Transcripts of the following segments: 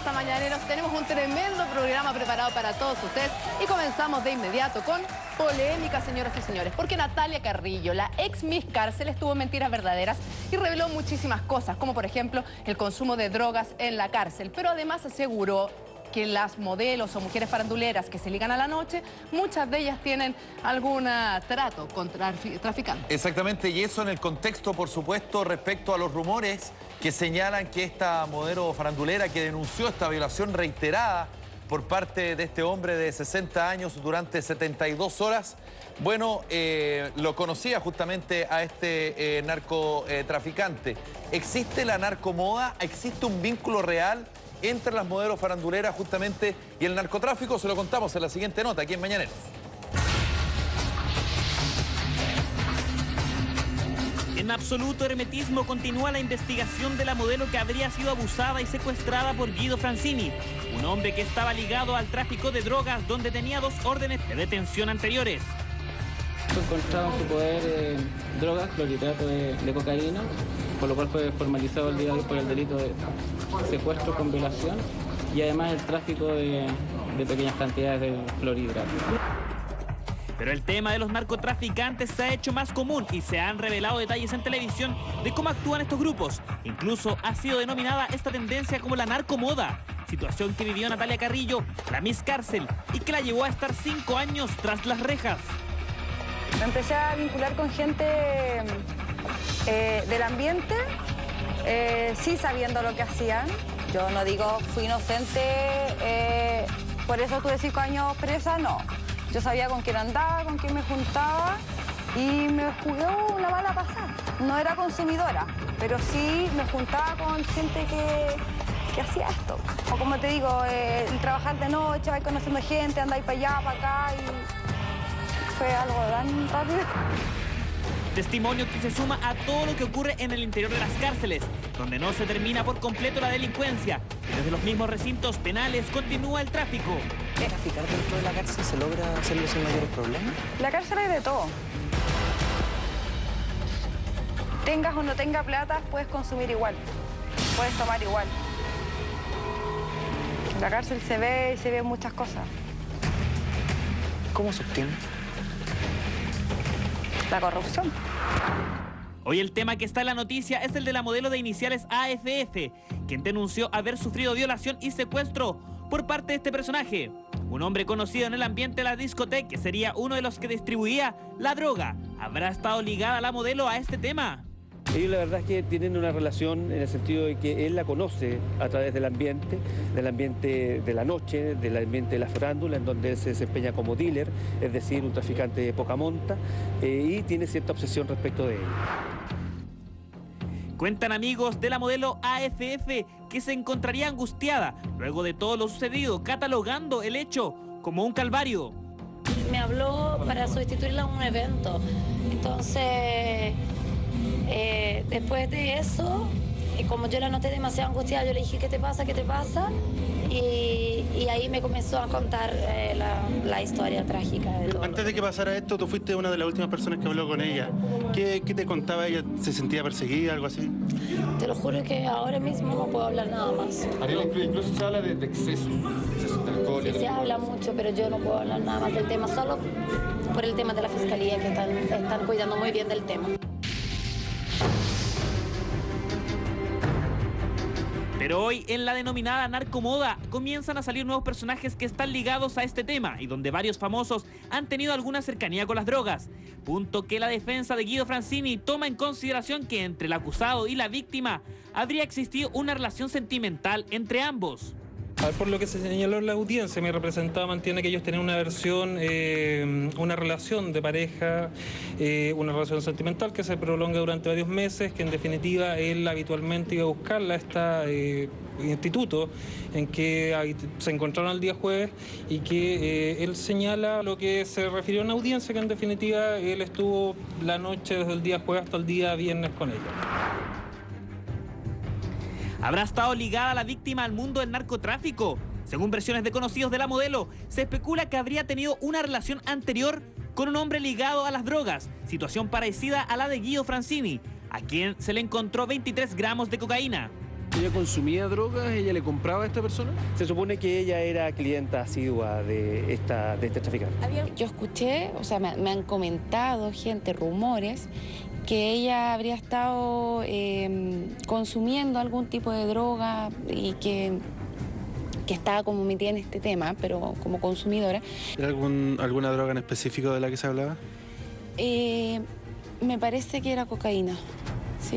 bienvenidos a Mañaneros. Tenemos un tremendo programa preparado para todos ustedes y comenzamos de inmediato con polémica, señoras y señores, porque Natalia Carrillo, la ex Miss Cárcel, estuvo en Mentiras Verdaderas y reveló muchísimas cosas, como por ejemplo el consumo de drogas en la cárcel, pero además aseguró que las modelos o mujeres faranduleras que se ligan a la noche, muchas de ellas tienen algún trato con traficantes. Exactamente, y eso en el contexto, por supuesto, respecto a los rumores que señalan que esta modelo farandulera que denunció esta violación reiterada por parte de este hombre de 60 años durante 72 horas, bueno, lo conocía justamente a este narcotraficante. ¿Existe la narcomoda? ¿Existe un vínculo real entre las modelos faranduleras justamente y el narcotráfico? Se lo contamos en la siguiente nota, aquí en Mañaneros. En absoluto hermetismo continúa la investigación de la modelo que habría sido abusada y secuestrada por Guido Francini, un hombre que estaba ligado al tráfico de drogas, donde tenía 2 órdenes de detención anteriores. Encontraba en su poder drogas, clorhidrato de cocaína, por lo cual fue formalizado el día de hoy por el delito de secuestro con violación y además el tráfico de pequeñas cantidades de clorhidrato. Pero el tema de los narcotraficantes se ha hecho más común y se han revelado detalles en televisión de cómo actúan estos grupos. Incluso ha sido denominada esta tendencia como la narcomoda, situación que vivió Natalia Carrillo, la Miss Cárcel, y que la llevó a estar 5 años tras las rejas. Me empecé a vincular con gente del ambiente, sí sabiendo lo que hacían. Yo no digo fui inocente, por eso tuve 5 años presa, no. Yo sabía con quién andaba, con quién me juntaba y me jugué una mala pasada. No era consumidora, pero sí me juntaba con gente que hacía esto. O como te digo, el trabajar de noche, vais conociendo gente, andáis para allá, para acá y fue algo tan rápido. Testimonio que se suma a todo lo que ocurre en el interior de las cárceles, donde no se termina por completo la delincuencia y desde los mismos recintos penales continúa el tráfico. ¿Traficar dentro de la cárcel se logra hacerlo sin mayores problemas? La cárcel hay de todo. Tengas o no tengas plata, puedes consumir igual, puedes tomar igual. En la cárcel se ve muchas cosas. ¿Cómo se obtiene? La corrupción. Hoy el tema que está en la noticia es el de la modelo de iniciales AFF, quien denunció haber sufrido violación y secuestro por parte de este personaje, un hombre conocido en el ambiente de la discoteca que sería uno de los que distribuía la droga. ¿Habrá estado ligada la modelo a este tema? Ellos la verdad es que tienen una relación en el sentido de que él la conoce a través del ambiente de la noche, del ambiente de la farándula, en donde él se desempeña como dealer, es decir, un traficante de poca monta, y tiene cierta obsesión respecto de él. Cuentan amigos de la modelo AFF que se encontraría angustiada luego de todo lo sucedido, catalogando el hecho como un calvario. Me habló para sustituirla en un evento, entonces después de eso, como yo la noté demasiado angustiada, yo le dije, ¿qué te pasa? ¿Qué te pasa? Y ahí me comenzó a contar la historia trágica de todo. Antes de que pasara esto, tú fuiste una de las últimas personas que habló con ella. ¿Qué te contaba ella? ¿Se sentía perseguida, algo así? Te lo juro que ahora mismo no puedo hablar nada más. Ariel, incluso se habla de excesos de alcohol. Sí, se habla mucho, pero yo no puedo hablar nada más del tema, solo por el tema de la fiscalía, que están cuidando muy bien del tema. Pero hoy, en la denominada narcomoda, comienzan a salir nuevos personajes que están ligados a este tema y donde varios famosos han tenido alguna cercanía con las drogas. Punto que la defensa de Guido Francini toma en consideración que entre el acusado y la víctima habría existido una relación sentimental entre ambos. Por lo que se señaló en la audiencia, mi representado mantiene que ellos tenían una versión, una relación de pareja, una relación sentimental que se prolonga durante varios meses, que en definitiva él habitualmente iba a buscarla a este instituto en que se encontraron el día jueves y que él señala lo que se refirió en la audiencia, que en definitiva él estuvo la noche desde el día jueves hasta el día viernes con ella. ¿Habrá estado ligada la víctima al mundo del narcotráfico? Según versiones de conocidos de la modelo, se especula que habría tenido una relación anterior con un hombre ligado a las drogas, situación parecida a la de Guido Francini, a quien se le encontró 23 gramos de cocaína. ¿Ella consumía drogas? ¿Ella le compraba a esta persona? Se supone que ella era clienta asidua de este traficante. Yo escuché, o sea, me han comentado gente, rumores, que ella habría estado consumiendo algún tipo de droga y que estaba como metida en este tema, pero como consumidora. ¿Era alguna droga en específico de la que se hablaba? Me parece que era cocaína, sí.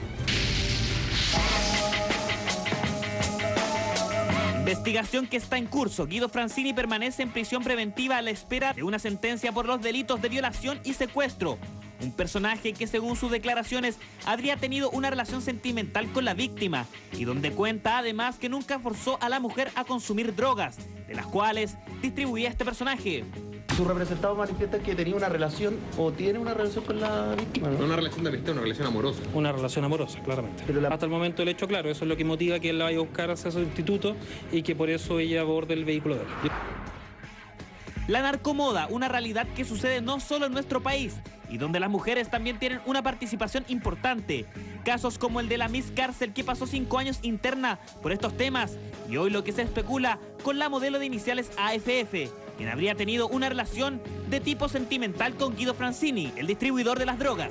Investigación que está en curso. Guido Francini permanece en prisión preventiva a la espera de una sentencia por los delitos de violación y secuestro. Un personaje que, según sus declaraciones, habría tenido una relación sentimental con la víctima y donde cuenta además que nunca forzó a la mujer a consumir drogas, de las cuales distribuía este personaje. Su representado manifiesta que tenía una relación o tiene una relación con la víctima, ¿no? No una relación de amistad, una relación amorosa. Una relación amorosa, claramente. Pero hasta el momento del hecho, claro, eso es lo que motiva que él la vaya a buscar hacia su instituto y que por eso ella aborde el vehículo de él. La narcomoda, una realidad que sucede no solo en nuestro país y donde las mujeres también tienen una participación importante. Casos como el de la Miss Cárcel, que pasó 5 años interna por estos temas, y hoy lo que se especula con la modelo de iniciales AFF, quien habría tenido una relación de tipo sentimental con Guido Francini, el distribuidor de las drogas.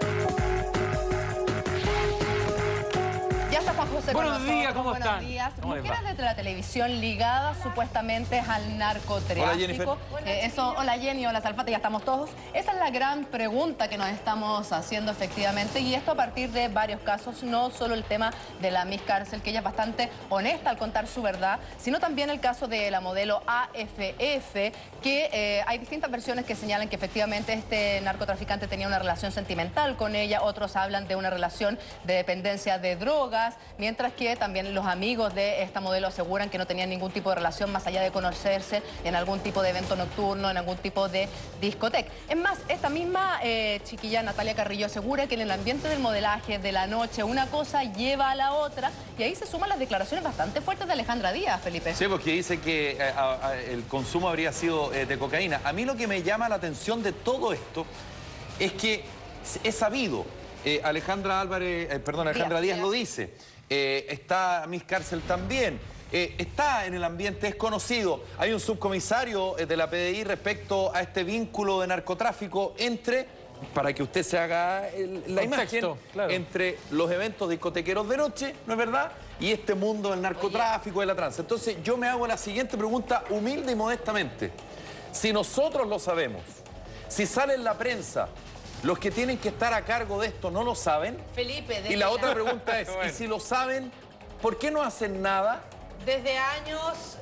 Ya está Juan José con nosotros. Buenos días, ¿cómo están? Buenos días. ¿Cómo les va? Mujeres de la televisión ligadas supuestamente al narcotráfico. Hola, Jennifer. Hola Jenny, hola Salfate, ya estamos todos. Esa es la gran pregunta que nos estamos haciendo efectivamente, y esto a partir de varios casos, no solo el tema de la Miss Cárcel, que ella es bastante honesta al contar su verdad, sino también el caso de la modelo AFF, que hay distintas versiones que señalan que efectivamente este narcotraficante tenía una relación sentimental con ella, otros hablan de una relación de dependencia de drogas, mientras que también los amigos de esta modelo aseguran que no tenían ningún tipo de relación más allá de conocerse en algún tipo de evento nocturno, en algún tipo de discoteca. Es más, esta misma chiquilla, Natalia Carrillo, asegura que en el ambiente del modelaje, de la noche, una cosa lleva a la otra, y ahí se suman las declaraciones bastante fuertes de Alejandra Díaz, Felipe. Sí, porque dice que el consumo habría sido de cocaína. A mí lo que me llama la atención de todo esto es que es sabido, Alejandra Díaz lo dice, está Miss Cárcel también, está en el ambiente, es conocido. Hay un subcomisario de la PDI respecto a este vínculo de narcotráfico entre, para que usted se haga la imagen, claro, entre los eventos discotequeros de noche, ¿no es verdad?, y este mundo del narcotráfico, de la tranza. Entonces yo me hago la siguiente pregunta humilde y modestamente. Si nosotros lo sabemos, si sale en la prensa, los que tienen que estar a cargo de esto no lo saben. Felipe, y la otra pregunta es, bueno, y si lo saben, ¿por qué no hacen nada? Desde años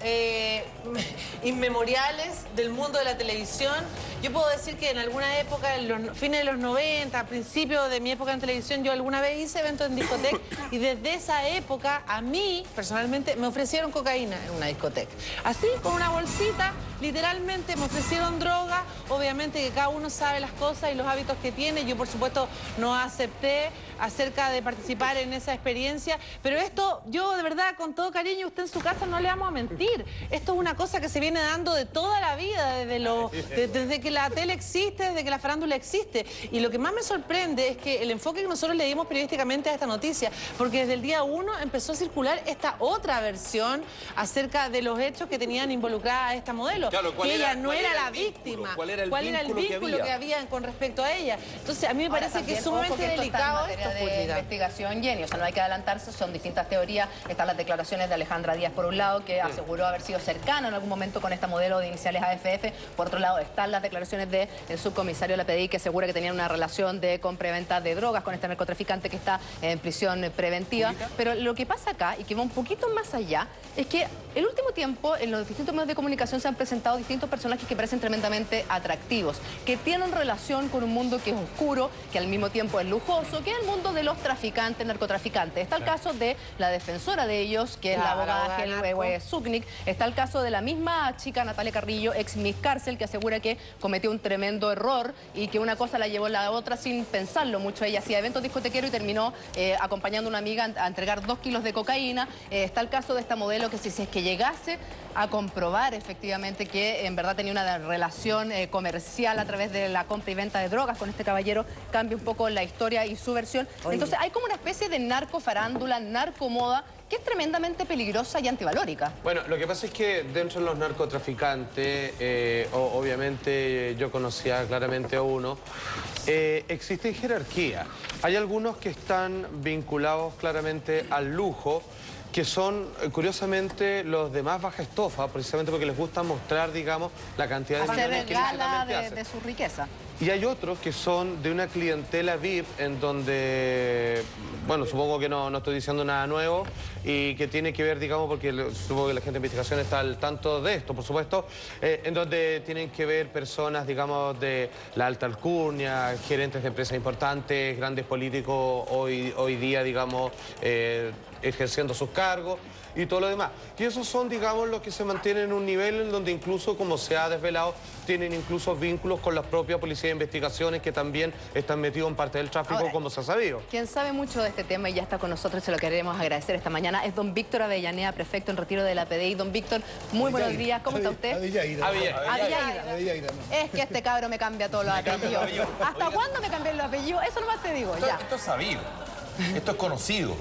inmemoriales del mundo de la televisión, yo puedo decir que en alguna época, en los fines de los 90, a principios de mi época en televisión, yo alguna vez hice eventos en discoteca y desde esa época a mí, personalmente, me ofrecieron cocaína en una discoteca. Así, con una bolsita, literalmente me ofrecieron droga. Obviamente que cada uno sabe las cosas y los hábitos que tiene. Yo, por supuesto, no acepté acerca de participar en esa experiencia, pero esto, yo de verdad, con todo cariño, usted en su casa no le vamos a mentir. Esto es una cosa que se viene dando de toda la vida, desde que la tele existe, desde que la farándula existe. Y lo que más me sorprende es que el enfoque que nosotros le dimos periodísticamente a esta noticia, porque desde el día 1 empezó a circular esta otra versión acerca de los hechos que tenían involucrada a esta modelo. Claro, que ella no era la víctima. ¿Cuál era el vínculo que había con respecto a ella? Entonces, a mí me parece que es sumamente delicado esto. De investigación, Jenny, o sea, no hay que adelantarse, son distintas teorías. Están las declaraciones de Alejandra Díaz, por un lado, que aseguró haber sido cercana en algún momento con esta modelo de iniciales AFF. Por otro lado, están las declaraciones del subcomisario de la PDI, que asegura que tenían una relación de compra y venta de drogas con este narcotraficante que está en prisión preventiva. Pero lo que pasa acá, y que va un poquito más allá, es que el último tiempo, en los distintos medios de comunicación, se han presentado distintos personajes que parecen tremendamente atractivos, que tienen relación con un mundo que es oscuro, que al mismo tiempo es lujoso, que es el mundo de los traficantes, narcotraficantes. Está el caso de la defensora de ellos, que es la abogada Helwe Zuknik. Está el caso de la misma chica, Natalia Carrillo, ex Miss Cárcel, que asegura que cometió un tremendo error y que una cosa la llevó a la otra sin pensarlo mucho. Ella hacía eventos discotequeros y terminó acompañando a una amiga a entregar 2 kilos de cocaína. Está el caso de esta modelo que si es que llegase a comprobar efectivamente que en verdad tenía una relación comercial a través de la compra y venta de drogas con este caballero, cambia un poco la historia y su versión. Entonces hay como una especie de narcofarándula, narcomoda, que es tremendamente peligrosa y antivalórica. Bueno, lo que pasa es que dentro de los narcotraficantes, obviamente yo conocía claramente a uno, existe jerarquía. Hay algunos que están vinculados claramente al lujo, que son, curiosamente, los de más baja estofa, precisamente porque les gusta mostrar, digamos, la cantidad de millones que gala de su riqueza. Y hay otros que son de una clientela VIP en donde, bueno, supongo que no estoy diciendo nada nuevo y que tiene que ver, digamos, porque supongo que la gente de investigación está al tanto de esto, por supuesto, en donde tienen que ver personas, digamos, de la alta alcurnia, gerentes de empresas importantes, grandes políticos hoy día, digamos, ejerciendo sus cargos y todo lo demás. Y esos son, digamos, los que se mantienen en un nivel en donde incluso, como se ha desvelado, tienen incluso vínculos con la propia Policía de Investigaciones que también están metidos en parte del tráfico. Ahora, como se ha sabido. Quien sabe mucho de este tema y ya está con nosotros, se lo queremos agradecer esta mañana, es don Víctor Avellaneda, prefecto en retiro de la PDI. Don Víctor, muy buenos días. ¿Cómo está usted? Avellaneda. Es que este cabro me cambia todos los apellidos. ¿Hasta cuándo me cambian los apellidos? Eso nomás te digo, ya. Esto es sabido. Esto es conocido.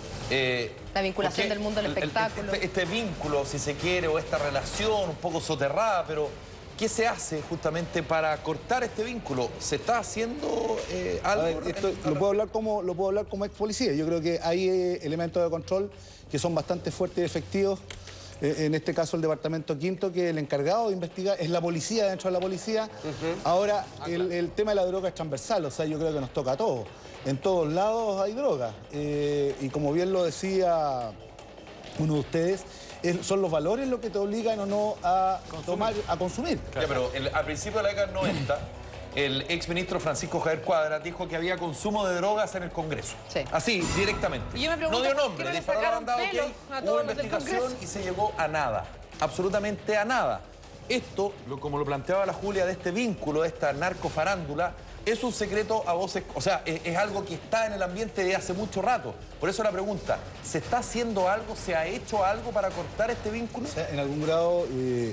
La vinculación del mundo del espectáculo. Este vínculo, si se quiere, o esta relación un poco soterrada, pero ¿qué se hace justamente para cortar este vínculo? ¿Se está haciendo algo? A ver, lo puedo hablar como ex policía. Yo creo que hay elementos de control que son bastante fuertes y efectivos. En este caso el Departamento Quinto, que el encargado de investigar es la policía dentro de la policía. Ahora, el tema de la droga es transversal, o sea, yo creo que nos toca a todos. En todos lados hay droga. Y como bien lo decía uno de ustedes, son los valores los que te obligan o no a consumir. Ya, pero al principio de la década del 90, el exministro Francisco Javier Cuadra dijo que había consumo de drogas en el Congreso. Sí. Así, directamente. Y yo me pregunto, no dio nombre, disparó la bandada, hubo investigación y se llegó a nada. Absolutamente a nada. Esto, como lo planteaba la Julia, de este vínculo, de esta narcofarándula, es un secreto a voces, o sea, es algo que está en el ambiente de hace mucho rato. Por eso la pregunta, ¿se está haciendo algo, se ha hecho algo para cortar este vínculo? O sea, en algún grado,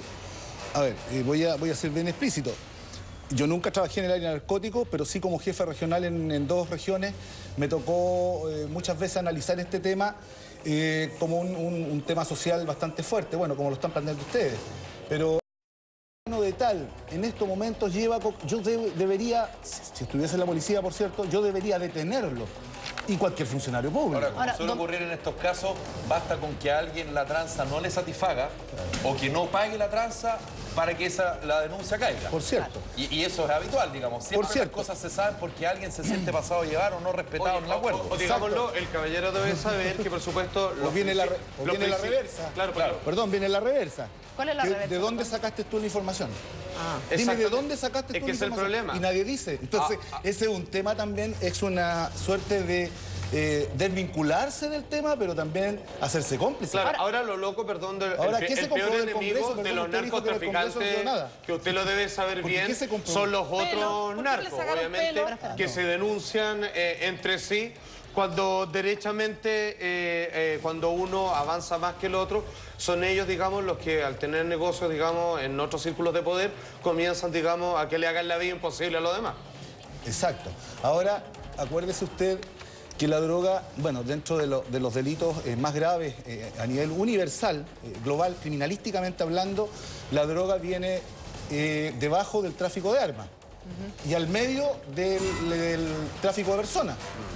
voy a ser bien explícito. Yo nunca trabajé en el área narcótico, pero sí como jefe regional en 2 regiones. Me tocó muchas veces analizar este tema como un tema social bastante fuerte, bueno, como lo están planteando ustedes. Pero de tal, en estos momentos yo debería, si estuviese en la policía, por cierto, yo debería detenerlo. Y cualquier funcionario público. Ahora, como suele ocurrir en estos casos, basta con que a alguien la tranza no le satisfaga o que no pague la tranza para que la denuncia caiga. Por cierto. Y eso es habitual, digamos. Siempre las cosas se saben porque alguien se siente pasado a llevar o no respetado en el acuerdo. O digámoslo, el caballero debe saber que, por supuesto... viene la reversa. Claro. Perdón, viene la reversa. ¿Cuál es la reversa? ¿De dónde sacaste tú la información? Dime, ¿de dónde sacaste tú la información? Es que es el problema. Y nadie dice. Entonces, ese es un tema también, es una suerte de desvincularse del tema, pero también hacerse cómplice. Claro, ahora lo loco, perdón, el peor enemigo de los narcotraficantes, que usted lo debe saber bien, son los otros narcos, obviamente, que se denuncian entre sí. Cuando derechamente, cuando uno avanza más que el otro, son ellos, digamos, los que al tener negocios, digamos, en otros círculos de poder, comienzan, digamos, a que le hagan la vida imposible a los demás. Exacto. Ahora, acuérdese usted que la droga, bueno, dentro de los delitos más graves a nivel universal, global, criminalísticamente hablando, la droga viene debajo del tráfico de armas. Y al medio del tráfico de personas,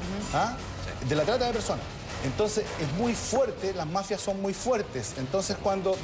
de la trata de personas. Entonces es muy fuerte, las mafias son muy fuertes. Entonces cuando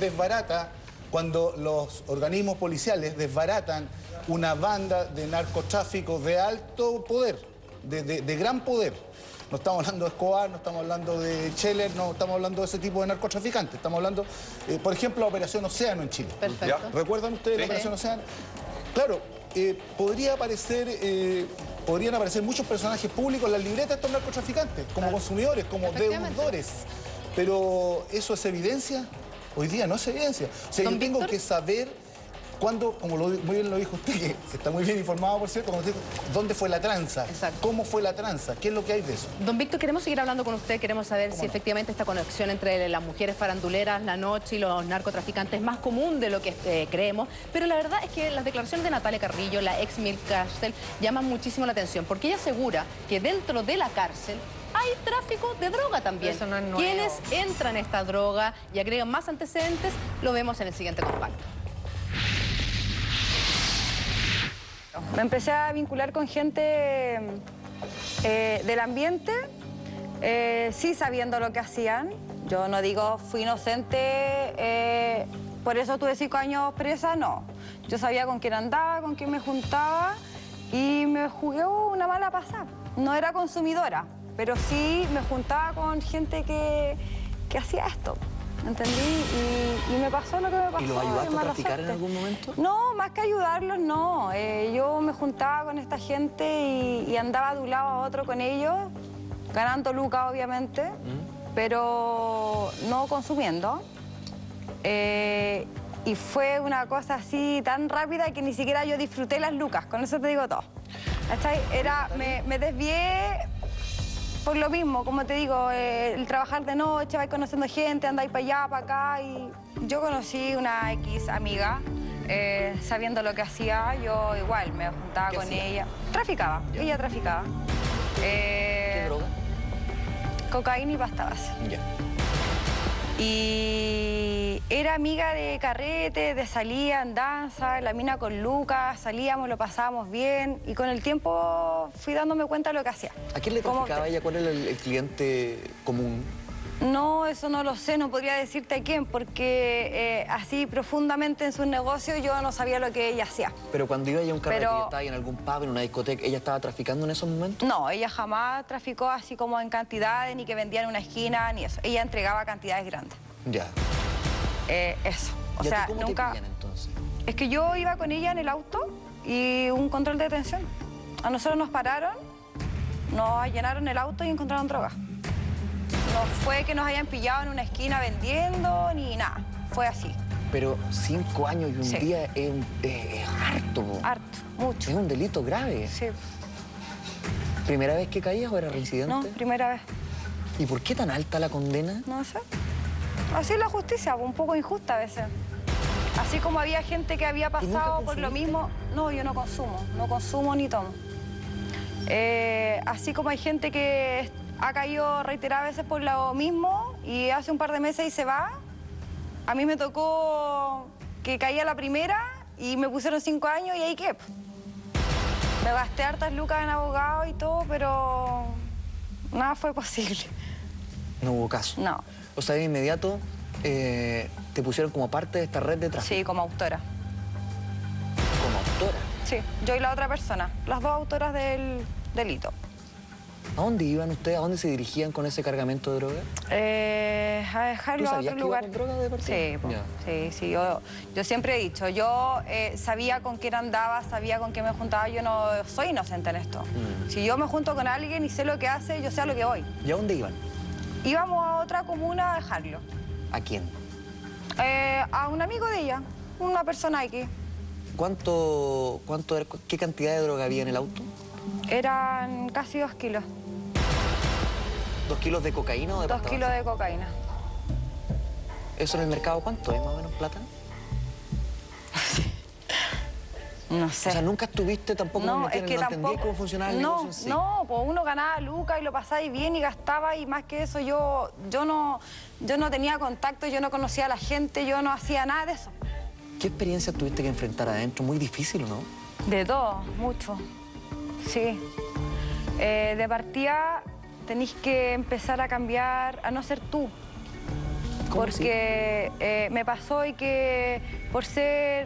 los organismos policiales desbaratan una banda de narcotráfico de alto poder, de gran poder, no estamos hablando de Escobar, no estamos hablando de Scheller, no estamos hablando de ese tipo de narcotraficantes, estamos hablando, por ejemplo, la Operación Océano en Chile. Perfecto. ¿Recuerdan ustedes la Operación Océano? Claro, podrían aparecer muchos personajes públicos en las libretas de estos narcotraficantes, como consumidores, como deudores. Pero ¿eso es evidencia? Hoy día no es evidencia. O sea, yo tengo que saber cuándo, como muy bien lo dijo usted, que está muy bien informado, por cierto, dónde fue la tranza, cómo fue la tranza, qué es lo que hay de eso. Don Víctor, queremos seguir hablando con usted, queremos saber si efectivamente esta conexión entre las mujeres faranduleras, la noche y los narcotraficantes es más común de lo que creemos, pero la verdad es que las declaraciones de Natalia Carrillo, la ex Milk Cárcel, llaman muchísimo la atención, porque ella asegura que dentro de la cárcel hay tráfico de droga también. Eso no es nuevo. Quienes entran a esta droga y agregan más antecedentes, lo vemos en el siguiente compacto. Me empecé a vincular con gente del ambiente, sí sabiendo lo que hacían. Yo no digo fui inocente, por eso tuve 5 años presa, no. Yo sabía con quién andaba, con quién me juntaba y me jugué una mala pasada. No era consumidora, pero sí me juntaba con gente que hacía esto. ¿Entendí? Y me pasó lo que me pasó. ¿Y los ayudaste a mala traficar suerte. en algún momento? No, más que ayudarlos, no. Yo me juntaba con esta gente y andaba de un lado a otro con ellos, ganando lucas, obviamente, pero no consumiendo. Y fue una cosa así tan rápida que ni siquiera yo disfruté las lucas, con eso te digo todo. Me desvié por lo mismo, como te digo, el trabajar de noche, vais conociendo gente, andáis para allá, para acá. Y yo conocí una X amiga, sabiendo lo que hacía, yo igual me juntaba con ella. Traficaba, ella traficaba. ¿Qué droga? Cocaína y pasta base. Ya. Y era amiga de carrete, de salir, andanza, la mina con Lucas, salíamos, lo pasábamos bien y con el tiempo fui dándome cuenta de lo que hacía. ¿A quién le traficaba ella? ¿Cuál era el cliente común? No, eso no lo sé, no podría decirte a quién, porque así profundamente en sus negocios yo no sabía lo que ella hacía. Pero cuando iba ella a un carrete y estaba ahí en algún pub, en una discoteca, ¿ella estaba traficando en esos momentos? No, ella jamás traficó así como en cantidades, ni que vendía en una esquina, ni eso. Ella entregaba cantidades grandes. Ya. Eso. O ¿Y sea, a ti cómo nunca. te pillan, entonces? Es que yo iba con ella en el auto y un control de detención. A nosotros nos pararon, nos allanaron el auto y encontraron droga. No fue que nos hayan pillado en una esquina vendiendo ni nada. Fue así. Pero 5 años y un día es harto. Harto, mucho. Es un delito grave. Sí. ¿Primera vez que caías o era reincidente? No, primera vez. ¿Y por qué tan alta la condena? No sé. Así es la justicia, un poco injusta a veces. Así como había gente que había pasado por lo mismo. No, yo no consumo ni tomo. Así como hay gente que ha caído reiteradas veces por lo mismo y hace un par de meses y se va. A mí me tocó que caía la primera y me pusieron 5 años y ahí qué. Me gasté hartas lucas en abogado y todo, pero nada fue posible. No hubo caso. No. O sea, de inmediato te pusieron como parte de esta red de tráfico. Sí, como autora. ¿Como autora? Sí, yo y la otra persona, las dos autoras del delito. ¿A dónde iban ustedes? ¿A dónde se dirigían con ese cargamento de droga? A dejarlo a otro lugar. ¿Tú sabías que iba con droga de partida? Sí, yo siempre he dicho, yo sabía con quién andaba, sabía con quién me juntaba, yo no soy inocente en esto. Si yo me junto con alguien y sé lo que hace, yo sé a lo que voy. ¿Y a dónde iban? Íbamos a otra comuna a dejarlo. ¿A quién? A un amigo de ella, una persona aquí. ¿Qué cantidad de droga había en el auto? Eran casi 2 kilos. ¿2 kilos de cocaína o de 2 kilos de cocaína. ¿Eso en el mercado cuánto es más o menos plata? No sé. O sea, nunca estuviste tampoco no, es que no entendí cómo funcionaba el negocio en sí. No, pues uno ganaba lucas y lo pasaba bien y gastaba y más que eso yo no tenía contacto, yo no conocía a la gente, yo no hacía nada de eso. ¿Qué experiencia tuviste que enfrentar adentro? Muy difícil, ¿no? De todo, mucho. Sí. De partida tenés que empezar a cambiar, a no ser tú. Porque me pasó y que por ser,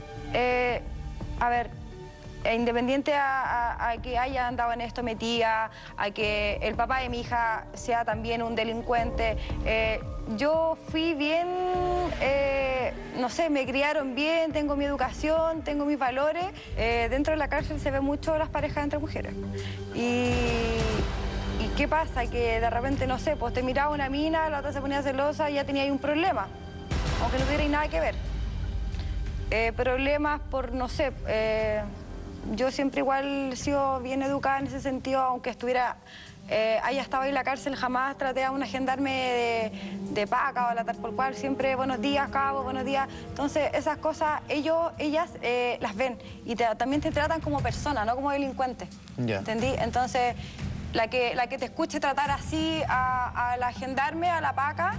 independiente a que haya andado en esto metida, a que el papá de mi hija sea también un delincuente, yo fui bien, no sé, me criaron bien, tengo mi educación, tengo mis valores. Dentro de la cárcel se ve mucho las parejas entre mujeres. ¿Y qué pasa? Que de repente, no sé, pues te miraba una mina, la otra se ponía celosa y ya tenía ahí un problema, aunque no tuviera nada que ver. Problemas por, no sé, yo siempre igual he sido bien educada en ese sentido, aunque haya estado ahí en la cárcel, jamás traté a una gendarme de paca o la tal por cual, siempre buenos días, cabo, buenos días. Entonces, esas cosas, ellas las ven y también te tratan como persona, no como delincuente. Ya. ¿Entendí? Entonces, la que te escuche tratar así a la gendarme, a la paca,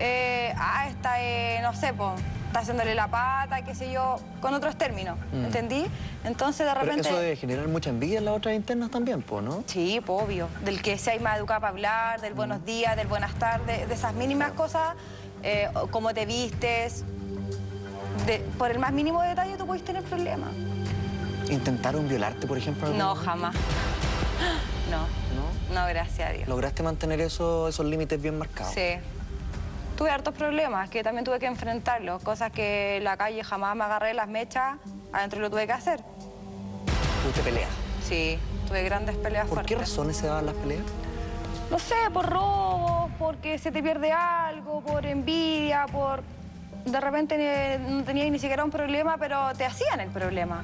no sé, pues, está haciéndole la pata, qué sé yo, con otros términos, ¿entendí? Entonces, de repente... Pero eso debe generar mucha envidia en las otras internas también, pues, ¿no? Sí, pues, obvio. Del que sea más educado para hablar, del buenos días, del buenas tardes, de esas mínimas cosas, cómo te vistes. Por el más mínimo detalle tú puedes tener problemas. ¿Intentaron violarte, por ejemplo? No, jamás. No, gracias a Dios. ¿Lograste mantener esos límites bien marcados? Sí. Tuve hartos problemas que también tuve que enfrentarlos. Cosas que en la calle jamás me agarré las mechas, adentro lo tuve que hacer. ¿Tuviste peleas? Sí, tuve grandes peleas ¿Por fuertes. qué razones se daban las peleas? No sé, por robos, porque se te pierde algo, por envidia, por... De repente no tenía ni siquiera un problema, pero te hacían el problema.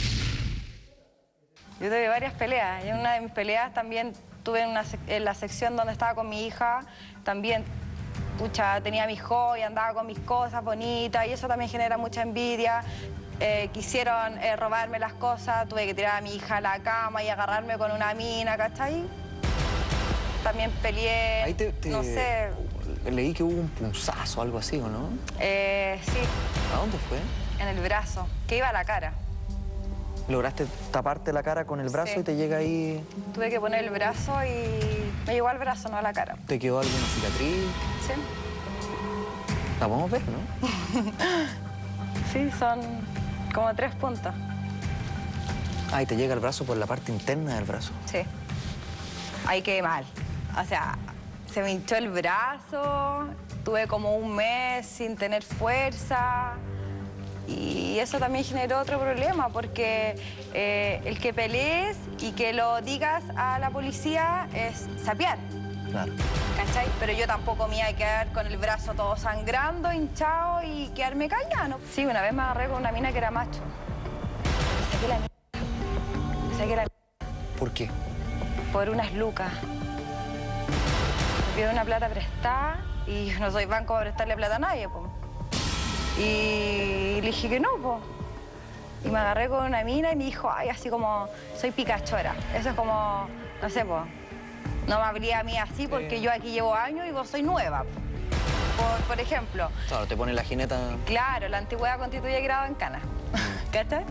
Yo tuve varias peleas. Y en una de mis peleas también tuve en la sección donde estaba con mi hija, también, pucha, tenía mis joyas, andaba con mis cosas bonitas y eso también genera mucha envidia. Quisieron robarme las cosas, tuve que tirar a mi hija a la cama y agarrarme con una mina, ¿cachai? También peleé, Ahí no sé... Leí que hubo un punzazo, algo así, ¿o no? Sí. ¿A dónde fue? En el brazo, que iba a la cara. ¿Lograste taparte la cara con el brazo Sí. y te llega ahí...? Tuve que poner el brazo y me llegó al brazo, no a la cara. ¿Te quedó alguna cicatriz? Sí. La podemos ver, ¿no? Sí, son como 3 puntos. Ah, y te llega el brazo por la parte interna del brazo. Sí. Ahí quedé mal. O sea, se me hinchó el brazo, tuve como un mes sin tener fuerza. Y eso también generó otro problema, porque el que pelees y que lo digas a la policía es sapear. Claro. ¿Cachai? Pero yo tampoco me iba a quedar con el brazo todo sangrando, hinchado y quedarme callada, ¿no? Sí, una vez me agarré con una mina que era macho. Me saqué la mierda. Me saqué la mierda. ¿Por qué? Por unas lucas. Me pidió una plata prestada y yo no soy banco para prestarle plata a nadie, pues. Y le dije que no, pues. Y me agarré con una mina y me dijo, ay, así como, soy picachora. Eso es como, no sé, pues, no me habría a mí así porque yo aquí llevo años y vos soy nueva. Por ejemplo. Claro, te pone la jineta... Claro, la antigüedad constituye grado en cana. ¿Cachai?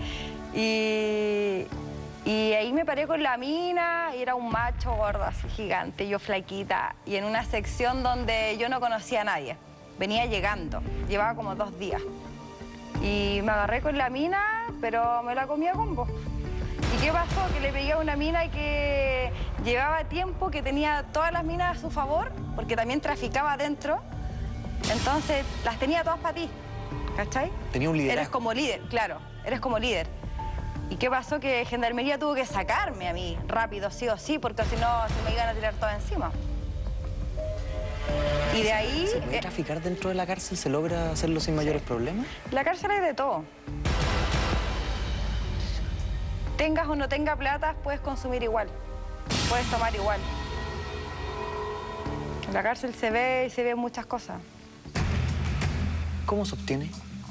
Y ahí me paré con la mina y era un macho gordo, así gigante, yo flaquita. Y en una sección donde yo no conocía a nadie. Venía llegando, llevaba como 2 días. Y me agarré con la mina, pero me la comía con vos. ¿Y qué pasó? Que le pegué a una mina que llevaba tiempo, que tenía todas las minas a su favor, porque también traficaba adentro. Entonces, las tenía todas para ti, ¿cachai? Tenía un liderazgo. Eres como líder, claro, eres como líder. ¿Y qué pasó? Que Gendarmería tuvo que sacarme a mí rápido, sí o sí, porque si no se me iban a tirar todo encima. Y de ahí... ¿Se puede traficar dentro de la cárcel? ¿Se logra hacerlo sin mayores problemas? La cárcel hay de todo. Tengas o no tengas plata, puedes consumir igual. Puedes tomar igual. En la cárcel se ve muchas cosas. ¿Cómo se obtiene?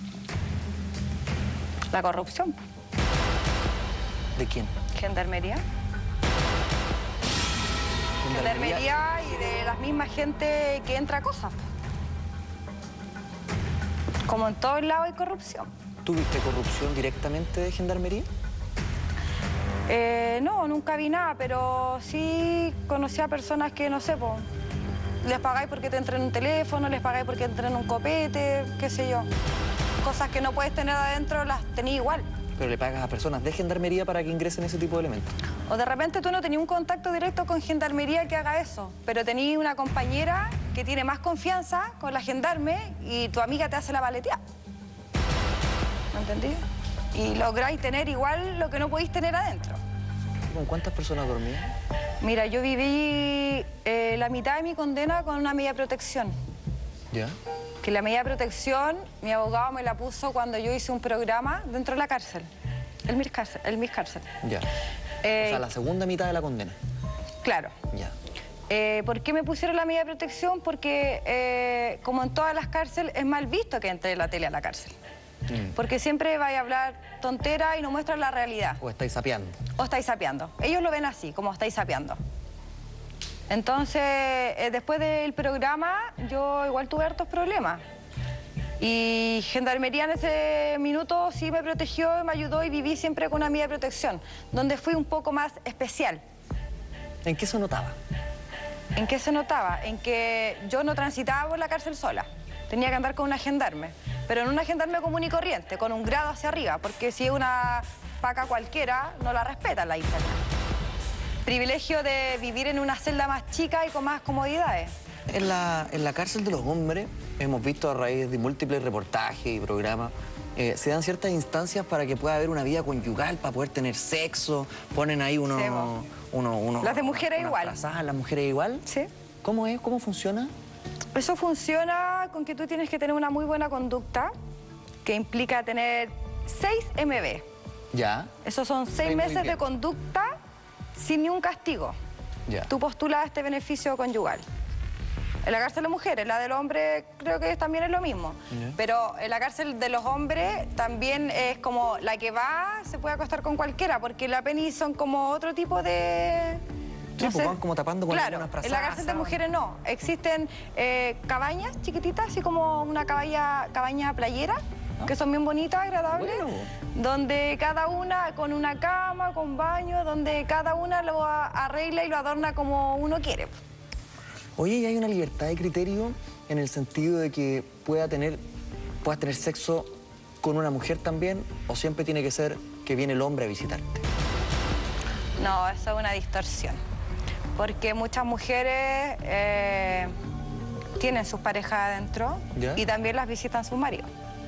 La corrupción. ¿De quién? Gendarmería. Gendarmería y de la misma gente que entra a cosas. Como en todos lados hay corrupción. ¿Tuviste corrupción directamente de Gendarmería? No, nunca vi nada, pero sí conocí a personas que, no sé, po, les pagáis porque te entren un teléfono, les pagáis porque entren un copete, qué sé yo. Cosas que no puedes tener adentro las tenés igual. Pero le pagas a personas de Gendarmería para que ingresen ese tipo de elementos. O de repente tú no tenías un contacto directo con Gendarmería que haga eso, pero tenías una compañera que tiene más confianza con la gendarme y tu amiga te hace la paleteada. ¿Me entendí? Y lográis tener igual lo que no podéis tener adentro. ¿Con cuántas personas dormías? Mira, yo viví la mitad de mi condena con una medida de protección. ¿Ya? Que la medida de protección, mi abogado me la puso cuando yo hice un programa dentro de la cárcel. El Miss Cárcel. Ya. O sea, la segunda mitad de la condena. Claro. Ya. ¿Por qué me pusieron la medida de protección? Porque, como en todas las cárceles, es mal visto que entre la tele a la cárcel. Porque siempre vais a hablar tontera y no muestran la realidad. O estáis sapeando. O estáis sapeando. Ellos lo ven así, como estáis sapeando. Entonces, después del programa, yo igual tuve hartos problemas. Y Gendarmería en ese minuto sí me protegió y me ayudó y viví siempre con una medida de protección, donde fui un poco más especial. ¿En qué se notaba? ¿En qué se notaba? En que yo no transitaba por la cárcel sola. Tenía que andar con una gendarme, pero en una gendarme común y corriente, con un grado hacia arriba, porque si es una paca cualquiera, no la respetan la interna. Privilegio de vivir en una celda más chica y con más comodidades. En la cárcel de los hombres, hemos visto a raíz de múltiples reportajes y programas, se dan ciertas instancias para que pueda haber una vida conyugal, para poder tener sexo, ponen ahí unos... Las de mujeres igual. ¿Las mujeres igual? Sí. ¿Cómo es? ¿Cómo funciona? Eso funciona con que tú tienes que tener una muy buena conducta, que implica tener 6 MB. Ya. Esos son 6 meses de conducta sin ni un castigo. Ya. Tú postulas este beneficio conyugal. En la cárcel de mujeres, la del hombre creo que también es lo mismo. Pero en la cárcel de los hombres también es como la que va, se puede acostar con cualquiera, porque la PENI son como otro tipo de... Sí, pues van como tapando con claro, algunas en la cárcel de mujeres no. Existen cabañas chiquititas, así como una cabaña playera, que son bien bonitas, agradables, donde cada una con una cama, con baño, donde cada una lo arregla y lo adorna como uno quiere. Oye, ¿y hay una libertad de criterio en el sentido de que puedas tener sexo con una mujer también, o siempre tiene que ser que viene el hombre a visitarte? No, eso es una distorsión. Porque muchas mujeres tienen sus parejas adentro y también las visitan sus maridos.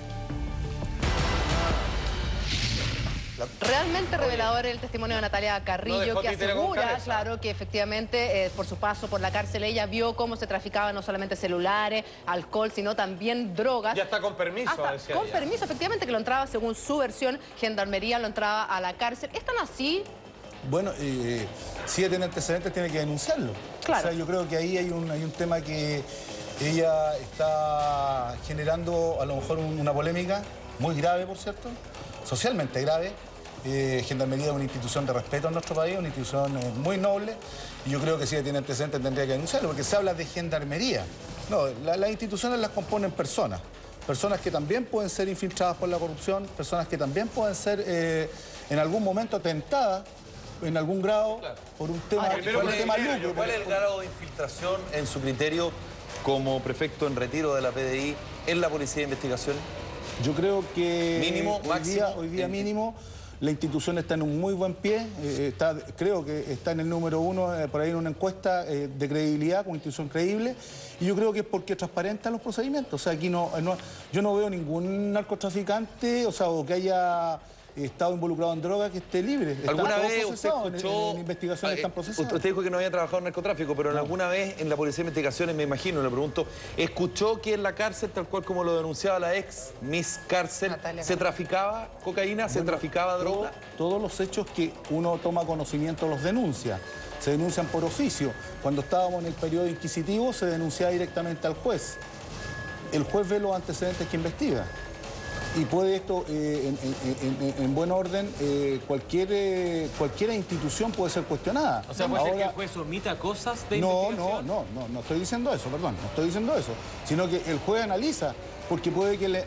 Realmente revelador el testimonio de Natalia Carrillo, que asegura, claro, que efectivamente por su paso por la cárcel ella vio cómo se traficaban no solamente celulares, alcohol, sino también drogas. Ya está con permiso, decía con ella. permiso, efectivamente, que lo entraba, según su versión, Gendarmería lo entraba a la cárcel. ¿Es tan así? Bueno, si ella tiene antecedentes, tiene que denunciarlo. Claro. O sea, yo creo que ahí hay un tema que ella está generando a lo mejor una polémica muy grave, por cierto, socialmente grave. Gendarmería es una institución de respeto en nuestro país, una institución muy noble, y yo creo que si ella tiene antecedentes tendría que denunciarlo, porque se habla de gendarmería. No, las instituciones las componen personas que también pueden ser infiltradas por la corrupción, personas que también pueden ser en algún momento tentadas en algún grado por un tema, lucro. ¿Cuál es el grado de infiltración en su criterio como prefecto en retiro de la PDI en la Policía de Investigación? Yo creo que mínimo, hoy día mínimo, la institución está en un muy buen pie, creo que está en el número 1 por ahí en una encuesta de credibilidad, como institución creíble, y yo creo que es porque transparentan los procedimientos. O sea, aquí yo no veo ningún narcotraficante, o que haya estado involucrado en droga que esté libre. ¿Alguna vez usted escuchó, en investigaciones están procesadas? Usted dijo que no había trabajado en narcotráfico, pero alguna vez en la Policía de Investigaciones, me imagino, le pregunto, ¿escuchó que en la cárcel, tal cual como lo denunciaba la ex Miss Cárcel, se traficaba cocaína, se traficaba droga? Todos los hechos que uno toma conocimiento los denuncia. Se denuncian por oficio. Cuando estábamos en el periodo inquisitivo se denunciaba directamente al juez. El juez ve los antecedentes que investiga. Y puede esto, en buen orden, cualquier institución puede ser cuestionada. O sea, puede ser que el juez omita cosas de investigación. No estoy diciendo eso, perdón, no estoy diciendo eso. Sino que el juez analiza, porque puede que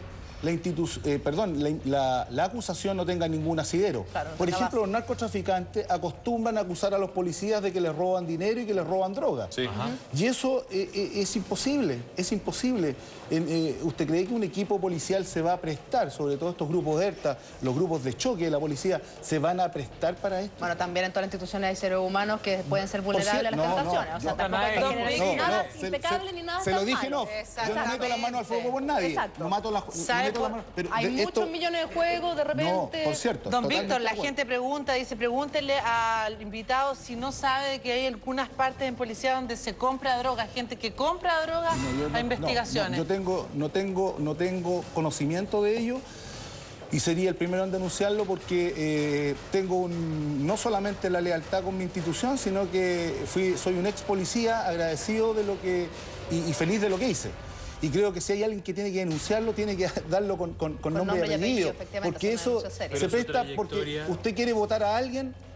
la acusación no tenga ningún asidero. Claro, por ejemplo, los narcotraficantes acostumbran a acusar a los policías de que les roban dinero y que les roban droga. Sí. Y eso es imposible, es imposible. ¿Usted cree que un equipo policial se va a prestar, sobre todo estos grupos de ERTA, los grupos de choque de la policía, se van a prestar para esto? Bueno, también en todas las instituciones hay seres humanos que pueden ser vulnerables a las tentaciones. O sea, tampoco hay que generar nada impecable ni nada se lo tan dije, malo. Yo no meto las manos al fuego por nadie. Exacto. No mato las manos. Hay muchos millones de juegos, de repente. No, por cierto. Don Víctor, la gente dice, pregúntele al invitado si no sabe de que hay algunas partes en policía donde se compra droga, gente que compra droga a investigaciones. No tengo conocimiento de ello y sería el primero en denunciarlo porque tengo no solamente la lealtad con mi institución, sino que soy un ex policía agradecido de lo que y feliz de lo que hice. Y creo que si hay alguien que tiene que denunciarlo, tiene que darlo con nombre y apellido. Porque eso se presta porque usted quiere votar a alguien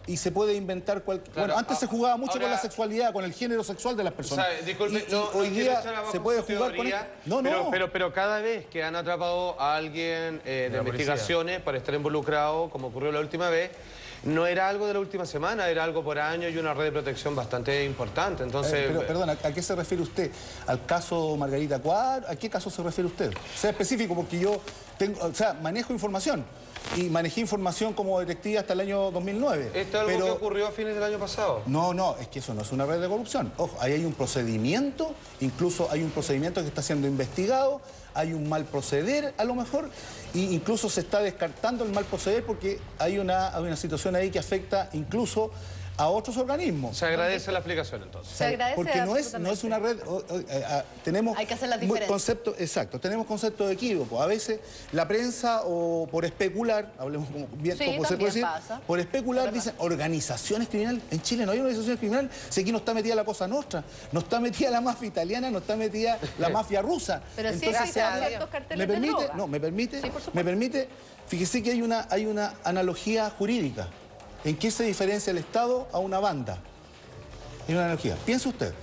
y se puede inventar cualquier... Claro, bueno, antes se jugaba mucho ahora, con la sexualidad, con el género sexual de las personas. O sea, disculpe, y hoy día se puede jugar con esto. Pero cada vez que han atrapado a alguien de investigaciones para estar involucrado, como ocurrió la última vez, no era algo de la última semana, era algo por año y una red de protección bastante importante. Entonces... pero, perdón, ¿a qué se refiere usted? ¿Al caso Margarita Cuadro? ¿A qué caso se refiere usted? Sea específico, porque yo tengo, o sea, manejo información. Y manejé información como detective hasta el año 2009. ¿Esto es algo que ocurrió a fines del año pasado? No, es que eso no es una red de corrupción. Ojo, ahí hay un procedimiento, incluso hay un procedimiento que está siendo investigado, hay un mal proceder a lo mejor, e incluso se está descartando el mal proceder porque hay una situación ahí que afecta incluso a otros organismos. Se agradece la explicación entonces. Se agradece porque no es una red, tenemos... Hay que hacer las diferencias. Conceptos, exacto, tenemos conceptos equívocos. A veces la prensa, o por especular, hablemos bien, Sí, como se puede decir, pasa. por especular dicen organizaciones criminales. En Chile no hay organizaciones criminales, si aquí no está metida la Cosa Nostra, no está metida la mafia italiana, no está metida la mafia rusa. Pero sí Entonces, existen ciertos carteles ¿me permite? de droga. No, me permite, Sí, por supuesto. me permite, fíjese que hay una analogía jurídica. ¿En qué se diferencia el Estado a una banda? Es una analogía. Piense usted,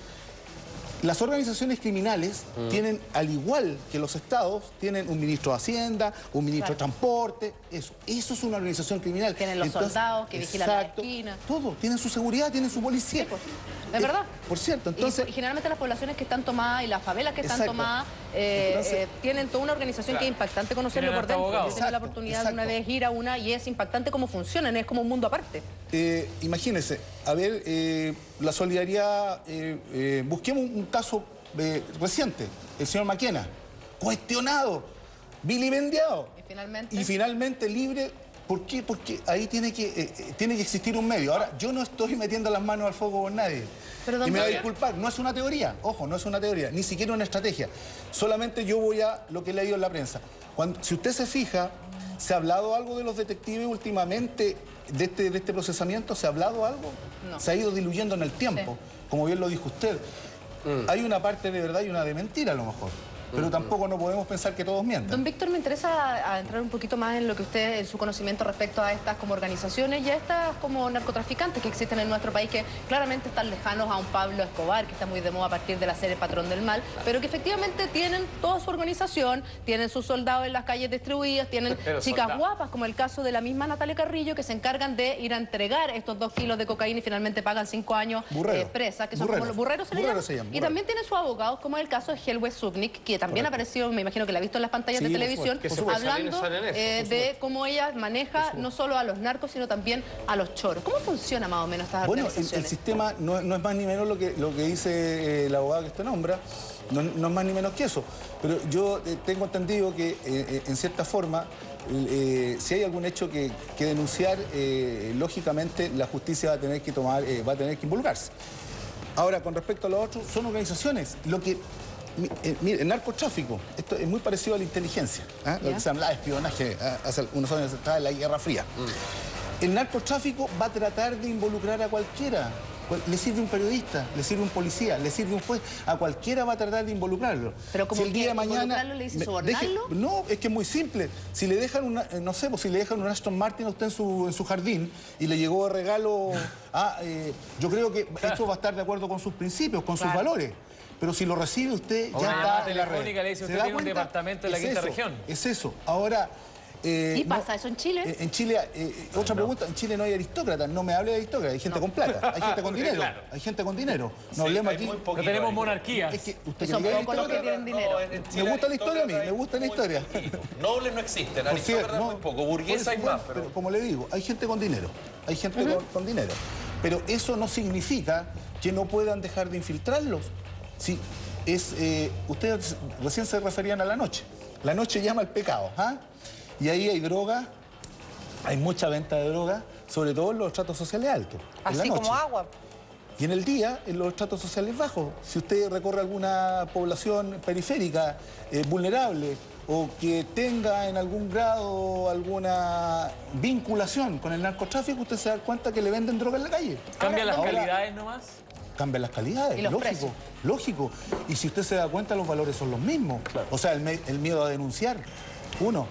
las organizaciones criminales tienen, al igual que los estados, tienen un ministro de Hacienda, un ministro de Transporte, eso es una organización criminal. Tienen los soldados que vigilan la esquina. Todo, tienen su seguridad, tienen su policía. Sí, pues, es verdad. Por cierto, entonces... Y generalmente las poblaciones que están tomadas y las favelas que están Exacto. tomadas Entonces, tienen toda una organización que es impactante conocerlo por dentro. Yo tengo la oportunidad de una vez ir a una y es impactante cómo funcionan, es como un mundo aparte. Imagínense, a ver, la solidaridad, busquemos un caso reciente, el señor Maquena, cuestionado, vilipendiado Y finalmente libre. ¿Por qué? Porque ahí tiene que existir un medio. Ahora, yo no estoy metiendo las manos al fuego con nadie. Pero, y me va a disculpar, no es una teoría, ojo, no es una teoría, ni siquiera una estrategia. Solamente yo voy a lo que he leído en la prensa. Si usted se fija, ¿se ha hablado algo de los detectives últimamente, de este procesamiento? ¿Se ha hablado algo? No. Se ha ido diluyendo en el tiempo, como bien lo dijo usted. Hay una parte de verdad y una de mentira a lo mejor. Pero tampoco no podemos pensar que todos mientan. Don Víctor, me interesa entrar un poquito más en lo que usted, en su conocimiento respecto a estas como organizaciones y a estas como narcotraficantes que existen en nuestro país, que claramente están lejanos a un Pablo Escobar, que está muy de moda a partir de la serie Patrón del Mal, pero que efectivamente tienen toda su organización, tienen sus soldados en las calles distribuidas, tienen chicas guapas, como el caso de la misma Natalia Carrillo, que se encargan de ir a entregar estos 2 kilos de cocaína y finalmente pagan 5 años presa, que son como los burreros se le llaman. Y también tienen sus abogados, como el caso de Helwe Zubnik, que también ha aparecido, me imagino que la ha visto en las pantallas de televisión, hablando de cómo ella maneja no solo a los narcos, sino también a los choros. ¿Cómo funciona más o menos estas organizaciones? El sistema no es más ni menos lo que dice el abogado que usted nombra, no es más ni menos que eso. Pero yo tengo entendido que, en cierta forma, si hay algún hecho que denunciar, lógicamente la justicia va a tener que involucrarse. Ahora, con respecto a los otros, son organizaciones. Mire, el narcotráfico, esto es muy parecido a la inteligencia, lo que se llama espionaje hace unos años atrás, la Guerra Fría. El narcotráfico va a tratar de involucrar a cualquiera. Le sirve un periodista, le sirve un policía, le sirve un juez, a cualquiera va a tratar de involucrarlo. Pero como si el día de mañana le dice sobornarlo. No, es que es muy simple. Si le dejan no sé, si le dejan un Aston Martin a usted en su jardín y le llegó de regalo, yo creo que esto va a estar de acuerdo con sus principios, con sus valores. Pero si lo recibe usted, ya está en la red. Le dice, usted tiene un departamento en la quinta región. Es eso. Ahora... ¿Y pasa eso en Chile? En Chile, otra pregunta, en Chile no hay aristócratas, no me hable de aristócratas, hay gente con plata, hay gente con dinero, claro. hay gente con dinero. No hablemos aquí. No tenemos monarquías. Es que usted son pocos los que tienen dinero. Me gusta la historia a mí, me gusta la historia. Nobles no existen, aristócratas muy poco, burguesa hay más. Pero como le digo, hay gente con dinero, hay gente con dinero. Pero eso no significa que no puedan dejar de infiltrarlos. Sí, ustedes recién se referían a la noche. La noche llama al pecado, Y ahí hay droga, hay mucha venta de droga, sobre todo en los estratos sociales altos. Así como agua. Y en el día, en los estratos sociales bajos. Si usted recorre alguna población periférica, vulnerable, o que tenga en algún grado alguna vinculación con el narcotráfico, usted se da cuenta que le venden droga en la calle. ¿Cambian las calidades nomás? Cambian las calidades, ¿Y los precios? Lógico. Y si usted se da cuenta, los valores son los mismos. Claro. O sea, el miedo a denunciar, uno.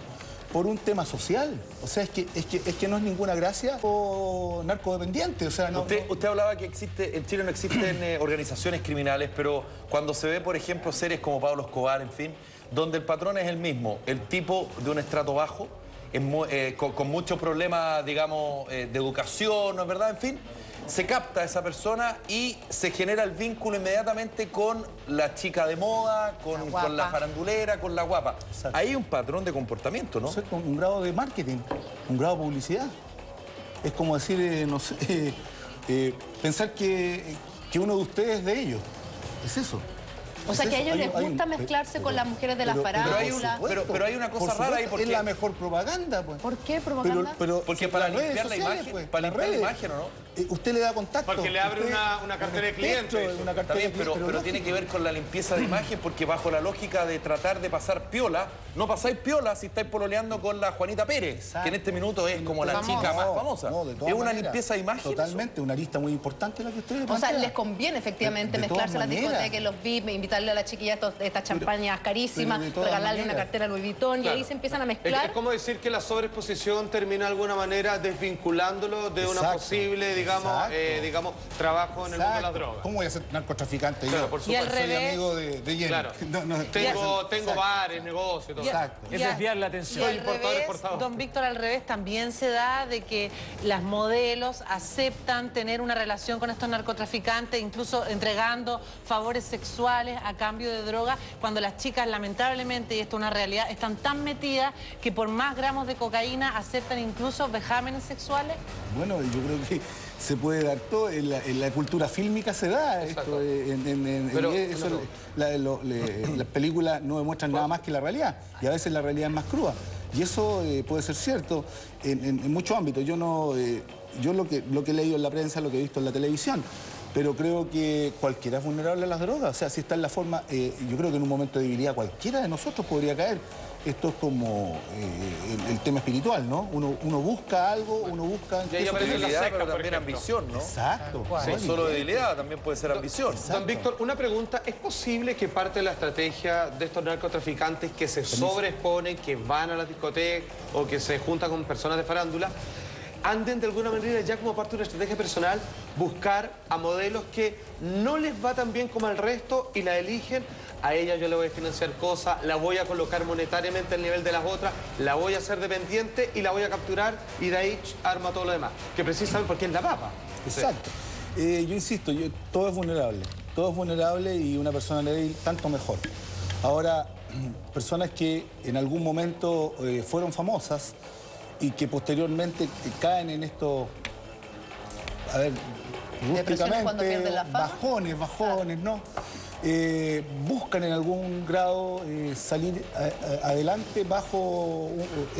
por un tema social. O sea, es que no es ninguna gracia o narcodependiente. O sea, Usted hablaba que en Chile no existen organizaciones criminales, pero cuando se ve, por ejemplo, series como Pablo Escobar, en fin, donde el patrón es el mismo, el tipo de un estrato bajo, con muchos problemas, digamos, de educación, ¿no es verdad? En fin, se capta a esa persona y se genera el vínculo inmediatamente con la chica de moda, con la farandulera, con la guapa. Exacto. Hay un patrón de comportamiento, ¿no? O sea, con un grado de marketing, un grado de publicidad. Es como decir, no sé, pensar que uno de ustedes es de ellos. Es eso. O sea, que a ellos les gusta mezclarse con las mujeres de la farándula. Pero hay una cosa rara ahí porque... Es la mejor propaganda, pues. ¿Por qué propaganda? Porque para limpiar la imagen, pues, para limpiar la imagen, ¿o no? Usted le da contacto. Porque le abre una cartera de clientes. Pero tiene que ver con la limpieza de imagen, porque bajo la lógica de tratar de pasar piola, no pasáis piola si estáis pololeando con la Juanita Pérez, que en este minuto es como la chica más famosa. Es una limpieza de imagen. Totalmente, una lista muy importante la que ustedes plantean. O sea, les conviene efectivamente mezclarse en las discotecas, en los VIP, invitarle a la chiquilla estas champañas carísimas, regalarle una cartera Louis Vuitton, y ahí se empiezan a mezclar. Es como decir que la sobreexposición termina de alguna manera desvinculándolo de una posible, digamos, trabajo en el mundo de las drogas. ¿Cómo voy a ser narcotraficante? Claro, yo, por supuesto. Y al revés, soy amigo de Jenny. Claro. Tengo bares, negocios, todo. Exacto. Es desviar la atención. Y al revés, don Víctor, al revés también se da de que las modelos aceptan tener una relación con estos narcotraficantes, incluso entregando favores sexuales a cambio de droga, cuando las chicas, lamentablemente, y esto es una realidad, están tan metidas que por más gramos de cocaína aceptan incluso vejámenes sexuales. Bueno, yo creo que se puede dar todo, en la cultura fílmica se da esto, las películas no demuestran nada más que la realidad, y a veces la realidad es más cruda, y eso puede ser cierto en muchos ámbitos. Yo lo que he leído en la prensa, lo que he visto en la televisión, pero creo que cualquiera es vulnerable a las drogas. O sea, si está en la forma, yo creo que en un momento de debilidad cualquiera de nosotros podría caer. Esto es como el tema espiritual, ¿no? Uno busca algo, uno busca... Y ahí aparece la secta, pero también ambición, ¿no? Exacto. No solo debilidad, también puede ser ambición. Don Víctor, una pregunta. ¿Es posible que parte de la estrategia de estos narcotraficantes que se sobreexponen, que van a las discotecas o que se juntan con personas de farándula, anden de alguna manera ya como parte de una estrategia personal buscar a modelos que no les va tan bien como al resto y la eligen? A ella yo le voy a financiar cosas, la voy a colocar monetariamente al nivel de las otras, la voy a hacer dependiente y la voy a capturar, y de ahí arma todo lo demás. Que precisamente porque es la papa. Exacto. Yo insisto, todo es vulnerable y una persona débil tanto mejor. Ahora, personas que en algún momento fueron famosas y que posteriormente caen en esto, a ver, rústicamente, bajones, ¿no? Buscan en algún grado salir adelante bajo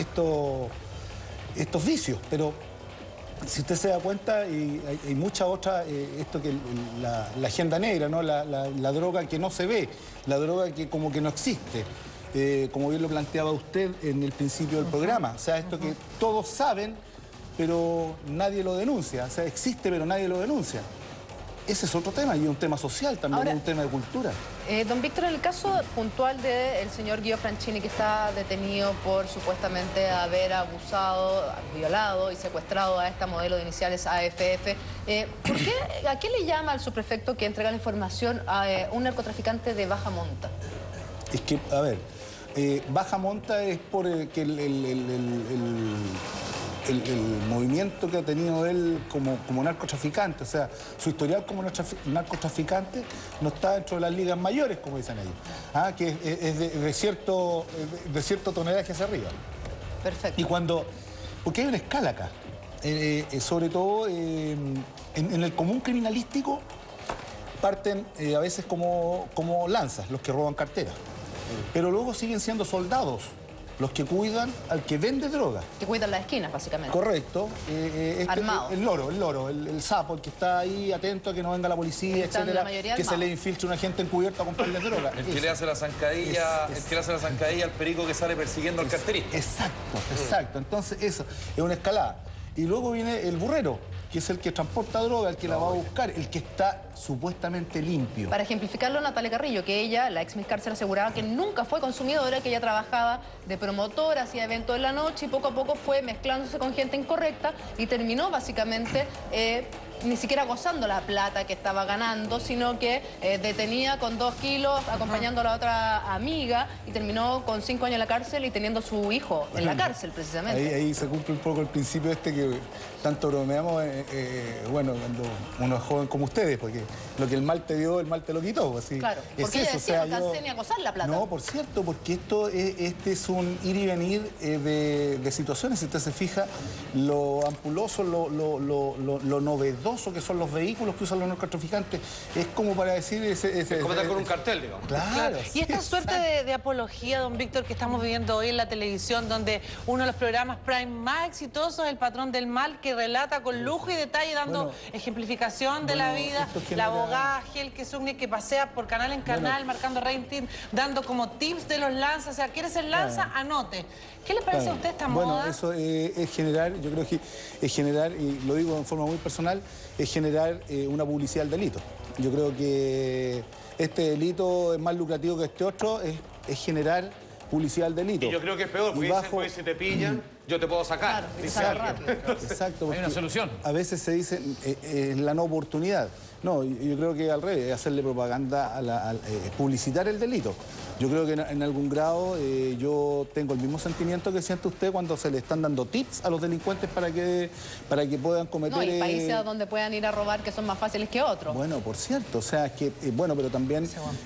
estos vicios, pero si usted se da cuenta, hay mucha otra, esto que la agenda negra, ¿no? La droga que no se ve, la droga que como que no existe, como bien lo planteaba usted en el principio del programa. O sea, esto que todos saben, pero nadie lo denuncia. O sea, existe, pero nadie lo denuncia. Ese es otro tema, y es un tema social también. Ahora, es un tema de cultura. Don Víctor, en el caso puntual del señor Guido Franchini, que está detenido por supuestamente haber abusado, violado y secuestrado a esta modelo de iniciales AFF, ¿a qué le llama al subprefecto que entrega la información a un narcotraficante de baja monta? Es que, a ver, baja monta es por que el movimiento que ha tenido él como narcotraficante. O sea, su historial como narcotraficante no está dentro de las ligas mayores, como dicen ellos, que es de cierto tonelaje hacia arriba. Perfecto. Y porque hay una escala acá, sobre todo en el común criminalístico, parten a veces como lanzas, los que roban carteras, pero luego siguen siendo soldados los que cuidan al que vende droga. Que cuidan las esquinas, básicamente. Correcto. Armado. El loro, el sapo, el que está ahí atento a que no venga la policía, etcétera, que se le infiltre un agente encubierto a comprarle droga. El que le hace la zancadilla, al perico que sale persiguiendo al carterista. Exacto. Entonces, eso es una escalada. Y luego viene el burrero, que es el que transporta droga, el que la va a buscar, el que está supuestamente limpio. Para ejemplificarlo, Natalia Carrillo, que ella, la ex Miss Cárcel, aseguraba que nunca fue consumidora, que ella trabajaba de promotora, hacía eventos en la noche y poco a poco fue mezclándose con gente incorrecta y terminó básicamente ni siquiera gozando la plata que estaba ganando, sino que detenía con 2 kilos acompañando a la otra amiga y terminó con 5 años en la cárcel y teniendo su hijo en la cárcel, precisamente. Ahí se cumple un poco el principio que tanto bromeamos, bueno, cuando uno es joven como ustedes, porque lo que el mal te dio, el mal te lo quitó. Así, claro, porque es ella eso, decía, no alcancé ni a gozar la plata. No, por cierto, porque este es un ir y venir de situaciones. Si usted se fija, lo ampuloso, lo novedoso que son los vehículos que usan los narcotraficantes, es como para decir... Es como estar con un cartel, digamos. Claro. Y esta suerte de apología, don Víctor, que estamos viviendo hoy en la televisión, donde uno de los programas prime más exitosos es El Patrón del Mal, que relata con lujo y detalle, dando ejemplificación de la vida, la abogada Helke Zugnick, que pasea por canal en canal, marcando rating, dando como tips de los lanzas. O sea, ¿quiere ser lanza? Anote. ¿Qué le parece a usted esta moda? Bueno, eso es generar, yo creo que es generar, y lo digo en forma muy personal, es generar una publicidad al delito. Yo creo que este delito es más lucrativo que este otro, es generar publicidad al delito. Y yo creo que es peor, porque dicen, pues, si te pillan, yo te puedo sacar. Claro, exacto. Hay una solución. A veces se dice la no oportunidad. No, yo creo que al revés, hacerle propaganda, publicitar el delito. Yo creo que en algún grado yo tengo el mismo sentimiento que siente usted cuando se le están dando tips a los delincuentes para que puedan cometer... No, hay países donde puedan ir a robar que son más fáciles que otros. Bueno, por cierto, o sea, es que, bueno, pero también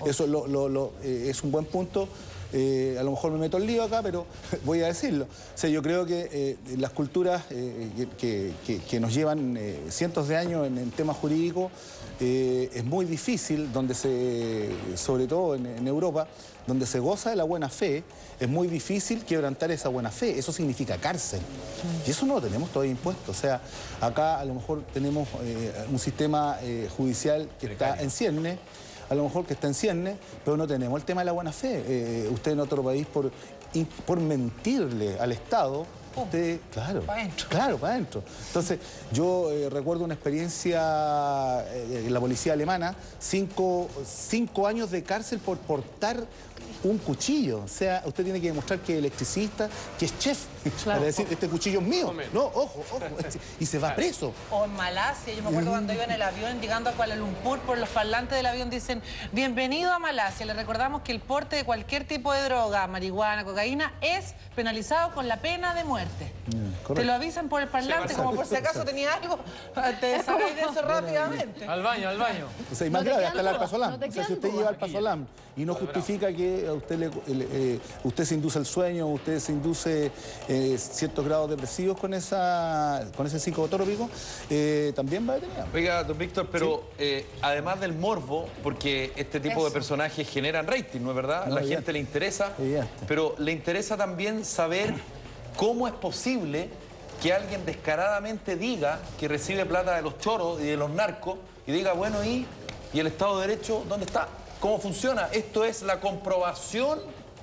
eso es un buen punto. A lo mejor me meto el lío acá, pero voy a decirlo. O sea, yo creo que las culturas que nos llevan cientos de años en temas jurídicos, es muy difícil, sobre todo en Europa, donde se goza de la buena fe, es muy difícil quebrantar esa buena fe. Eso significa cárcel. Y eso no lo tenemos todavía impuesto. O sea, acá a lo mejor tenemos un sistema judicial que está en cierne, pero no tenemos el tema de la buena fe. Usted en otro país, por mentirle al Estado, usted, claro, para adentro. Entonces, yo recuerdo una experiencia en la policía alemana, 5 años de cárcel por portar un cuchillo. O sea, usted tiene que demostrar que es electricista, que es chef, para decir, este cuchillo es mío. No, ojo, y se va preso. O en Malasia, yo me acuerdo cuando iba en el avión llegando a Kuala Lumpur, por los parlantes del avión dicen, bienvenido a Malasia. Le recordamos que el porte de cualquier tipo de droga, marihuana, cocaína, es penalizado con la pena de muerte. Te lo avisan por el parlante, como por si acaso tenía algo, te sacáis de eso rápidamente. Al baño. O sea, y más grave, hasta el alpazolam. O sea, si usted lleva alpazolam y no justifica que a usted se induce el sueño, usted se induce ciertos grados depresivos con ese psicotrópico, también va detenido. Oiga, don Víctor, pero además del morbo, porque este tipo de personajes generan rating, ¿no es verdad? La gente le interesa, pero le interesa también saber cómo es posible que alguien descaradamente diga que recibe plata de los choros y de los narcos y diga, bueno, ¿y el Estado de Derecho dónde está? ¿Cómo funciona? Esto es la comprobación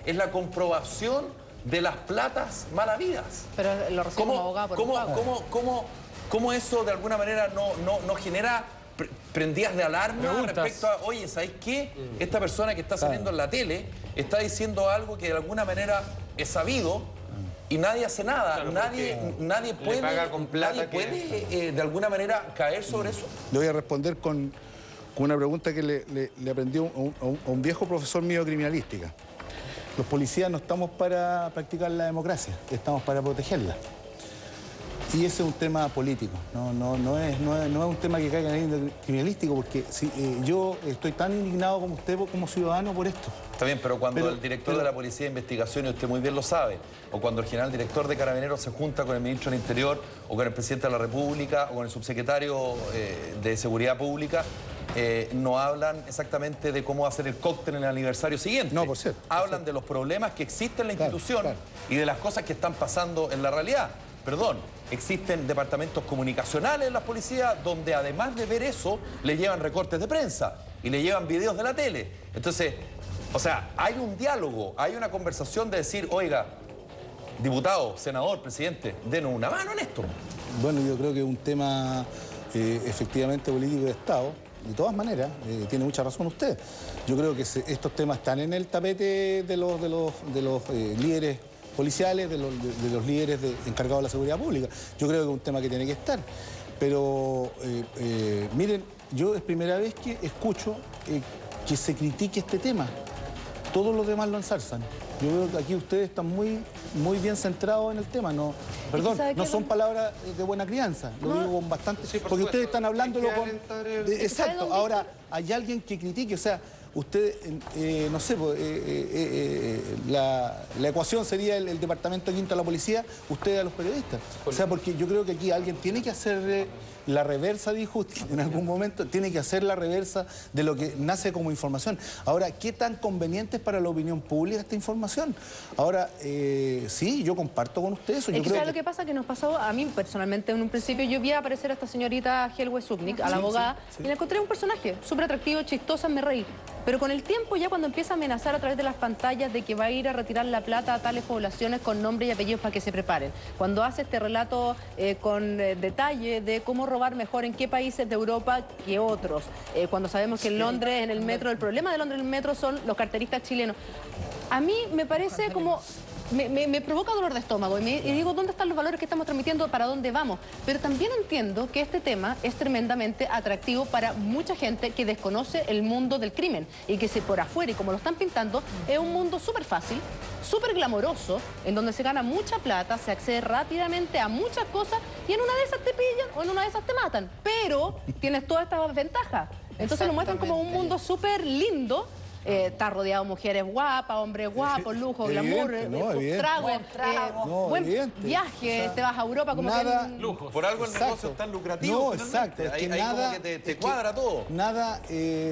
de las platas mal habidas. Pero lo recibe como abogado por un pago. ¿Cómo eso de alguna manera no genera prendías de alarma respecto a, oye, ¿sabéis qué? Esta persona que está saliendo en la tele está diciendo algo que de alguna manera es sabido y nadie hace nada? Claro, nadie puede de alguna manera caer sobre eso. Le voy a responder con una pregunta que le aprendí a un viejo profesor mío de criminalística. Los policías no estamos para practicar la democracia, estamos para protegerla. Y ese es un tema político, no es un tema que caiga en el criminalístico, porque yo estoy tan indignado como usted, como ciudadano, por esto. Está bien, pero cuando el director de la Policía de Investigación, y usted muy bien lo sabe, o cuando el general director de Carabineros se junta con el ministro del Interior, o con el presidente de la República, o con el subsecretario de Seguridad Pública, no hablan exactamente de cómo hacer el cóctel en el aniversario siguiente. No, por cierto. Hablan de los problemas que existen en la institución y de las cosas que están pasando en la realidad. Perdón, existen departamentos comunicacionales en las policías donde además de ver eso, le llevan recortes de prensa y le llevan videos de la tele. Entonces, o sea, hay un diálogo, hay una conversación de decir, oiga, diputado, senador, presidente, denos una mano en esto. Bueno, yo creo que es un tema efectivamente político de Estado. De todas maneras, tiene mucha razón usted. Yo creo que estos temas están en el tapete de los líderes policiales, de los líderes encargados de la seguridad pública. Yo creo que es un tema que tiene que estar. Pero, miren, yo es primera vez que escucho que se critique este tema. Todos los demás lo ensalzan. Yo veo que aquí ustedes están muy bien centrados en el tema. No, perdón, no son palabras de buena crianza. Lo digo con bastante... porque ustedes están hablándolo con... Exacto. Ahora, hay alguien que critique, o sea... Usted, no sé, la ecuación sería el departamento quinto a la policía, usted a los periodistas. O sea, porque yo creo que aquí alguien tiene que hacer la reversa, dijo usted en algún momento, tiene que hacer la reversa de lo que nace como información. Ahora, ¿qué tan conveniente es para la opinión pública esta información? Ahora, sí, yo comparto con usted eso. Es que, ¿sabes lo que pasa? Que nos pasó, a mí personalmente, en un principio, yo vi aparecer a esta señorita Helwe Zupnik, a la abogada, y la encontré un personaje súper atractivo, chistosa, me reí. Pero con el tiempo, ya cuando empieza a amenazar a través de las pantallas de que va a ir a retirar la plata a tales poblaciones con nombre y apellidos para que se preparen. Cuando hace este relato con detalle de cómo robar mejor en qué países de Europa que otros. Cuando sabemos que en Londres, en el metro, el problema de Londres en el metro son los carteristas chilenos. A mí me parece como... Me provoca dolor de estómago y digo, ¿dónde están los valores que estamos transmitiendo? ¿Para dónde vamos? Pero también entiendo que este tema es tremendamente atractivo para mucha gente que desconoce el mundo del crimen y que por afuera, y como lo están pintando, es un mundo súper fácil, súper glamoroso, en donde se gana mucha plata, se accede rápidamente a muchas cosas y en una de esas te pillan o en una de esas te matan. Pero tienes todas estas ventajas. Entonces lo muestran como un mundo súper lindo. Está rodeado de mujeres guapas, hombres guapos, lujo, glamour, buen viaje, te vas a Europa como nada, que... Lujo. Por algo el negocio es tan lucrativo. No, exacto. Es que nada... Como que te cuadra todo. Nada...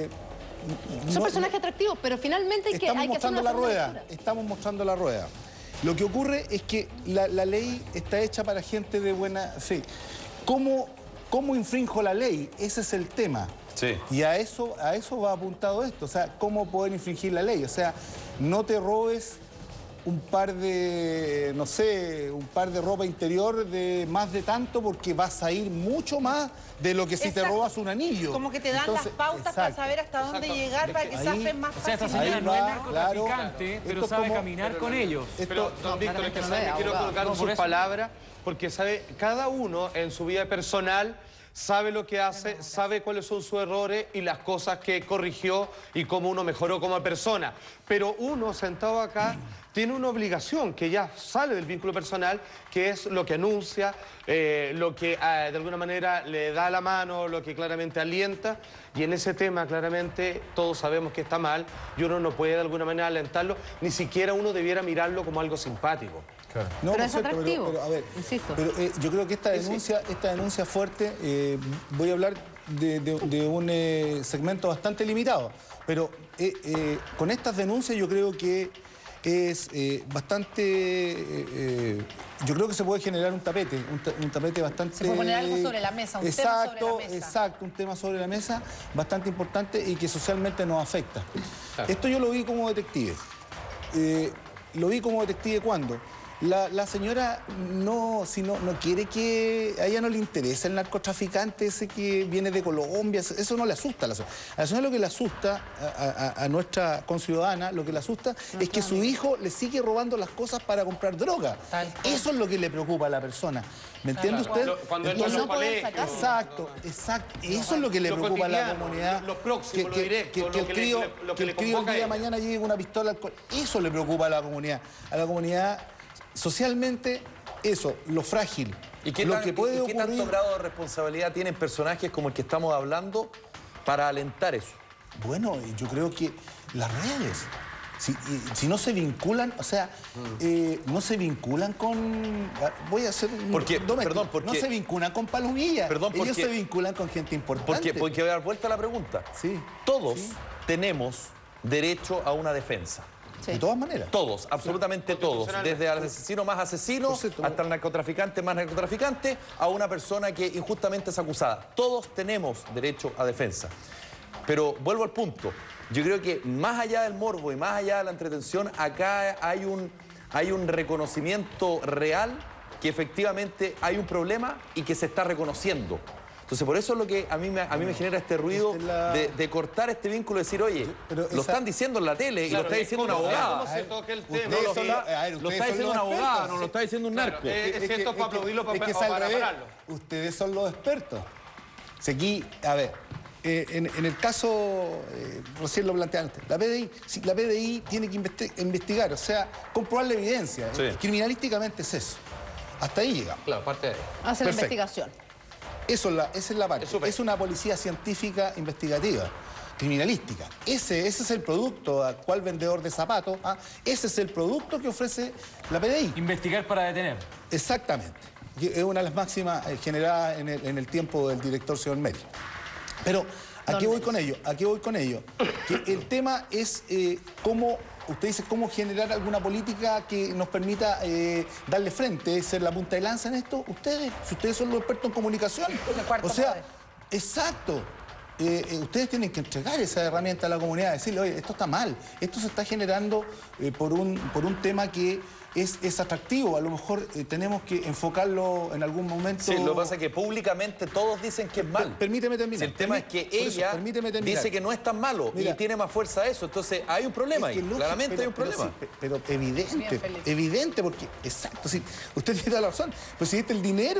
Son personajes atractivos, pero finalmente hay que hacer una rueda. Estamos mostrando la rueda. Lo que ocurre es que la ley está hecha para gente de buena fe. ¿Cómo infrinjo la ley? Ese es el tema. Sí. Y a eso va apuntado esto, o sea, cómo poder infringir la ley. O sea, no te robes un par de, no sé, un par de ropa interior de más de tanto porque vas a ir mucho más de lo que si te robas un anillo. Como que te dan las pautas para saber hasta dónde llegar para que zafes más fácil. O sea, esta señora no es narcotraficante, pero sabe caminar con ellos. Pero, don Víctor, es que me quiero colocar en sus palabras, porque sabe, cada uno en su vida personal sabe lo que hace, sabe cuáles son sus errores y las cosas que corrigió y cómo uno mejoró como persona. Pero uno, sentado acá, tiene una obligación que ya sale del vínculo personal, que es lo que anuncia, lo que de alguna manera le da la mano, lo que claramente alienta. Y en ese tema, claramente, todos sabemos que está mal y uno no puede de alguna manera alentarlo, ni siquiera uno debiera mirarlo como algo simpático. Claro. No, pero es atractivo, pero, a ver, insisto. Pero yo creo que esta denuncia fuerte, voy a hablar de un segmento bastante limitado, pero con estas denuncias yo creo que es bastante... yo creo que se puede generar un tapete bastante... Se puede poner algo sobre la mesa, un tema sobre la mesa. Exacto, un tema sobre la mesa bastante importante y que socialmente nos afecta. Claro. Esto yo lo vi como detective. Lo vi como detective cuando la señora no quiere que... A ella no le interesa el narcotraficante ese que viene de Colombia, eso no le asusta a la señora. A la señora lo que le asusta, a nuestra conciudadana, lo que le asusta es que su hijo le sigue robando las cosas para comprar droga. Eso es lo que le preocupa a la persona. ¿Me entiende usted? Cuando él no puede sacar. Exacto. Eso es lo que le preocupa a la comunidad. Lo próximo, lo directo, que el crío el día de mañana llegue con una pistola al cuerpo. Eso le preocupa a la comunidad. A la comunidad socialmente, eso, lo frágil. ¿Y qué tanto grado de responsabilidad tienen personajes como el que estamos hablando para alentar eso? Bueno, yo creo que las redes... Si no se vinculan, o sea, no se vinculan con... Voy a hacer un perdón, porque... No se vinculan con palomillas. Ellos se vinculan con gente importante. Porque voy a dar vuelta a la pregunta. Sí. Todos tenemos derecho a una defensa. Sí. De todas maneras. Todos, absolutamente todos. Desde al asesino más asesino hasta el narcotraficante más narcotraficante, a una persona que injustamente es acusada. Todos tenemos derecho a defensa. Pero vuelvo al punto. Yo creo que más allá del morbo y más allá de la entretención, acá hay un reconocimiento real que efectivamente hay un problema y que se está reconociendo. Entonces, por eso es lo que a mí me genera este ruido de cortar este vínculo y decir, oye, lo están diciendo en la tele y lo está diciendo una abogada. ¿Cómo se toca el tema? Lo está diciendo una abogada, no lo está diciendo un narco. Es cierto, para aplaudirlo, para pararlo. Ustedes son los expertos. Si aquí, a ver, en el caso, recién lo planteé antes, la PDI tiene que investigar, o sea, comprobar la evidencia. Sí. Criminalísticamente es eso. Hasta ahí llegamos. Claro, parte de ahí. Hace la investigación. Esa es la parte. Es una policía científica investigativa, criminalística. Ese es el producto, a cual vendedor de zapatos, ese es el producto que ofrece la PDI. Investigar para detener. Exactamente. Es una de las máximas generadas en el tiempo del director señor Meri. Pero, ¿a qué voy con ello? Que el tema es cómo... Usted dice cómo generar alguna política que nos permita darle frente, ser la punta de lanza en esto. Si ustedes son los expertos en comunicación. O sea, exacto. Ustedes tienen que entregar esa herramienta a la comunidad, decirle, oye, esto está mal, esto se está generando por un tema que es atractivo. A lo mejor tenemos que enfocarlo en algún momento. Sí, lo que pasa es que públicamente todos dicen que es mal. Permíteme terminar. Si el tema es que ella dice que no es tan malo. Mira, y tiene más fuerza eso. Entonces hay un problema ahí. Claramente hay un problema. Pero evidente, porque, exacto, sí, usted tiene toda la razón. Pues si este el dinero,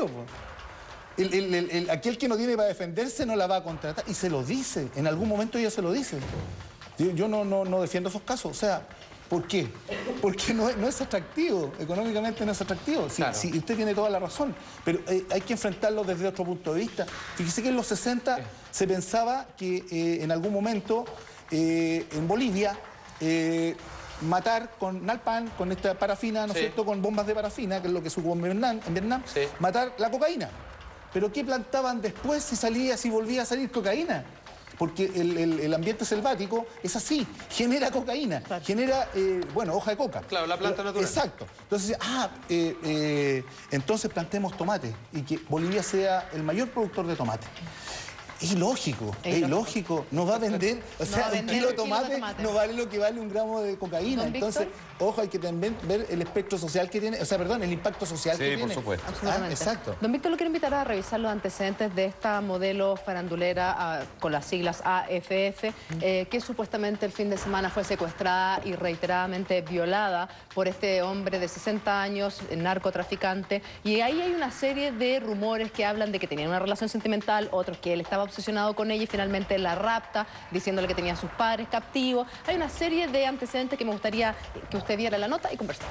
aquel que no tiene para defenderse no la va a contratar. Y se lo dice, en algún momento ella se lo dice. Yo no defiendo esos casos, o sea... ¿Por qué? Porque no es atractivo, económicamente no es atractivo. Sí, usted tiene toda la razón, pero hay que enfrentarlo desde otro punto de vista. Fíjese que en los 60 se pensaba que en algún momento en Bolivia matar con nalpan, con esta parafina, ¿no es cierto?, con bombas de parafina, que es lo que supo en Vietnam, matar la cocaína. Pero ¿qué plantaban después si volvía a salir cocaína? Porque el ambiente selvático es así, genera cocaína, genera, hoja de coca. Claro, la planta natural. Exacto. Entonces, entonces plantemos tomate y que Bolivia sea el mayor productor de tomate. Es ilógico, no va a vender, o sea, un kilo de tomate no vale lo que vale un gramo de cocaína. Entonces, ojo, hay que también ver el espectro social que tiene, el impacto social que tiene. Sí, por supuesto. Absolutamente. Exacto. Don Víctor, lo quiero invitar a revisar los antecedentes de esta modelo farandulera con las siglas AFF, que supuestamente el fin de semana fue secuestrada y reiteradamente violada por este hombre de 60 años, narcotraficante, y ahí hay una serie de rumores que hablan de que tenían una relación sentimental, otros que él estaba obsesionado con ella y finalmente la rapta, diciéndole que tenía a sus padres captivos. Hay una serie de antecedentes que me gustaría que usted viera la nota y conversemos.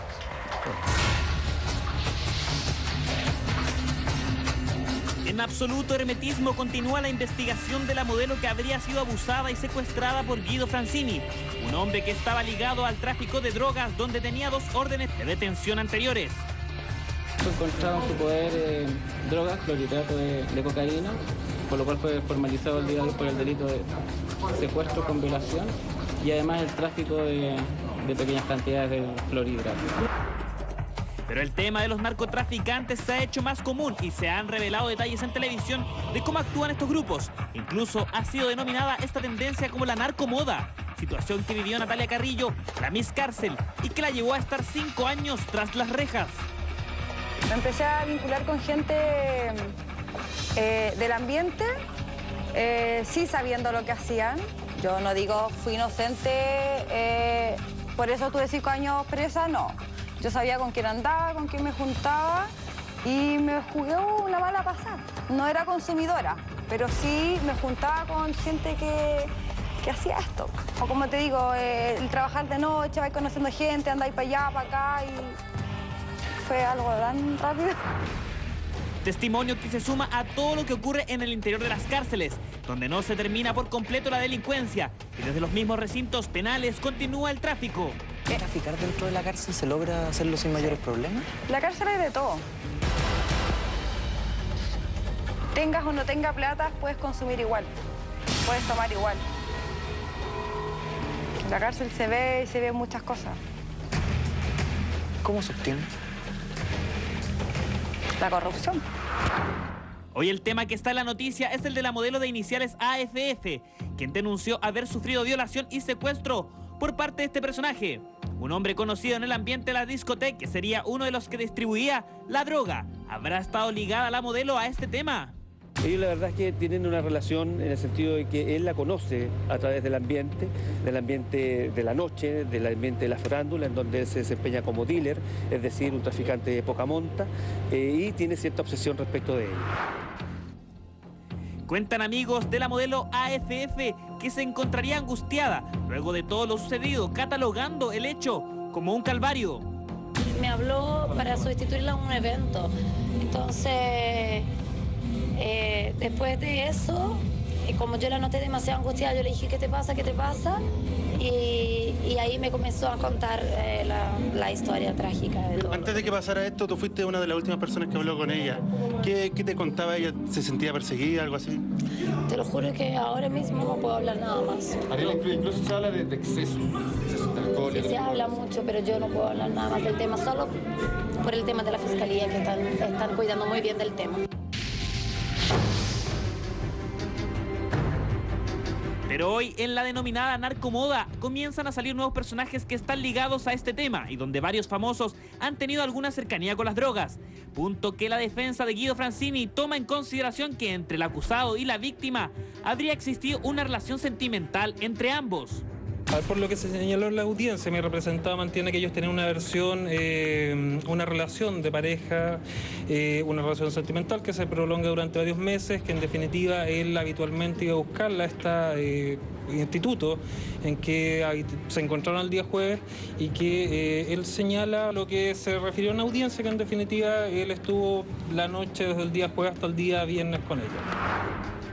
En absoluto hermetismo continúa la investigación de la modelo que habría sido abusada y secuestrada por Guido Francini, un hombre que estaba ligado al tráfico de drogas, donde tenía 2 órdenes de detención anteriores. Fue encontrado en su poder drogas, clorhidrato de cocaína, por lo cual fue formalizado el día de hoy por el delito de secuestro con violación y además el tráfico de pequeñas cantidades de clorhidrato. Pero el tema de los narcotraficantes se ha hecho más común y se han revelado detalles en televisión de cómo actúan estos grupos. Incluso ha sido denominada esta tendencia como la narcomoda, situación que vivió Natalia Carrillo, la Miss Cárcel, y que la llevó a estar 5 años tras las rejas. Me empecé a vincular con gente del ambiente, sí sabiendo lo que hacían. Yo no digo fui inocente, por eso tuve 5 años presa, no. Yo sabía con quién andaba, con quién me juntaba y me jugué una mala pasada. No era consumidora, pero sí me juntaba con gente que hacía esto. O como te digo, el trabajar de noche, vais conociendo gente, andáis para allá, para acá y fue algo tan rápido. Testimonio que se suma a todo lo que ocurre en el interior de las cárceles, donde no se termina por completo la delincuencia y desde los mismos recintos penales continúa el tráfico. ¿Traficar dentro de la cárcel se logra hacerlo sin mayores problemas? La cárcel hay de todo. Tengas o no tengas plata, puedes consumir igual, puedes tomar igual. En la cárcel se ve muchas cosas. ¿Cómo se obtiene? La corrupción. Hoy el tema que está en la noticia es el de la modelo de iniciales AFF, quien denunció haber sufrido violación y secuestro por parte de este personaje, un hombre conocido en el ambiente de la discoteca que sería uno de los que distribuía la droga. ¿Habrá estado ligada la modelo a este tema? Ellos la verdad es que tienen una relación en el sentido de que él la conoce a través del ambiente de la noche, del ambiente de la farándula, en donde él se desempeña como dealer, es decir, un traficante de poca monta, y tiene cierta obsesión respecto de ella. Cuentan amigos de la modelo AFF que se encontraría angustiada luego de todo lo sucedido, catalogando el hecho como un calvario. Me habló para sustituirla en un evento, entonces después de eso, como yo la noté demasiado angustiada, yo le dije, ¿qué te pasa? ¿Qué te pasa? Y ahí me comenzó a contar la historia trágica de todo. Antes de que pasara esto, tú fuiste una de las últimas personas que habló con ella. ¿Qué te contaba ella? ¿Se sentía perseguida, algo así? Te lo juro que ahora mismo no puedo hablar nada más. Ariela, incluso se habla de excesos de alcohol. Sí, se habla mucho, pero yo no puedo hablar nada más del tema, solo por el tema de la fiscalía, que están cuidando muy bien del tema. Pero hoy, en la denominada narcomoda, comienzan a salir nuevos personajes que están ligados a este tema y donde varios famosos han tenido alguna cercanía con las drogas. Punto que la defensa de Guido Franzini toma en consideración que entre el acusado y la víctima habría existido una relación sentimental entre ambos. Por lo que se señaló en la audiencia, mi representado mantiene que ellos tenían una versión, una relación de pareja, una relación sentimental que se prolonga durante varios meses, que en definitiva él habitualmente iba a buscarla a este instituto en que se encontraron el día jueves y que él señala lo que se refirió en la audiencia, que en definitiva él estuvo la noche desde el día jueves hasta el día viernes con ella.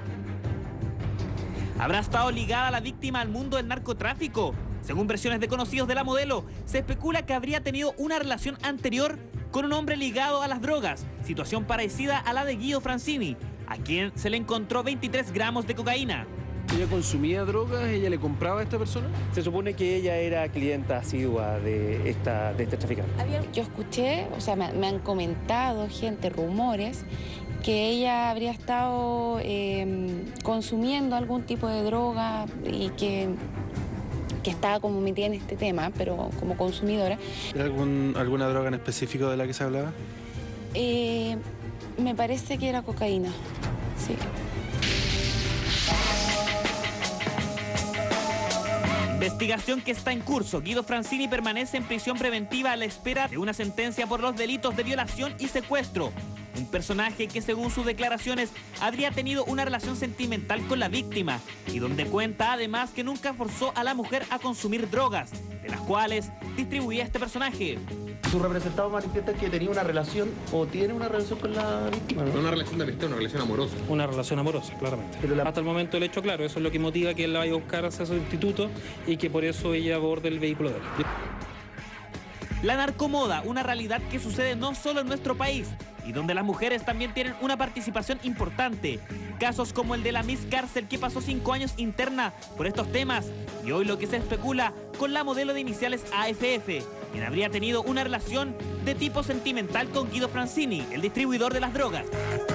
¿Habrá estado ligada la víctima al mundo del narcotráfico? Según versiones de conocidos de la modelo, se especula que habría tenido una relación anterior con un hombre ligado a las drogas, situación parecida a la de Guido Franzini, a quien se le encontró 23 gramos de cocaína. ¿Ella consumía drogas? ¿Ella le compraba a esta persona? Se supone que ella era clienta asidua de este traficante. Yo escuché, o sea, me han comentado gente, rumores, que ella habría estado consumiendo algún tipo de droga y que estaba como metida en este tema, pero como consumidora. ¿Era alguna droga en específico de la que se hablaba? Me parece que era cocaína, sí. Investigación que está en curso. Guido Franzini permanece en prisión preventiva a la espera de una sentencia por los delitos de violación y secuestro. Un personaje que, según sus declaraciones, habría tenido una relación sentimental con la víctima y donde cuenta además que nunca forzó a la mujer a consumir drogas, de las cuales distribuía este personaje. Su representado manifiesta que tenía una relación o tiene una relación con la víctima, ¿no? Una relación de amistad, una relación amorosa. Una relación amorosa, claramente. Pero hasta el momento del hecho, claro, eso es lo que motiva que él la vaya a buscar hacia su instituto y que por eso ella aborde el vehículo de él. La narcomoda, una realidad que sucede no solo en nuestro país y donde las mujeres también tienen una participación importante. Casos como el de la Miss Cárcel, que pasó 5 años interna por estos temas, y hoy lo que se especula con la modelo de iniciales AFF, quien habría tenido una relación de tipo sentimental con Guido Franzini, el distribuidor de las drogas.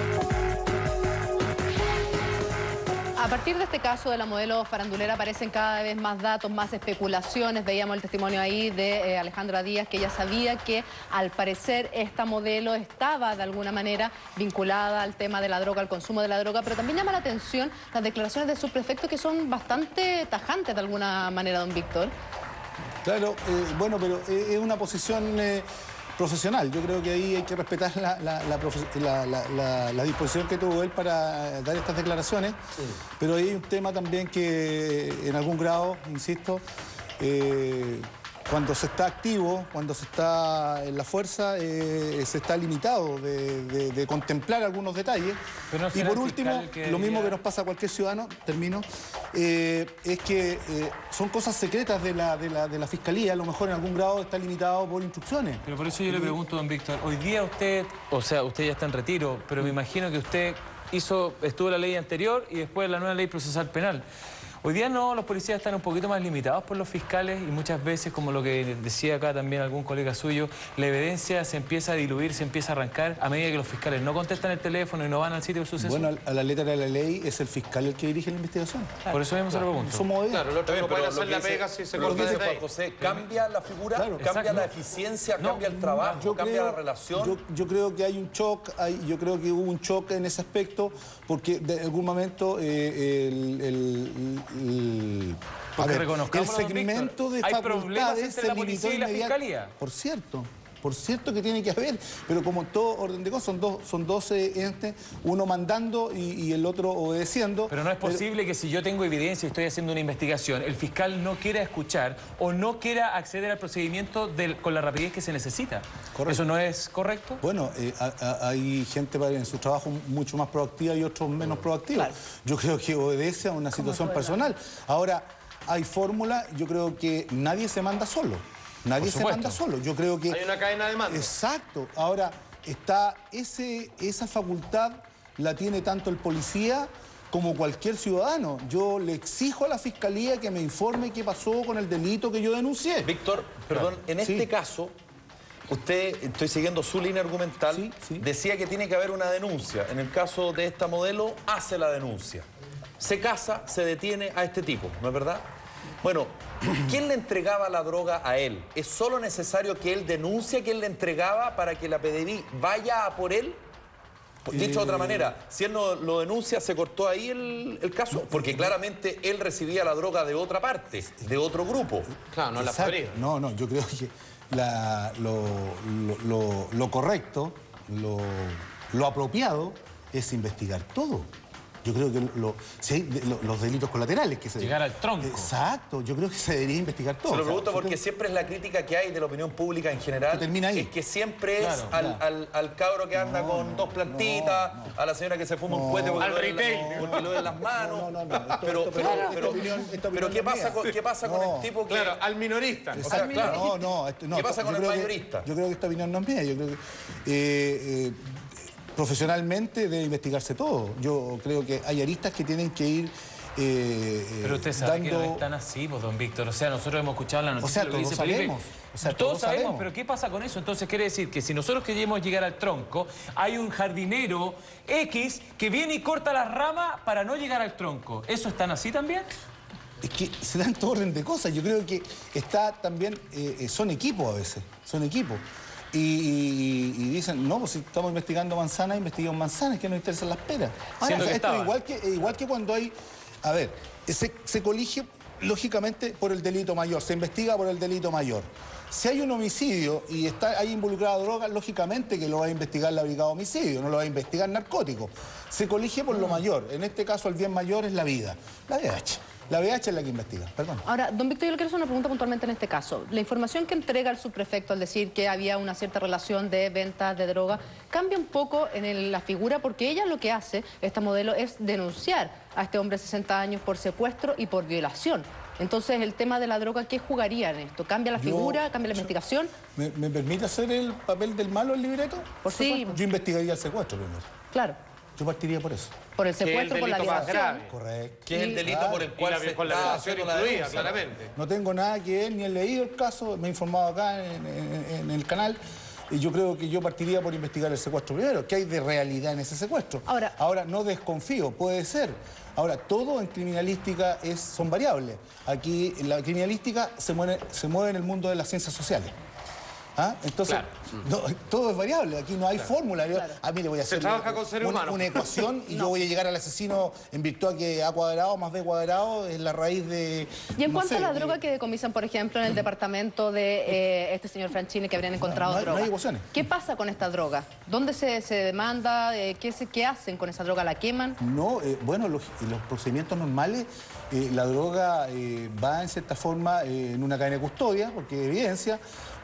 A partir de este caso de la modelo farandulera aparecen cada vez más datos, más especulaciones. Veíamos el testimonio ahí de Alejandra Díaz, que ella sabía que al parecer esta modelo estaba de alguna manera vinculada al tema de la droga, al consumo de la droga, pero también llama la atención las declaraciones del subprefecto, que son bastante tajantes de alguna manera, don Víctor. Claro, bueno, pero es una posición profesional. Yo creo que ahí hay que respetar la disposición que tuvo él para dar estas declaraciones, sí. Pero hay un tema también que en algún grado, insisto, cuando se está activo, cuando se está en la fuerza, se está limitado de contemplar algunos detalles. No, y por último, lo mismo que nos pasa a cualquier ciudadano, termino, es que son cosas secretas de la Fiscalía, a lo mejor en algún grado está limitado por instrucciones. Pero por eso yo le pregunto, don Víctor, hoy día usted, o sea, usted ya está en retiro, pero me imagino que usted estuvo la ley anterior y después la nueva ley procesal penal. Hoy día no, los policías están un poquito más limitados por los fiscales y muchas veces, como lo que decía acá también algún colega suyo, la evidencia se empieza a diluir, se empieza a arrancar a medida que los fiscales no contestan el teléfono y no van al sitio del suceso. Bueno, a la letra de la ley es el fiscal el que dirige la investigación. Claro. Por eso mismo se lo pregunto. Somos claro, el otro no puede hacer la pega si se corta desde ahí. José, ¿cambia la figura? Claro. ¿Cambia la eficiencia? ¿Cambia el trabajo? ¿Cambia la relación? Yo creo que hay un shock, yo creo que hubo un shock en ese aspecto, porque de algún momento porque reconozcamos, el segmento de facultades se limitó y la fiscalía. Por cierto que tiene que haber, pero como todo orden de cosas, son 12 entes, uno mandando y el otro obedeciendo. Pero no es posible que si yo tengo evidencia y estoy haciendo una investigación, el fiscal no quiera escuchar o no quiera acceder al procedimiento con la rapidez que se necesita. Correcto. ¿Eso no es correcto? Bueno, hay gente en su trabajo mucho más proactiva y otros menos proactivos. Claro. Yo creo que obedece a una situación personal. Ahora, hay fórmula, yo creo que nadie se manda solo. Nadie se manda solo. Yo creo que... Hay una cadena de mando. Exacto. Ahora, está esa facultad la tiene tanto el policía como cualquier ciudadano. Yo le exijo a la Fiscalía que me informe qué pasó con el delito que yo denuncié. Víctor, perdón, en este caso, usted, estoy siguiendo su línea argumental, decía que tiene que haber una denuncia. En el caso de esta modelo, hace la denuncia. Se casa, se detiene a este tipo, ¿no es verdad? Bueno, ¿quién le entregaba la droga a él? ¿Es solo necesario que él denuncie que él le entregaba para que la PDI vaya a por él? Dicho de otra manera, si él no lo denuncia, ¿se cortó ahí el caso? Porque claramente él recibía la droga de otra parte, de otro grupo. Claro, no la fabría. No, yo creo que lo correcto, lo apropiado es investigar todo. Yo creo que los delitos colaterales que se... Llegar al tronco. Exacto, yo creo que se debería investigar todo. Se lo pregunto porque siempre es la crítica que hay de la opinión pública en general. Que termina ahí. Es que siempre es al cabro que anda con dos plantitas, a la señora que se fuma un cohete porque lo de las manos. Pero ¿qué pasa con el tipo que... Claro, al minorista. O sea, ¿qué pasa con el mayorista? Yo creo que esta opinión no es mía. Yo creo que... profesionalmente debe investigarse todo. Yo creo que hay aristas que tienen que ir pero usted sabe que no es tan así, pues, don Víctor. O sea, nosotros hemos escuchado la noticia. O sea, todos sabemos. Todos sabemos, pero ¿qué pasa con eso? Entonces quiere decir que si nosotros queremos llegar al tronco, hay un jardinero X que viene y corta las ramas para no llegar al tronco. ¿Eso es tan así también? Es que se dan todo orden de cosas. Yo creo que está también... son equipos a veces, son equipos. Y dicen, no, pues si estamos investigando manzanas, investigamos manzanas, que nos interesan las peras. Esto es igual que cuando hay... A ver, se colige lógicamente por el delito mayor, se investiga por el delito mayor. Si hay un homicidio y está ahí involucrada droga, lógicamente que lo va a investigar la brigada de homicidio, no lo va a investigar narcótico. Se colige por lo mayor. En este caso, el bien mayor es la vida. La VH. La VH es la que investiga, perdón. Ahora, don Víctor, yo le quiero hacer una pregunta puntualmente en este caso. La información que entrega el subprefecto al decir que había una cierta relación de venta de droga, cambia un poco en la figura porque ella lo que hace, esta modelo, es denunciar a este hombre de 60 años por secuestro y por violación. Entonces, el tema de la droga, ¿qué jugaría en esto? ¿Cambia la figura? ¿Cambia la investigación? ¿Me permite hacer el papel del malo el libreto? Por supuesto. Yo investigaría el secuestro primero. Claro. Yo partiría por eso. Por el secuestro, por la violación. Correcto. Que es el delito por el cual se con la violación incluida, claramente. No tengo nada que ver, ni he leído el caso, me he informado acá en el canal. Y yo creo que yo partiría por investigar el secuestro primero. ¿Qué hay de realidad en ese secuestro? Ahora no desconfío, puede ser. Ahora, todo en criminalística son variables. Aquí la criminalística se mueve en el mundo de las ciencias sociales. ¿Ah? Entonces, todo es variable, aquí no hay fórmula. Mire, voy a hacer una ecuación y yo voy a llegar al asesino en virtud a que A cuadrado más B cuadrado es la raíz de... Y en cuanto a la droga que decomisan, por ejemplo, en el departamento de este señor Franchini, que habrían encontrado droga. No hay ecuaciones. ¿Qué pasa con esta droga? ¿Dónde se demanda? ¿Qué hacen con esa droga? ¿La queman? No, bueno, los procedimientos normales, la droga va en cierta forma en una cadena de custodia, porque hay evidencia.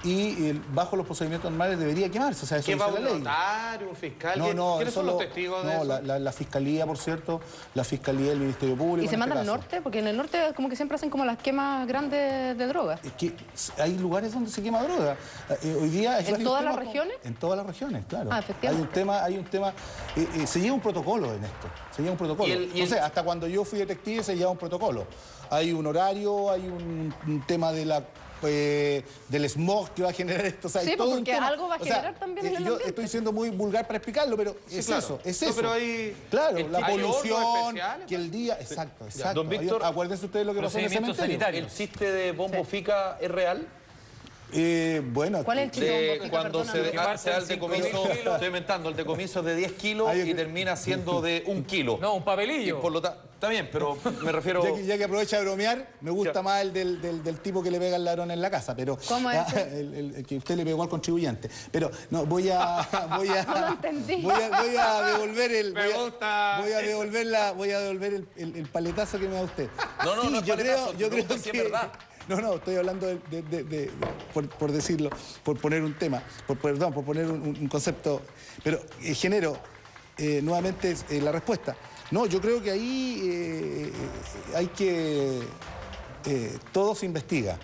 y bajo los procedimientos normales debería quemarse. O sea, eso ¿Qué va dice la ley. un notario, un fiscal? No, ¿Quiénes son los testigos de eso? la Fiscalía, por cierto, la Fiscalía del Ministerio Público. ¿Y se manda al norte? Porque en el norte como que siempre hacen como las quemas grandes de drogas. Es que hay lugares donde se quema droga. Hoy día... ¿En todas las regiones? En todas las regiones, claro. Ah, efectivamente. Hay un tema... se lleva un protocolo en esto. Se lleva un protocolo. Entonces, hasta cuando yo fui detective se lleva un protocolo. Hay un horario, hay un tema de del smog que va a generar esto. O sea, sí, todo porque algo va a generar también en el ambiente. Yo estoy siendo muy vulgar para explicarlo, pero Sí, es claro. eso, es No, eso. pero hay... Claro, la ¿hay hornos polución, especiales? que el día... Exacto, exacto. Don Víctor, acuérdense ustedes lo que pasó en el cementerio. ¿El chiste de Bombo Fica es real? Bueno, ¿cuál es el chiste de Bombo Fica? Cuando se da el decomiso, estoy inventando, el decomiso de 10 kilos y termina siendo de 1 kilo. No, un papelillo. Por lo tanto, está bien, pero me refiero... Ya que aprovecha de bromear, me gusta más el del tipo que le pega al ladrón en la casa, pero... ¿Cómo es? El que usted le pegó al contribuyente. Pero, no, voy a No lo entendí. voy a devolver el... Me gusta... Voy a devolver el paletazo que me da usted. No, Sí, no es yo paletazo, creo pregunto si es verdad. No, estoy hablando por decirlo, por poner un tema, por poner un concepto, pero genero nuevamente la respuesta. No, yo creo que ahí hay que... todo se investiga.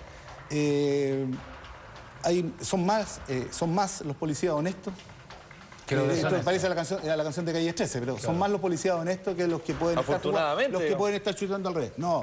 Son más los policías honestos. Esto me parece a la canción de Calle 13, pero son más los policías honestos que los que pueden estar chutando al revés. No.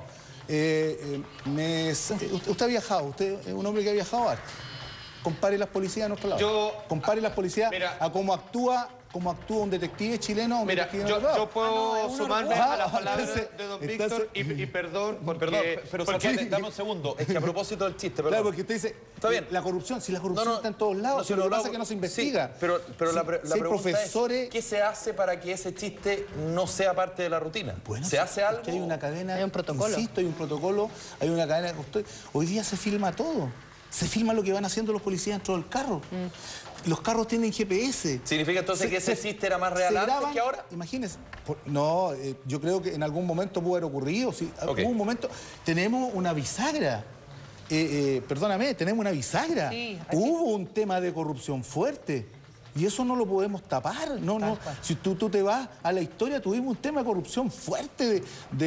Usted ha viajado, usted es un hombre que ha viajado harto. Compare las policías a nuestro lado. Compare las policías a cómo actúa un detective chileno. Yo puedo sumarme a las palabras de don Víctor y perdón porque... Pero Salfate, dame un segundo. Es que a propósito del chiste, perdón. Claro, porque usted dice, está bien. La corrupción, si la corrupción está en todos lados, pero lo que pasa es que no se investiga. Sí, pero la pregunta es, ¿qué se hace para que ese chiste no sea parte de la rutina? Bueno, ¿Se hace algo? Que hay una cadena, hay un protocolo. Insisto, hay un protocolo, hay una cadena de custodia. Hoy día se filma todo. Se filma lo que van haciendo los policías dentro del carro. Los carros tienen GPS. ¿Significa entonces que ese chiste era más real antes que ahora? Imagínense. No, yo creo que en algún momento pudo haber ocurrido. Sí, okay. Hubo un momento... Tenemos una bisagra. Perdóname, tenemos una bisagra. Sí, hubo un tema de corrupción fuerte. Y eso no lo podemos tapar. No. Si tú te vas a la historia, tuvimos un tema de corrupción fuerte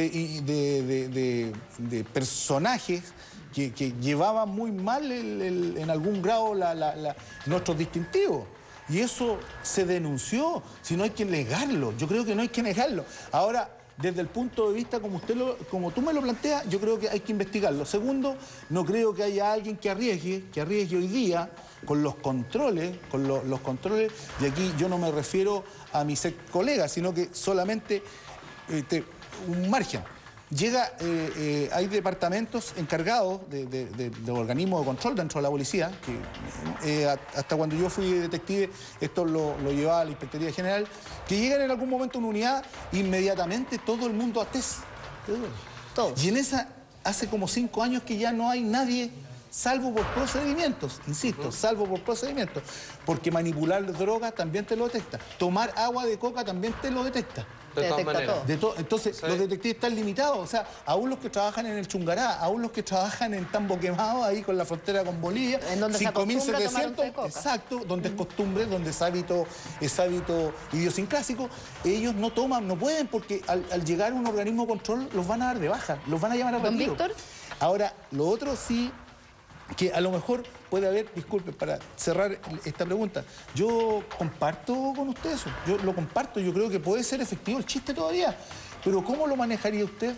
de personajes que llevaban muy mal en algún grado nuestros distintivos. Y eso se denunció. Si no hay que negarlo. Yo creo que no hay que negarlo. Ahora, desde el punto de vista como tú me lo planteas, yo creo que hay que investigarlo. Segundo, no creo que haya alguien que arriesgue hoy día con los controles, y aquí yo no me refiero a mis ex colegas, sino que solamente un margen. Hay departamentos encargados de organismos de control dentro de la policía, que hasta cuando yo fui detective, esto lo llevaba a la Inspectoría General, que llegan en algún momento a una unidad, inmediatamente todo el mundo a test. Todo. Y en esa, hace como 5 años que ya no hay nadie, salvo por procedimientos, insisto, salvo por procedimientos, porque manipular drogas también te lo detecta, tomar agua de coca también te lo detecta. De todas maneras. Entonces, sí. Los detectives están limitados, o sea, aún los que trabajan en el Chungará, aún los que trabajan en Tambo Quemado, ahí con la frontera con Bolivia, en donde 5.700, exacto, donde es costumbre, donde es hábito idiosincrásico, ellos no toman, no pueden, porque al llegar a un organismo de control los van a dar de baja, los van a llamar a retiro. ¿Don Víctor? Ahora, lo otro sí, que a lo mejor puede haber, disculpe, para cerrar esta pregunta, yo comparto con usted eso, yo lo comparto, yo creo que puede ser efectivo el chiste todavía, pero ¿cómo lo manejaría usted?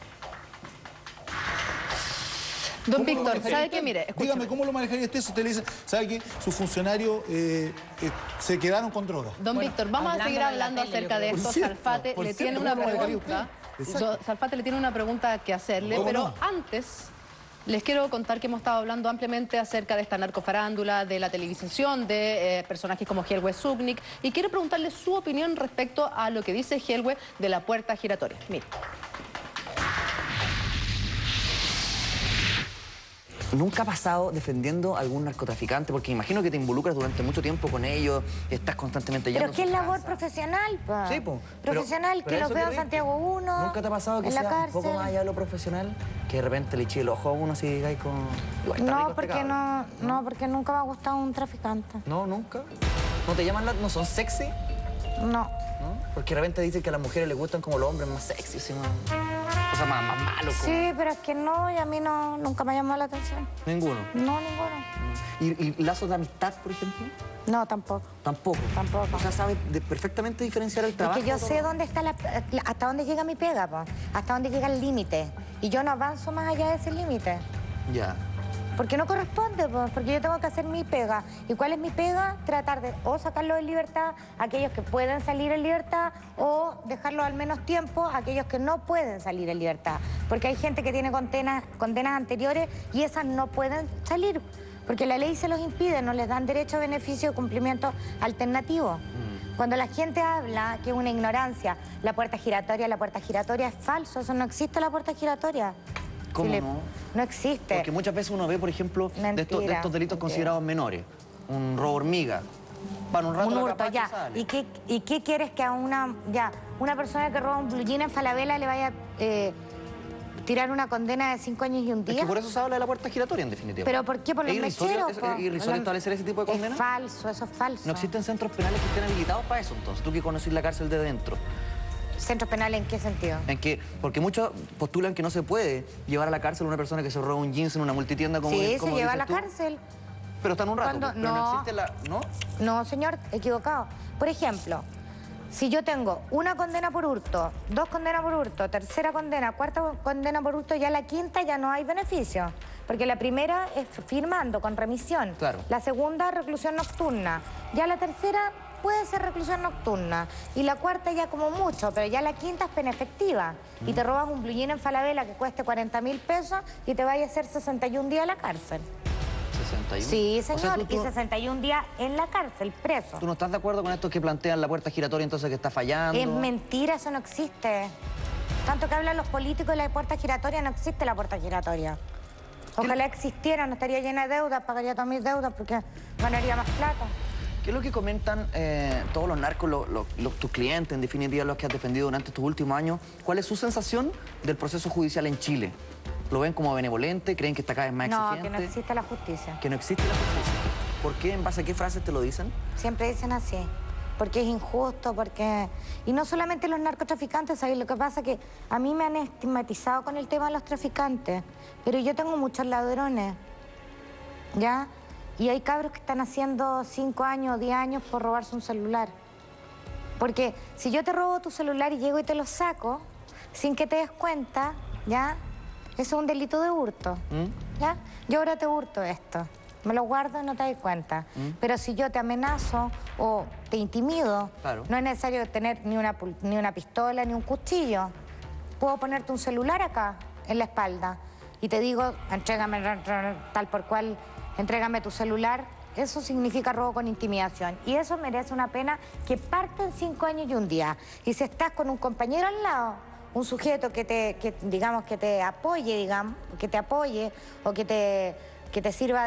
Don Víctor, ¿sabe qué? Mire, escúcheme. Dígame, ¿cómo lo manejaría usted si usted le dice, ¿sabe qué? Sus funcionarios se quedaron con drogas? Don Víctor, vamos a seguir hablando acerca de esto. Salfate le tiene una pregunta. Salfate le tiene una pregunta que hacerle, pero antes... Les quiero contar que hemos estado hablando ampliamente acerca de esta narcofarándula, de la televisación, de personajes como Helwe Zúñiga, y quiero preguntarle su opinión respecto a lo que dice Helwe de la puerta giratoria. Mire. ¿Nunca ha pasado defendiendo a algún narcotraficante? Porque imagino que te involucras durante mucho tiempo con ellos, estás constantemente yendo. Pero que es labor profesional, pa. Sí, pues. Profesional, que los veo en Santiago 1. ¿Nunca te ha pasado que sea un poco más allá de lo profesional? Que de repente le eche el ojo a uno si digáis con... No, porque no, porque nunca me ha gustado un traficante. No, nunca. ¿No te llaman no son sexy? No. Porque de repente dicen que a las mujeres les gustan como los hombres más sexy, o sea, más malos. Sí, pero es que no, y a mí nunca me ha llamado la atención. ¿Ninguno? No, ninguno. ¿Y lazos de amistad, por ejemplo? No, tampoco. ¿Tampoco? Tampoco. O sea, sabes perfectamente diferenciar el trabajo. Porque yo sé dónde está hasta dónde llega mi pega, po. Hasta dónde llega el límite. Y yo no avanzo más allá de ese límite. Ya. Porque no corresponde, pues, porque yo tengo que hacer mi pega. ¿Y cuál es mi pega? Tratar de o sacarlo en libertad, aquellos que pueden salir en libertad, o dejarlo al menos tiempo, aquellos que no pueden salir en libertad. Porque hay gente que tiene condenas anteriores y esas no pueden salir, porque la ley se los impide, no les dan derecho a beneficio de cumplimiento alternativo. Cuando la gente habla que es una ignorancia, la puerta giratoria es falso, eso no existe la puerta giratoria. ¿Cómo no? No existe. Porque muchas veces uno ve, por ejemplo, de estos delitos considerados menores. Un robo hormiga. Van un rato un la hurto, capacha ya. sale. ¿Y qué quieres que a una persona que roba un blue jean en Falabella le vaya a tirar una condena de 5 años y un día? Es que por eso se habla de la puerta giratoria, en definitiva. ¿Pero por qué? ¿Por los mecheros? ¿Es irrisorio establecer ese tipo de condenas? Es falso, eso es falso. ¿No existen centros penales que estén habilitados para eso, entonces? Tú que conoces la cárcel de dentro. ¿Centros penales en qué sentido? Porque muchos postulan que no se puede llevar a la cárcel a una persona que se roba un jeans en una multitienda como sí, como se lleva a la tú. cárcel. Pero está en un rato. Pero no existe la... ¿No? No, señor, equivocado. Por ejemplo, si yo tengo una condena por hurto, 2 condenas por hurto, tercera condena, cuarta condena por hurto, ya la quinta ya no hay beneficio. Porque la primera es firmando con remisión. Claro. La segunda, reclusión nocturna. Ya la tercera puede ser reclusión nocturna. Y la cuarta ya como mucho, pero ya la quinta es pena efectiva. Y te robas un blue jean en Falabella que cueste 40.000 pesos y te vaya a hacer 61 días a la cárcel. ¿61? Sí, señor, O sea, y 61 días en la cárcel, preso. ¿Tú no estás de acuerdo con estos que plantean la puerta giratoria entonces que está fallando? Es mentira, eso no existe. Tanto que hablan los políticos de la puerta giratoria, no existe la puerta giratoria. Ojalá existiera, no estaría llena de deudas, pagaría todas mis deudas porque ganaría más plata. ¿Qué es lo que comentan todos los narcos, tus clientes, en definitiva los que has defendido durante estos últimos años? ¿Cuál es su sensación del proceso judicial en Chile? ¿Lo ven como benevolente? ¿Creen que está cada vez más exigente? No, que no existe la justicia. ¿Que no existe la justicia? ¿Por qué? ¿En base a qué frases te lo dicen? Siempre dicen así. Porque es injusto, porque... Y no solamente los narcotraficantes, ¿sabes? Lo que pasa es que a mí me han estigmatizado con el tema de los traficantes, pero yo tengo muchos ladrones, ¿ya? Y hay cabros que están haciendo 5 años, 10 años por robarse un celular. Porque si yo te robo tu celular y llego y te lo saco, sin que te des cuenta, ¿ya? Eso es un delito de hurto, ¿ya? Yo ahora te hurto esto, me lo guardo y no te das cuenta. Pero si yo te amenazo o te intimido, claro, no es necesario tener ni una pistola ni un cuchillo. Puedo ponerte un celular acá, en la espalda, y te digo, entrégame tal por cual, entrégame tu celular. Eso significa robo con intimidación. Y eso merece una pena que parte en 5 años y un día. Y si estás con un compañero al lado, un sujeto que te apoye o que te sirva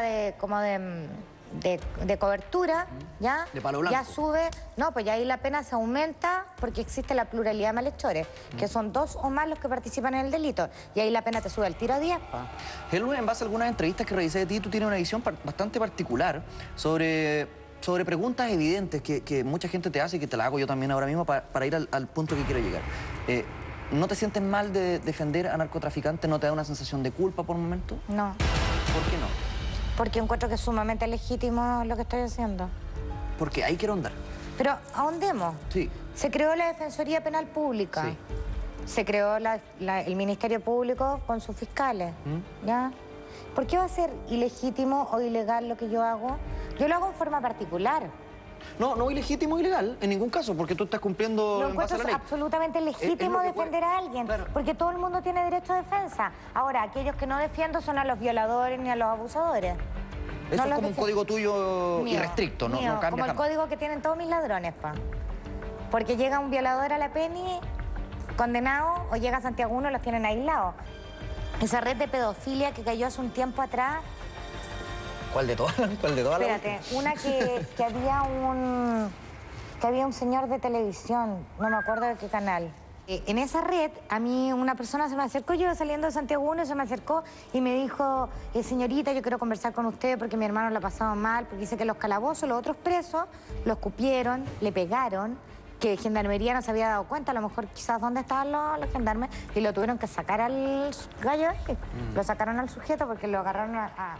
de cobertura, ¿ya? De palo blanco. Ya sube, no, pues ya ahí la pena se aumenta porque existe la pluralidad de malhechores, que son 2 o más los que participan en el delito, y ahí la pena te sube al tiro a 10. Helmut, en base a algunas entrevistas que revisé de ti, tú tienes una visión bastante particular sobre preguntas evidentes que mucha gente te hace y que te la hago yo también ahora mismo para ir al punto que quiero llegar. ¿No te sientes mal de defender a narcotraficantes? ¿No te da una sensación de culpa por un momento? No. ¿Por qué no? Porque encuentro que es sumamente legítimo lo que estoy haciendo. Porque ahí quiero andar. Pero ahondemos. Sí. Se creó la Defensoría Penal Pública. Sí. Se creó el Ministerio Público con sus fiscales. ¿Ya? ¿Por qué va a ser ilegítimo o ilegal lo que yo hago? Yo lo hago en forma particular. No ilegítimo o ilegal, en ningún caso, porque tú estás cumpliendo Lo en base encuentro a la ley. absolutamente legítimo defender a alguien, porque todo el mundo tiene derecho a defensa. Ahora, aquellos que no defiendo son a los violadores ni a los abusadores. Eso es como un código tuyo irrestricto, ¿no? No cambia como el jamás. código que tienen todos mis ladrones, pa. Porque llega un violador a la Penny, condenado, o llega a Santiago 1, los tienen aislados. esa red de pedofilia que cayó hace un tiempo atrás. ¿Cuál de todas? ¿Cuál de todas? Espérate, una que había un señor de televisión, no me acuerdo de qué canal. En esa red, a mí una persona se me acercó, yo iba saliendo de Santiago 1, se me acercó y me dijo, señorita, yo quiero conversar con usted porque mi hermano la ha pasado mal, porque dice que los calabozos, los otros presos, los escupieron, le pegaron, que Gendarmería no se había dado cuenta, a lo mejor quizás dónde estaban los gendarmes, y lo tuvieron que sacar al gallo, lo sacaron al sujeto porque lo agarraron a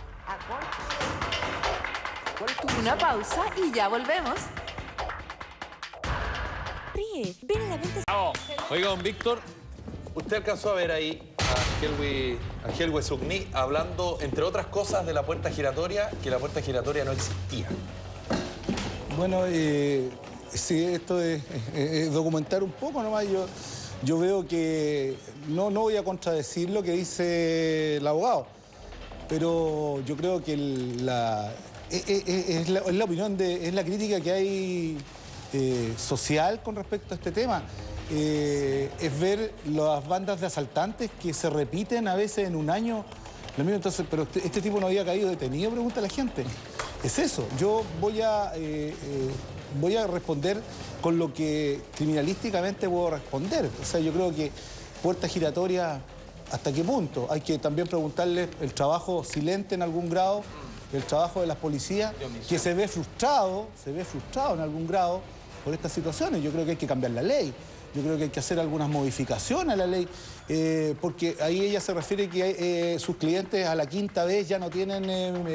Una pausa y ya volvemos. Ven a la mente. Oiga, don Víctor, usted alcanzó a ver ahí a Helwe Sugni hablando, entre otras cosas, de la puerta giratoria, que la puerta giratoria no existía. Bueno, sí, esto es documentar un poco nomás. Yo veo que no voy a contradecir lo que dice el abogado, pero yo creo que es la opinión, es la crítica que hay social con respecto a este tema. Es ver las bandas de asaltantes que se repiten a veces en un año. Entonces, pero este tipo no había caído detenido, pregunta la gente. Es eso. Yo voy a responder con lo que criminalísticamente puedo responder. O sea, yo creo que puerta giratoria, ¿hasta qué punto? Hay que también preguntarle el trabajo silente en algún grado, el trabajo de las policías, que se ve frustrado en algún grado por estas situaciones. Yo creo que hay que cambiar la ley. Yo creo que hay que hacer algunas modificaciones a la ley, porque ahí ella se refiere que sus clientes a la quinta vez ya no tienen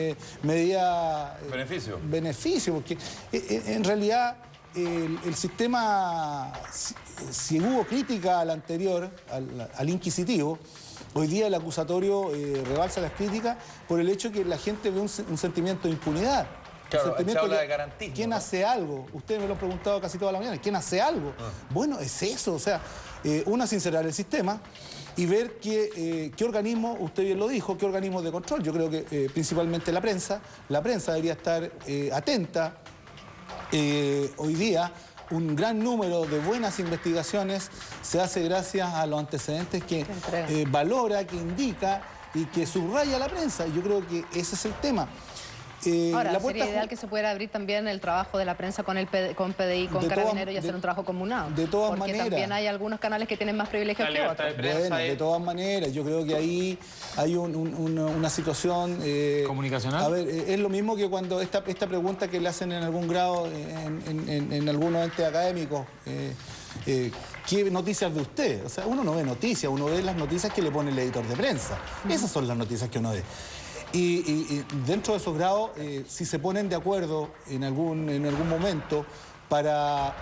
beneficio, porque en realidad el sistema, si hubo crítica al anterior, al inquisitivo, hoy día el acusatorio rebalsa las críticas por el hecho que la gente ve un sentimiento de impunidad. Claro, se habla de garantismo. ¿Quién hace algo? Ustedes me lo han preguntado casi toda la mañana. ¿Quién hace algo? Bueno, es eso. O sea, una, sincerar el sistema y ver qué organismo, usted bien lo dijo, qué organismos de control. Yo creo que principalmente la prensa. La prensa debería estar atenta. Hoy día, un gran número de buenas investigaciones se hace gracias a los antecedentes que valora, que indica y que subraya la prensa. Y yo creo que ese es el tema. Ahora, sería ideal que se pudiera abrir también el trabajo de la prensa con PDI, con Carabineros y hacer un trabajo comunado. De todas maneras. Porque también hay algunos canales que tienen más privilegios que otros. Bueno, de todas maneras, yo creo que ahí hay una situación... ¿comunicacional? A ver, es lo mismo que cuando esta pregunta que le hacen en algún grado en algunos entes académicos, ¿qué noticias ve usted? O sea, uno no ve noticias, uno ve las noticias que le pone el editor de prensa. Esas son las noticias que uno ve. Y dentro de esos grados, si se ponen de acuerdo en algún momento para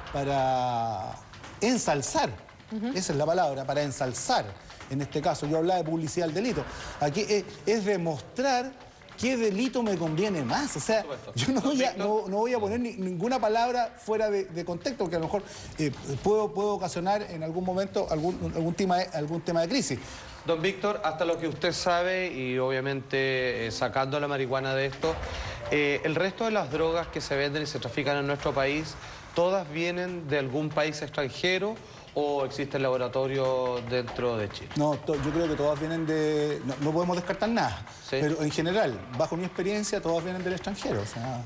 ensalzar, esa es la palabra, para ensalzar, en este caso, yo hablaba de publicidad del delito, aquí es demostrar qué delito me conviene más. O sea, yo no voy a poner ninguna palabra fuera de contexto, porque a lo mejor puedo ocasionar en algún momento algún tema de crisis. Don Víctor, hasta lo que usted sabe, y obviamente sacando la marihuana de esto, el resto de las drogas que se venden y se trafican en nuestro país, ¿todas vienen de algún país extranjero o existe laboratorio dentro de Chile? No, yo creo que todas vienen de... No podemos descartar nada, pero en general, bajo mi experiencia, todas vienen del extranjero. O sea,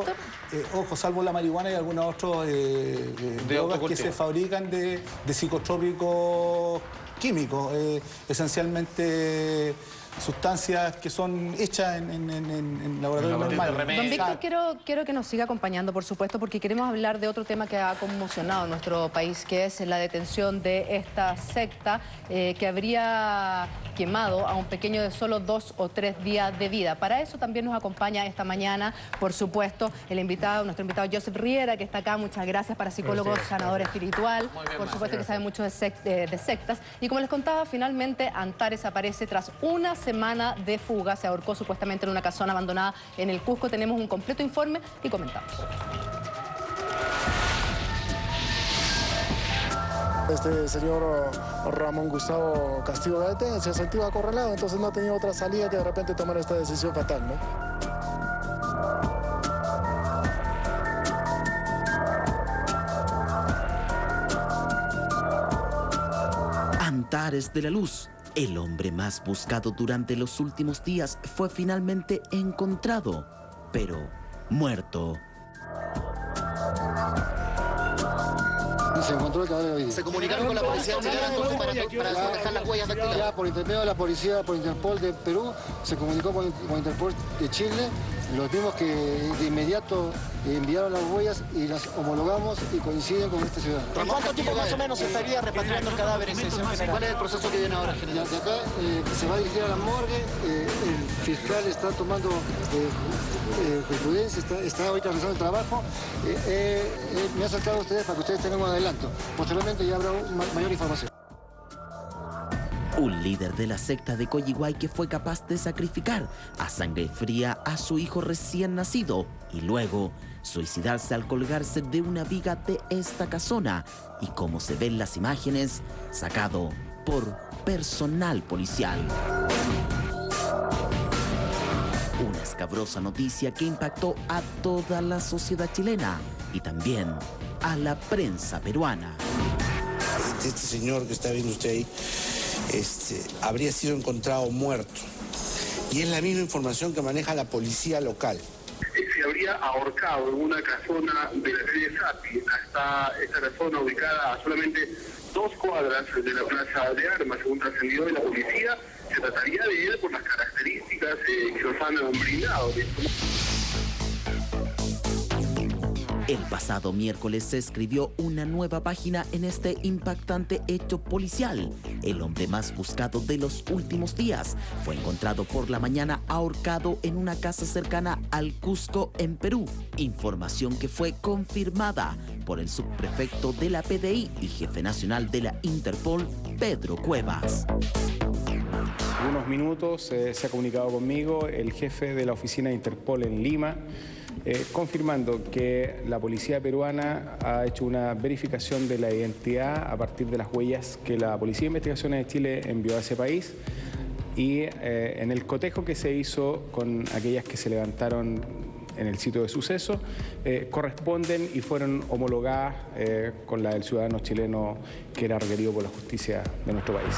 salvo la marihuana y algunos otros drogas que se fabrican de psicotrópicos químicos, esencialmente sustancias que son hechas en laboratorios normales. Don Víctor, quiero que nos siga acompañando, por supuesto, porque queremos hablar de otro tema que ha conmocionado nuestro país, que es la detención de esta secta que habría quemado a un pequeño de solo 2 o 3 días de vida. Para eso también nos acompaña esta mañana, por supuesto, nuestro invitado Joseph Riera, que está acá. Muchas gracias, parapsicólogo, sanador espiritual, por supuesto que sabe mucho de sectas. Y como les contaba, finalmente Antares aparece tras una semana de fuga. Se ahorcó supuestamente en una casona abandonada en el Cusco. Tenemos un completo informe y comentamos. Este señor Ramón Gustavo Castillo Gaete se sentía acorralado, entonces no tenía otra salida que de repente tomar esta decisión fatal, ¿no? Antares de la Luz, El hombre más buscado durante los últimos días fue finalmente encontrado, pero muerto. Se encontró el cadáver hoy día. ¿Se comunicaron con la policía chilena entonces para dejar las huellas dactilares? Ya por intermedio de la policía, por Interpol de Perú, se comunicó con Interpol de Chile. Los vimos que de inmediato enviaron las huellas y las homologamos y coinciden con esta ciudad. ¿En cuánto tiempo más o menos se estaría repatriando el cadáver? ¿Cuál es el proceso que viene ahora, general? De acá se va a dirigir a la morgue, el fiscal está tomando jurisprudencia, está ahorita realizando el trabajo. Me ha acercado a ustedes para que ustedes tengan un adelanto. Posteriormente ya habrá mayor información. Un líder de la secta de Coyihuay que fue capaz de sacrificar a sangre fría a su hijo recién nacido y luego suicidarse al colgarse de una viga de esta casona y, como se ven las imágenes, sacado por personal policial. Una escabrosa noticia que impactó a toda la sociedad chilena y también a la prensa peruana. Este señor que está viendo usted ahí habría sido encontrado muerto. Y es la misma información que maneja la policía local. Se habría ahorcado en una casona de la calle Sapi. Hasta esta casona ubicada a solamente 2 cuadras de la plaza de armas, según trascendió de la policía. Se trataría de él por las características que nos han brindado. El pasado miércoles se escribió una nueva página en este impactante hecho policial. El hombre más buscado de los últimos días fue encontrado por la mañana ahorcado en una casa cercana al Cusco, en Perú. Información que fue confirmada por el subprefecto de la PDI y jefe nacional de la Interpol, Pedro Cuevas. Hace unos minutos se ha comunicado conmigo el jefe de la oficina de Interpol en Lima, confirmando que la policía peruana ha hecho una verificación de la identidad a partir de las huellas que la Policía de Investigaciones de Chile envió a ese país y en el cotejo que se hizo con aquellas que se levantaron en el sitio de suceso, corresponden y fueron homologadas con la del ciudadano chileno que era requerido por la justicia de nuestro país.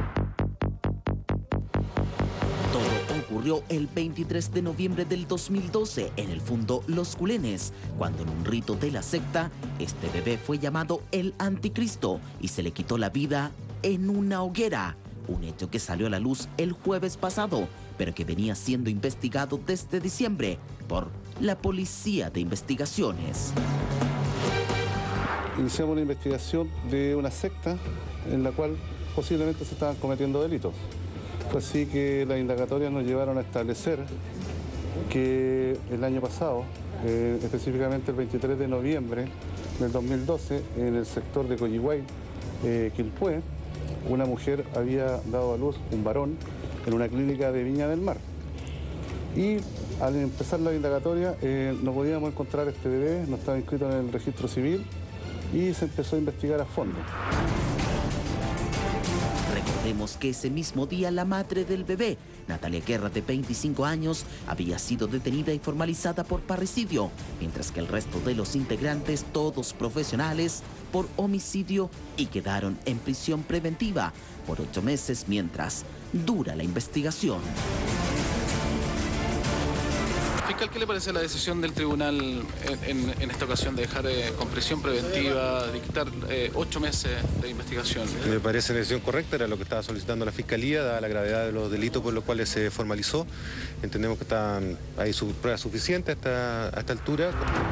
Ocurrió el 23 de noviembre del 2012 en el fundo Los Culenes, cuando en un rito de la secta, este bebé fue llamado el Anticristo y se le quitó la vida en una hoguera. Un hecho que salió a la luz el jueves pasado, pero que venía siendo investigado desde diciembre por la Policía de Investigaciones. Iniciamos una investigación de una secta en la cual posiblemente se estaban cometiendo delitos. Fue así que las indagatorias nos llevaron a establecer que el año pasado, específicamente el 23 de noviembre del 2012, en el sector de Coyihuay, Quilpué, una mujer había dado a luz un varón en una clínica de Viña del Mar. Y al empezar la indagatoria no podíamos encontrar este bebé, no estaba inscrito en el registro civil y se empezó a investigar a fondo. Recordemos que ese mismo día la madre del bebé, Natalia Guerra, de 25 años, había sido detenida y formalizada por parricidio, mientras que el resto de los integrantes, todos profesionales, por homicidio y quedaron en prisión preventiva por 8 meses mientras dura la investigación. Fiscal, ¿qué le parece la decisión del tribunal en esta ocasión de dejar con prisión preventiva, dictar 8 meses de investigación? Me parece una decisión correcta, era lo que estaba solicitando la Fiscalía, dada la gravedad de los delitos por los cuales se formalizó. Entendemos que hay pruebas suficientes a esta altura.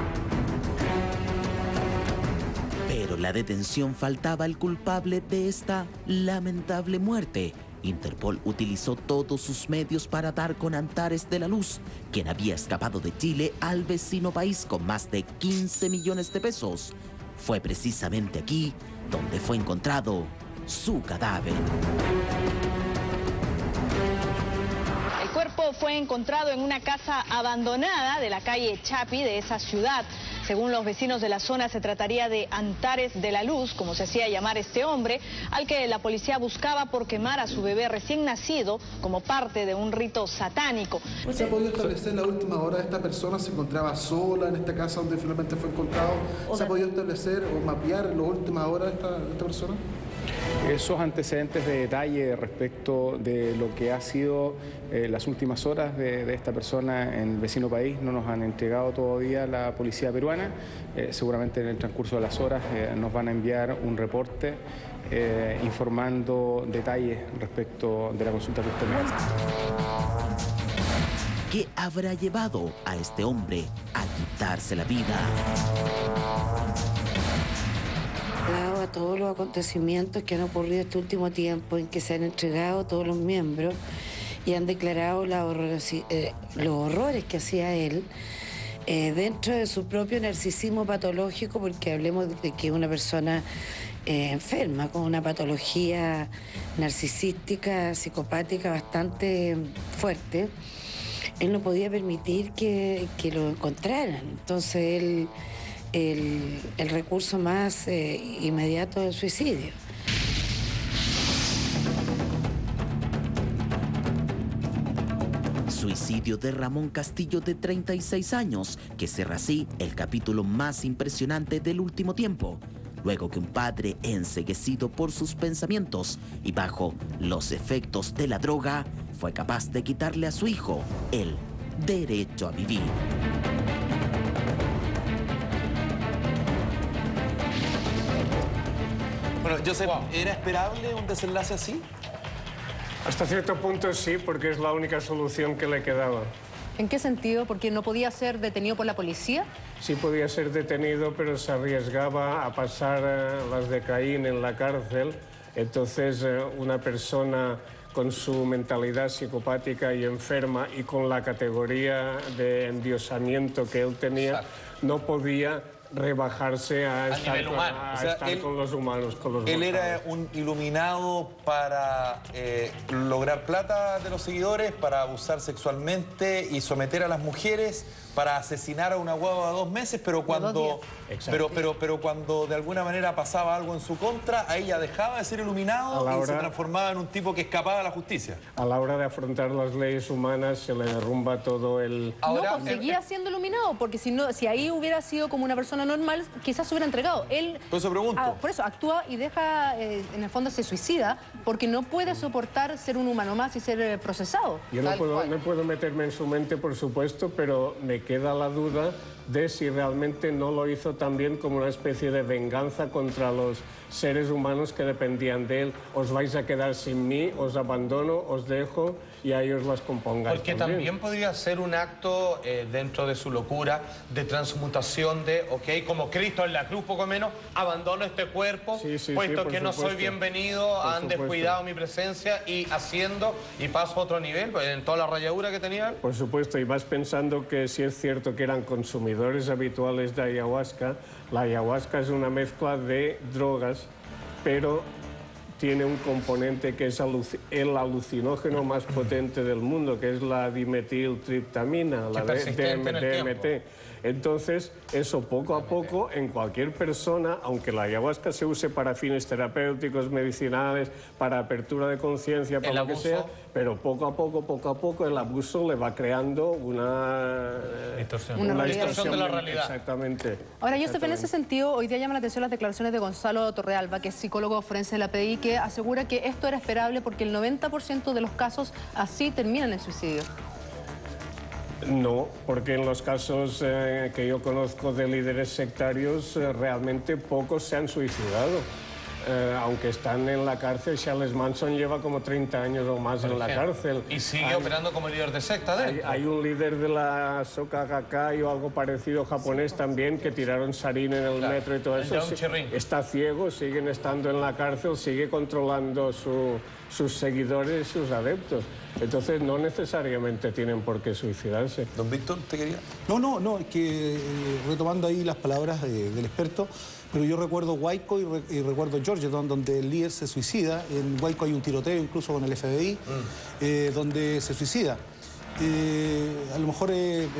Pero la detención faltaba al culpable de esta lamentable muerte. Interpol utilizó todos sus medios para dar con Antares de la Luz, quien había escapado de Chile al vecino país con más de 15 millones de pesos. Fue precisamente aquí donde fue encontrado su cadáver. El cuerpo fue encontrado en una casa abandonada de la calle Chapi de esa ciudad. Según los vecinos de la zona, se trataría de Antares de la Luz, como se hacía llamar este hombre, al que la policía buscaba por quemar a su bebé recién nacido como parte de un rito satánico. ¿Se ha podido establecer en la última hora esta persona se encontraba sola en esta casa donde finalmente fue encontrado? ¿Se ha podido establecer o mapear en las últimas horas esta persona? Esos antecedentes de detalle respecto de lo que ha sido las últimas horas de esta persona en el vecino país no nos han entregado todavía la policía peruana. Seguramente en el transcurso de las horas nos van a enviar un reporte informando detalles respecto de la consulta que usted me hace. ¿Qué habrá llevado a este hombre a quitarse la vida? Dado a todos los acontecimientos que han ocurrido este último tiempo, en que se han entregado todos los miembros y han declarado los horrores que hacía él, dentro de su propio narcisismo patológico, porque hablemos de que una persona enferma, con una patología narcisística, psicopática bastante fuerte, él no podía permitir que lo encontraran. Entonces él... El recurso más inmediato del suicidio. Suicidio de Ramón Castillo, de 36 años, que cierra así el capítulo más impresionante del último tiempo, luego que un padre enceguecido por sus pensamientos y bajo los efectos de la droga fue capaz de quitarle a su hijo el derecho a vivir. Bueno, Joseph, ¿era esperable un desenlace así? Hasta cierto punto sí, porque es la única solución que le quedaba. ¿En qué sentido? ¿Porque no podía ser detenido por la policía? Sí podía ser detenido, pero se arriesgaba a pasar las de Caín en la cárcel. Entonces, una persona con su mentalidad psicopática y enferma y con la categoría de endiosamiento que él tenía, no podía rebajarse a estar con los humanos, con los Él mortales. era un iluminado para lograr plata de los seguidores, para abusar sexualmente y someter a las mujeres, para asesinar a una guagua de 2 meses, pero cuando, pero cuando de alguna manera pasaba algo en su contra, ahí ya dejaba de ser iluminado y se transformaba en un tipo que escapaba de la justicia. A la hora de afrontar las leyes humanas se le derrumba todo el... Ahora, no, pues seguía siendo iluminado, porque si ahí hubiera sido como una persona normal, quizás se hubiera entregado. Él, por eso pregunto. Por eso actúa y deja, en el fondo se suicida, porque no puede soportar ser un humano más y ser procesado. Yo no puedo meterme en su mente, por supuesto, pero me queda la duda de si realmente no lo hizo también como una especie de venganza contra los seres humanos que dependían de él. Os vais a quedar sin mí, os abandono, os dejo y ahí os las compongáis. Porque también podría ser un acto dentro de su locura de transmutación de, ok, como Cristo en la cruz poco menos, abandono este cuerpo, puesto que no soy bienvenido, han descuidado mi presencia y haciendo y paso a otro nivel, pues, en toda la rayadura que tenía. Por supuesto, y vas pensando que si es cierto que eran consumidores habituales de ayahuasca, la ayahuasca es una mezcla de drogas, pero tiene un componente que es el alucinógeno más potente del mundo, que es la dimetiltriptamina, la DMT. Entonces, eso poco a poco, en cualquier persona, aunque la ayahuasca se use para fines terapéuticos, medicinales, para apertura de conciencia, para lo que sea, pero poco a poco, el abuso le va creando una distorsión de la realidad. Exactamente. Ahora, Joseph, en ese sentido, hoy día llama la atención las declaraciones de Gonzalo Torrealba, que es psicólogo forense de la PDI, que asegura que esto era esperable porque el 90% de los casos así terminan en suicidio. No, porque en los casos que yo conozco de líderes sectarios, realmente pocos se han suicidado. Aunque están en la cárcel, Charles Manson lleva como 30 años o más en la cárcel. Y sigue operando como líder de secta dentro. Hay un líder de la Soka Gakkai o algo parecido japonés también, que tiraron sarín en el metro y todo eso. Está ciego, siguen estando en la cárcel, sigue controlando sus seguidores y sus adeptos. Entonces no necesariamente tienen por qué suicidarse. Don Víctor, ¿te quería? No, es que retomando ahí las palabras del experto, pero yo recuerdo Huayco y recuerdo Georgetown, donde el líder se suicida. En Huayco hay un tiroteo incluso con el FBI, donde se suicida. A lo mejor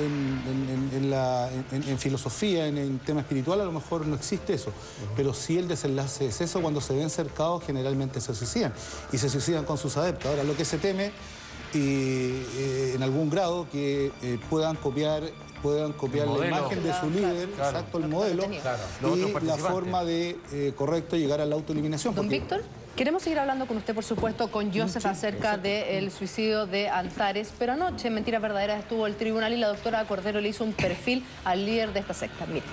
en filosofía, en tema espiritual, a lo mejor no existe eso, pero sí el desenlace es eso. Cuando se ven cercados, generalmente se suicidan, y se suicidan con sus adeptos. Ahora, lo que se teme en algún grado que puedan copiar la imagen de su líder, exacto, el modelo, y la forma de, correcto, llegar a la autoeliminación. Don Víctor, queremos seguir hablando con usted, por supuesto, con Joseph acerca del suicidio de Antares, pero anoche en Mentiras Verdaderas estuvo el tribunal y la doctora Cordero le hizo un perfil al líder de esta secta. Mire.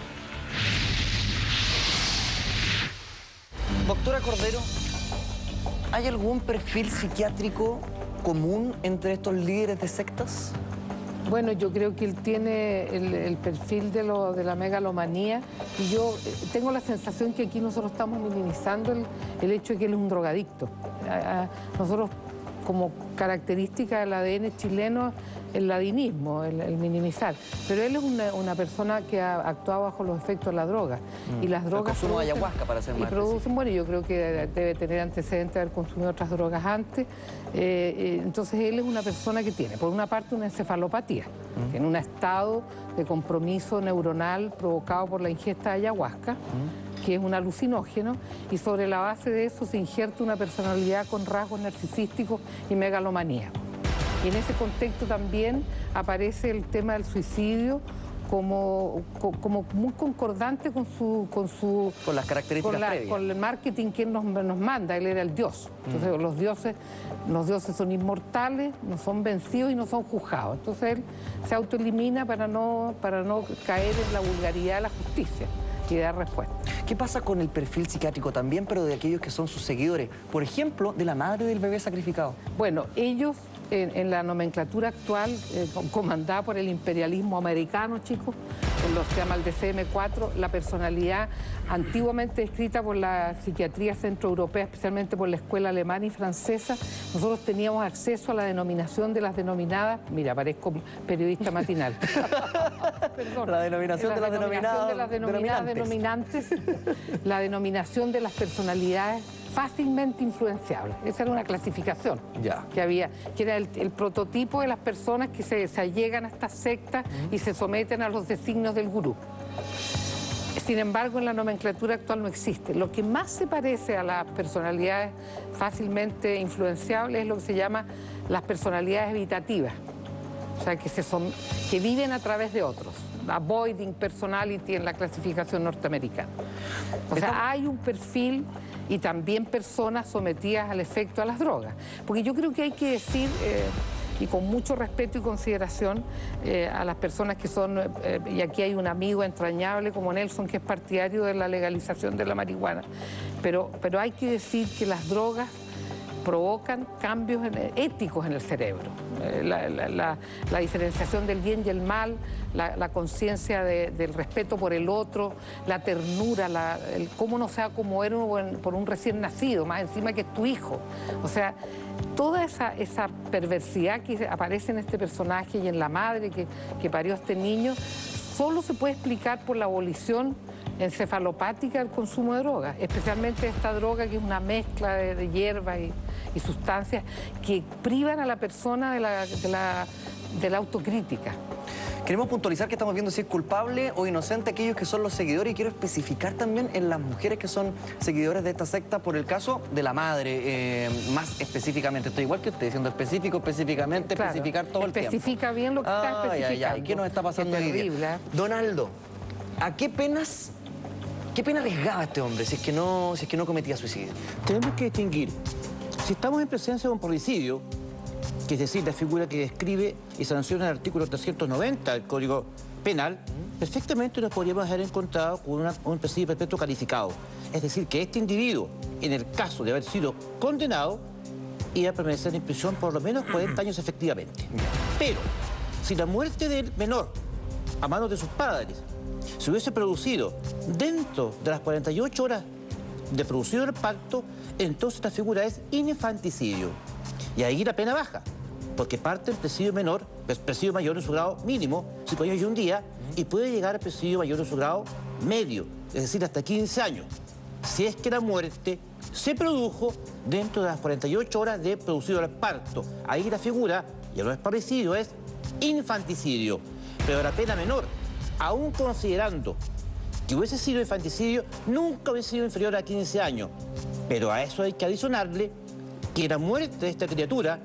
Doctora Cordero, ¿hay algún perfil psiquiátrico común entre estos líderes de sectas? Bueno, yo creo que él tiene el perfil de la megalomanía y yo tengo la sensación que aquí nosotros estamos minimizando el hecho de que él es un drogadicto. Nosotros, como característica del ADN chileno, el ladinismo, el minimizar. Pero él es una persona que ha actuado bajo los efectos de la droga. Y las drogas el consumo de ayahuasca, para ser más producen, bueno, yo creo que debe tener antecedentes de haber consumido otras drogas antes. Entonces él es una persona que tiene, por una parte, una encefalopatía. Tiene un estado de compromiso neuronal provocado por la ingesta de ayahuasca, que es un alucinógeno, y sobre la base de eso se injerta una personalidad con rasgos narcisísticos y megalomaníacos. Y en ese contexto también aparece el tema del suicidio como muy concordante con las características previas. Con el marketing que él nos manda. Él era el dios. Entonces los dioses son inmortales, no son vencidos y no son juzgados. Entonces él se autoelimina para no caer en la vulgaridad de la justicia y dar respuesta. ¿Qué pasa con el perfil psiquiátrico también, pero de aquellos que son sus seguidores? Por ejemplo, de la madre del bebé sacrificado. Bueno, ellos en la nomenclatura actual, comandada por el imperialismo americano, chicos, en los que se llama el DCM4, la personalidad antiguamente escrita por la psiquiatría centroeuropea, especialmente por la escuela alemana y francesa, nosotros teníamos acceso a la denominación de las denominadas, mira, parezco periodista matinal. Perdón, la denominación de las denominadas denominantes, la denominación de las personalidades fácilmente influenciables. Esa era una clasificación que había, que era el prototipo de las personas que se allegan a estas sectas y se someten a los designios del gurú. Sin embargo, en la nomenclatura actual no existe. Lo que más se parece a las personalidades fácilmente influenciables es lo que se llama las personalidades evitativas, o sea, que viven a través de otros. Avoiding personality en la clasificación norteamericana. O sea, hay un perfil y también personas sometidas al efecto de las drogas. Porque yo creo que hay que decir, y con mucho respeto y consideración a las personas que son, y aquí hay un amigo entrañable como Nelson, que es partidario de la legalización de la marihuana, pero hay que decir que las drogas provocan cambios éticos en el cerebro. La diferenciación del bien y el mal, la conciencia del respeto por el otro, la ternura, el cómo no sea como era por un recién nacido, más encima que es tu hijo. O sea, toda esa perversidad que aparece en este personaje y en la madre que parió a este niño, solo se puede explicar por la abolición encefalopática del consumo de drogas, especialmente esta droga que es una mezcla de hierbas y sustancias que privan a la persona de la autocrítica. Queremos puntualizar que estamos viendo si es culpable o inocente aquellos que son los seguidores, y quiero especificar también en las mujeres que son seguidores de esta secta por el caso de la madre, más específicamente. Estoy igual que usted, diciendo específicamente, claro, especificar todo el tiempo. Especifica bien lo que está especificando. ¿Qué nos está pasando hoy día? Donaldo, ¿a qué pena arriesgaba este hombre si es que no cometía suicidio? Tenemos que distinguir. Si estamos en presencia de un parricidio, que es decir, la figura que describe y sanciona el artículo 390 del Código Penal, perfectamente nos podríamos haber encontrado con un presidio perpetuo calificado. Es decir, que este individuo, en el caso de haber sido condenado, iba a permanecer en prisión por lo menos 40 años efectivamente. Pero, si la muerte del menor, a manos de sus padres, se hubiese producido dentro de las 48 horas de producido el pacto, entonces esta figura es infanticidio. Y ahí la pena baja, porque parte del presidio menor, presidio mayor en su grado mínimo, 5 años y un día, y puede llegar al presidio mayor en su grado medio, es decir, hasta 15 años, si es que la muerte se produjo dentro de las 48 horas de producido el parto. Ahí la figura, ya no es parricidio, es infanticidio. Pero la pena menor, aún considerando que hubiese sido infanticidio, nunca hubiese sido inferior a 15 años. Pero a eso hay que adicionarle que la muerte de esta criatura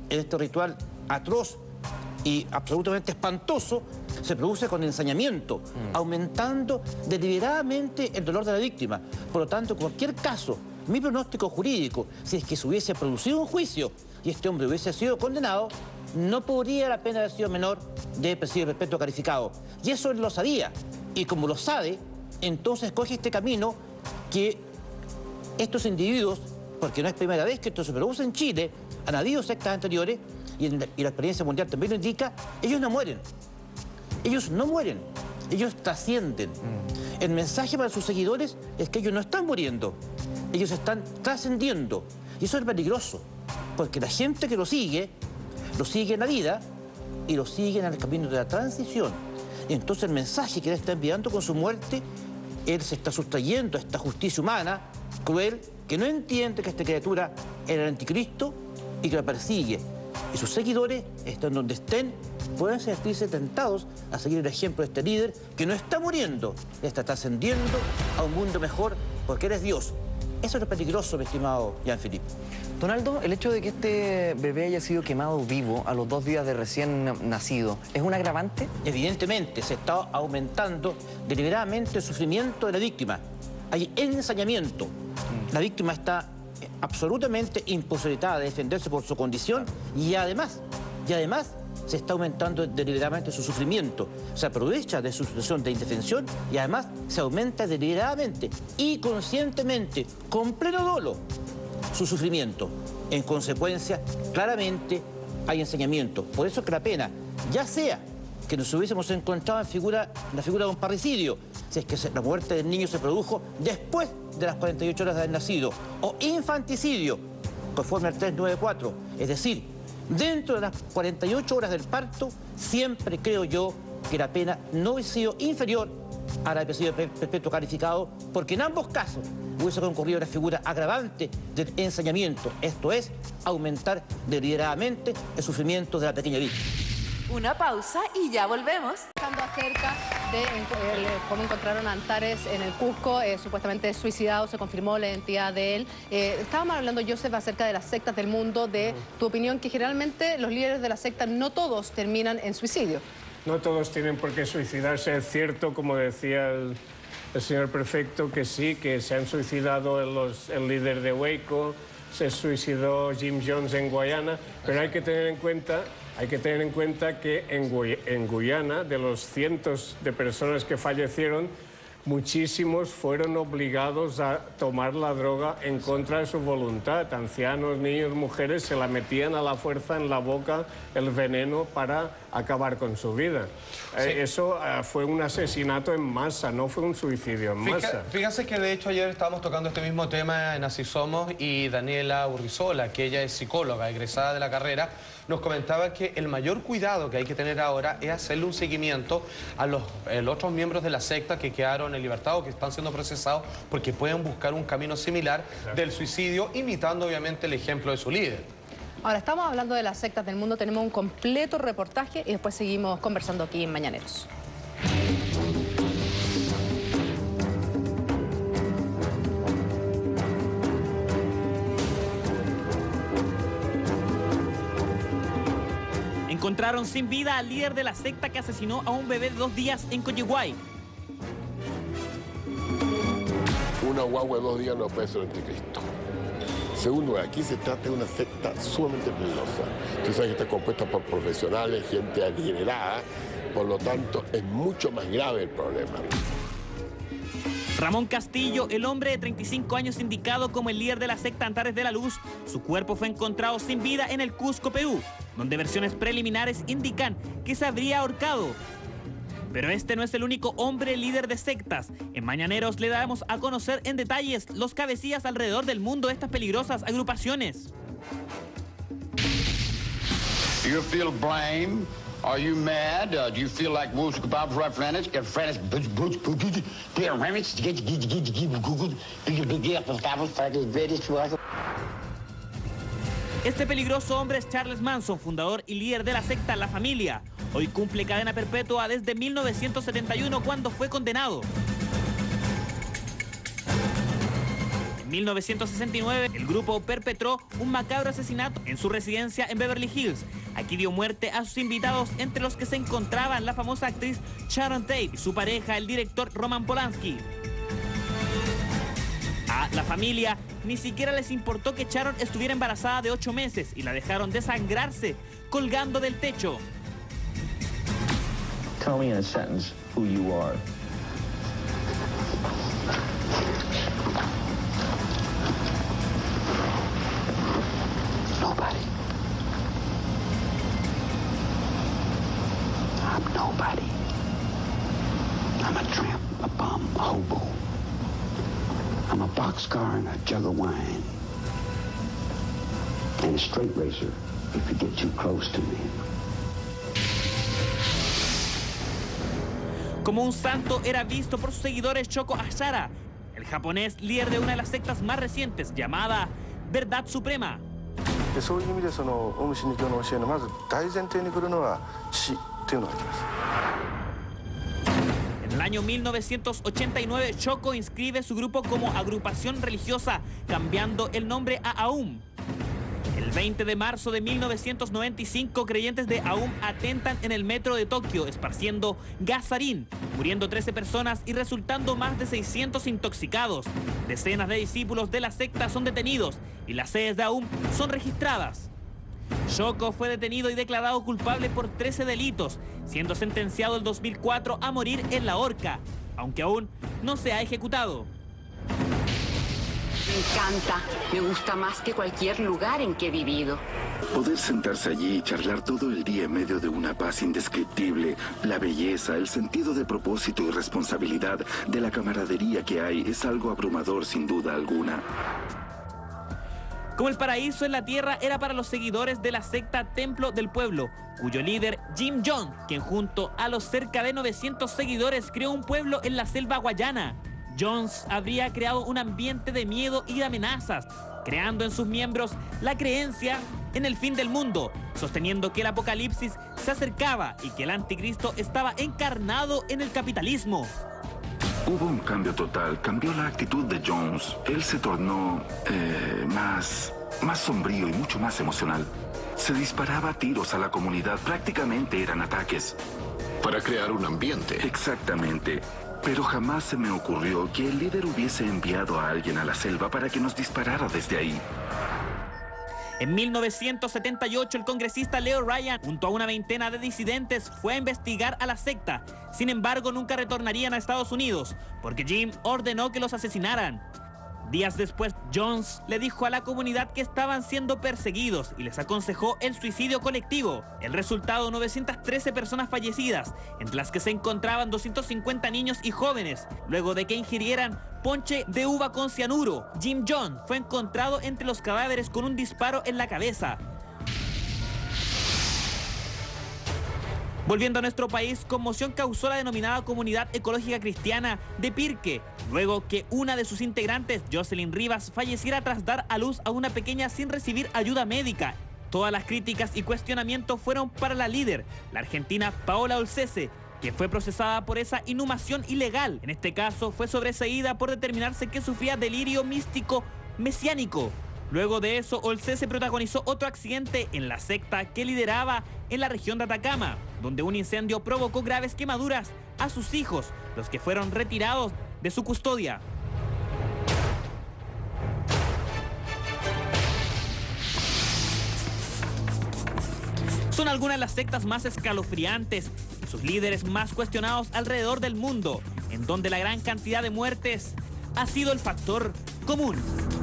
en este ritual atroz y absolutamente espantoso, se produce con ensañamiento, aumentando deliberadamente el dolor de la víctima. Por lo tanto, en cualquier caso, mi pronóstico jurídico, si es que se hubiese producido un juicio y este hombre hubiese sido condenado, no podría la pena haber sido menor de presidio perpetuo calificado. Y eso él lo sabía. Y como lo sabe, entonces coge este camino que estos individuos, porque no es primera vez que esto se produce en Chile, han habido sectas anteriores, y la experiencia mundial también lo indica, ellos no mueren. Ellos no mueren, ellos trascienden. El mensaje para sus seguidores es que ellos no están muriendo, ellos están trascendiendo. Y eso es peligroso, porque la gente que lo sigue en la vida y lo sigue en el camino de la transición. Y entonces el mensaje que él está enviando con su muerte, él se está sustrayendo a esta justicia humana, cruel, que no entiende que esta criatura era el anticristo y que la persigue. Y sus seguidores, estén donde estén, pueden sentirse tentados a seguir el ejemplo de este líder que no está muriendo, está trascendiendo a un mundo mejor porque él es Dios. Eso es lo peligroso, mi estimado Jean-Philippe. Donaldo, el hecho de que este bebé haya sido quemado vivo a los 2 días de recién nacido, ¿es un agravante? Evidentemente, se está aumentando deliberadamente el sufrimiento de la víctima. Hay ensañamiento. La víctima está absolutamente imposibilitada de defenderse por su condición y además se está aumentando deliberadamente su sufrimiento. Se aprovecha de su situación de indefensión y además se aumenta deliberadamente y conscientemente, con pleno dolo, su sufrimiento. En consecuencia, claramente hay ensañamiento. Por eso es que la pena, ya sea que nos hubiésemos encontrado en la figura de un parricidio, si es que la muerte del niño se produjo después de las 48 horas de haber nacido, o infanticidio, conforme al 394, es decir, dentro de las 48 horas del parto, siempre creo yo que la pena no hubiese sido inferior a la de presidio perpetuo calificado, porque en ambos casos hubiese concurrido la figura agravante del ensañamiento, esto es, aumentar deliberadamente el sufrimiento de la pequeña víctima. Una pausa y ya volvemos. Hablando acerca de cómo encontraron a Antares en el Cusco, supuestamente suicidado, se confirmó la identidad de él. Estábamos hablando, Joseph, acerca de las sectas del mundo, de tu opinión, que generalmente los líderes de la secta no todos terminan en suicidio. No todos tienen por qué suicidarse. Es cierto, como decía el señor prefecto, que sí, que se han suicidado el líder de Waco, se suicidó Jim Jones en Guyana, pero hay que tener en cuenta que en Guyana, de los cientos de personas que fallecieron, muchísimos fueron obligados a tomar la droga en contra de su voluntad. Ancianos, niños, mujeres se la metían a la fuerza en la boca el veneno para acabar con su vida. Sí. Eso fue un asesinato en masa, no fue un suicidio en masa. Fíjense que de hecho ayer estábamos tocando este mismo tema en Así Somos y Daniela Urrizola, que ella es psicóloga, egresada de la carrera, nos comentaba que el mayor cuidado que hay que tener ahora es hacerle un seguimiento a los otros miembros de la secta que quedaron en libertad o que están siendo procesados porque pueden buscar un camino similar del suicidio, imitando obviamente el ejemplo de su líder. Ahora, estamos hablando de las sectas del mundo, tenemos un completo reportaje y después seguimos conversando aquí en Mañaneros. Encontraron sin vida al líder de la secta que asesinó a un bebé de 2 días en Coyihuay. Una guagua de 2 días no puede ser anticristo. Segundo, aquí se trata de una secta sumamente peligrosa. Usted sabe que está compuesta por profesionales, gente adinerada, por lo tanto es mucho más grave el problema. Ramón Castillo, el hombre de 35 años indicado como el líder de la secta Antares de la Luz, su cuerpo fue encontrado sin vida en el Cusco, Perú, donde versiones preliminares indican que se habría ahorcado. Pero este no es el único hombre líder de sectas. En Mañaneros le damos a conocer en detalles los cabecillas alrededor del mundo de estas peligrosas agrupaciones. Do you feel blame? Are you mad? Do you feel like Este peligroso hombre es Charles Manson, fundador y líder de la secta La Familia. Hoy cumple cadena perpetua desde 1971 cuando fue condenado. En 1969, el grupo perpetró un macabro asesinato en su residencia en Beverly Hills. Aquí dio muerte a sus invitados, entre los que se encontraban la famosa actriz Sharon Tate y su pareja, el director Roman Polanski. A la familia ni siquiera les importó que Sharon estuviera embarazada de 8 meses y la dejaron desangrarse colgando del techo. Tell me in a sentence who you are. Nobody. I'm nobody. I'm a tramp, a bum, a hobo. I'm a boxcar and a jug of wine. And a straight racer if you get too close to me. Como un santo era visto por sus seguidores Shoko Asahara, el japonés líder de una de las sectas más recientes llamada Verdad Suprema. En el año 1989, Shoko inscribe su grupo como agrupación religiosa, cambiando el nombre a Aum. El 20 de marzo de 1995, creyentes de Aum atentan en el metro de Tokio, esparciendo gas sarín, muriendo 13 personas y resultando más de 600 intoxicados. Decenas de discípulos de la secta son detenidos y las sedes de Aum son registradas. Shoko fue detenido y declarado culpable por 13 delitos, siendo sentenciado en 2004 a morir en la horca, aunque aún no se ha ejecutado. Me encanta, me gusta más que cualquier lugar en que he vivido. Poder sentarse allí y charlar todo el día en medio de una paz indescriptible, la belleza, el sentido de propósito y responsabilidad de la camaradería que hay es algo abrumador sin duda alguna. Como el paraíso en la tierra era para los seguidores de la secta Templo del Pueblo, cuyo líder Jim Jones, quien junto a los cerca de 900 seguidores creó un pueblo en la selva guayana. Jones habría creado un ambiente de miedo y de amenazas, creando en sus miembros la creencia en el fin del mundo, sosteniendo que el apocalipsis se acercaba y que el anticristo estaba encarnado en el capitalismo. Hubo un cambio total, cambió la actitud de Jones. Él se tornó más sombrío y mucho más emocional. Se disparaba tiros a la comunidad, prácticamente eran ataques. Para crear un ambiente. Exactamente. Pero jamás se me ocurrió que el líder hubiese enviado a alguien a la selva para que nos disparara desde ahí. En 1978, el congresista Leo Ryan, junto a una veintena de disidentes, fue a investigar a la secta. Sin embargo, nunca retornarían a Estados Unidos, porque Jim ordenó que los asesinaran. Días después, Jones le dijo a la comunidad que estaban siendo perseguidos y les aconsejó el suicidio colectivo. El resultado, 913 personas fallecidas, entre las que se encontraban 250 niños y jóvenes, luego de que ingirieran ponche de uva con cianuro. Jim Jones fue encontrado entre los cadáveres con un disparo en la cabeza. Volviendo a nuestro país, conmoción causó la denominada Comunidad Ecológica Cristiana de Pirque, luego que una de sus integrantes, Jocelyn Rivas, falleciera tras dar a luz a una pequeña sin recibir ayuda médica. Todas las críticas y cuestionamientos fueron para la líder, la argentina Paola Olcese, que fue procesada por esa inhumación ilegal. En este caso, fue sobreseída por determinarse que sufría delirio místico mesiánico. Luego de eso, Olcese protagonizó otro accidente en la secta que lideraba en la región de Atacama, donde un incendio provocó graves quemaduras a sus hijos, los que fueron retirados de su custodia. Son algunas de las sectas más escalofriantes y sus líderes más cuestionados alrededor del mundo, en donde la gran cantidad de muertes ha sido el factor común.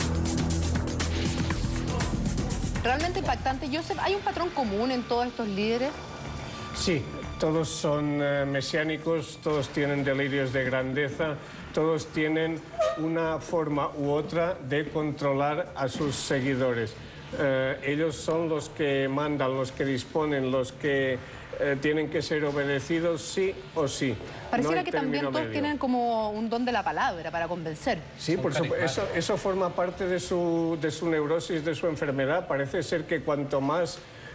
Realmente impactante. Joseph, ¿hay un patrón común en todos estos líderes? Sí, todos son mesiánicos, todos tienen delirios de grandeza, todos tienen una forma u otra de controlar a sus seguidores. Ellos son los que mandan, los que disponen, los que tienen que ser obedecidos sí o sí. Pareciera no que también todos tienen como un don de la palabra para convencer. Sí, por supuesto. Eso forma parte de su neurosis, de su enfermedad. Parece ser que cuanto más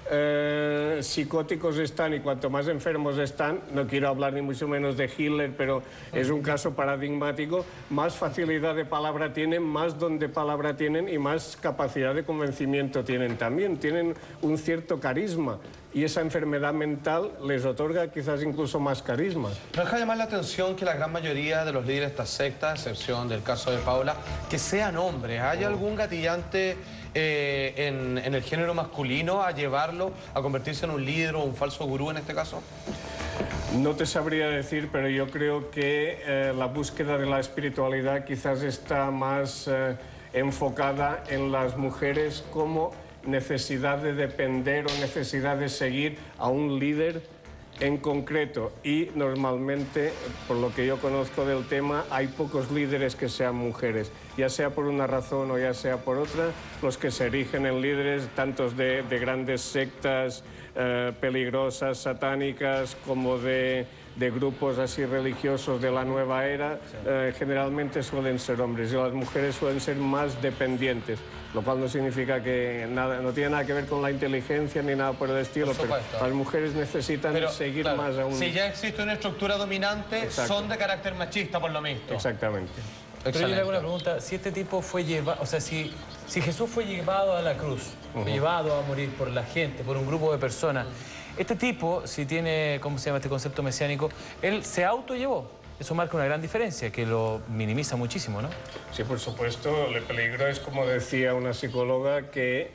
psicóticos están y cuanto más enfermos están, no quiero hablar ni mucho menos de Hitler, pero es un caso paradigmático, más facilidad de palabra tienen, más don de palabra tienen y más capacidad de convencimiento tienen también. Tienen un cierto carisma y esa enfermedad mental les otorga quizás incluso más carisma. No deja llamar la atención que la gran mayoría de los líderes de estas sectas, a excepción del caso de Paula, que sean hombres. ¿Hay algún gatillante en el género masculino a llevarlo a convertirse en un líder o un falso gurú en este caso? No te sabría decir, pero yo creo que la búsqueda de la espiritualidad quizás está más enfocada en las mujeres como necesidad de depender o necesidad de seguir a un líder en concreto. Y normalmente, por lo que yo conozco del tema, hay pocos líderes que sean mujeres. Ya sea por una razón o ya sea por otra, los que se erigen en líderes, tantos de grandes sectas peligrosas, satánicas, como de grupos así religiosos de la nueva era, generalmente suelen ser hombres y las mujeres suelen ser más dependientes, lo cual no significa que no tiene nada que ver con la inteligencia ni nada por el estilo, pero las mujeres necesitan seguir más a un... Si ya existe una estructura dominante, Exacto. son de carácter machista por lo mismo. Exactamente. Pero yo le hago una pregunta, si este tipo fue llevado, o sea, si Jesús fue llevado a la cruz, fue llevado a morir por la gente, por un grupo de personas, este tipo, si tiene, ¿cómo se llama este concepto mesiánico? Él se autollevó. Eso marca una gran diferencia, que lo minimiza muchísimo, ¿no? Sí, por supuesto. El peligro es, como decía una psicóloga, que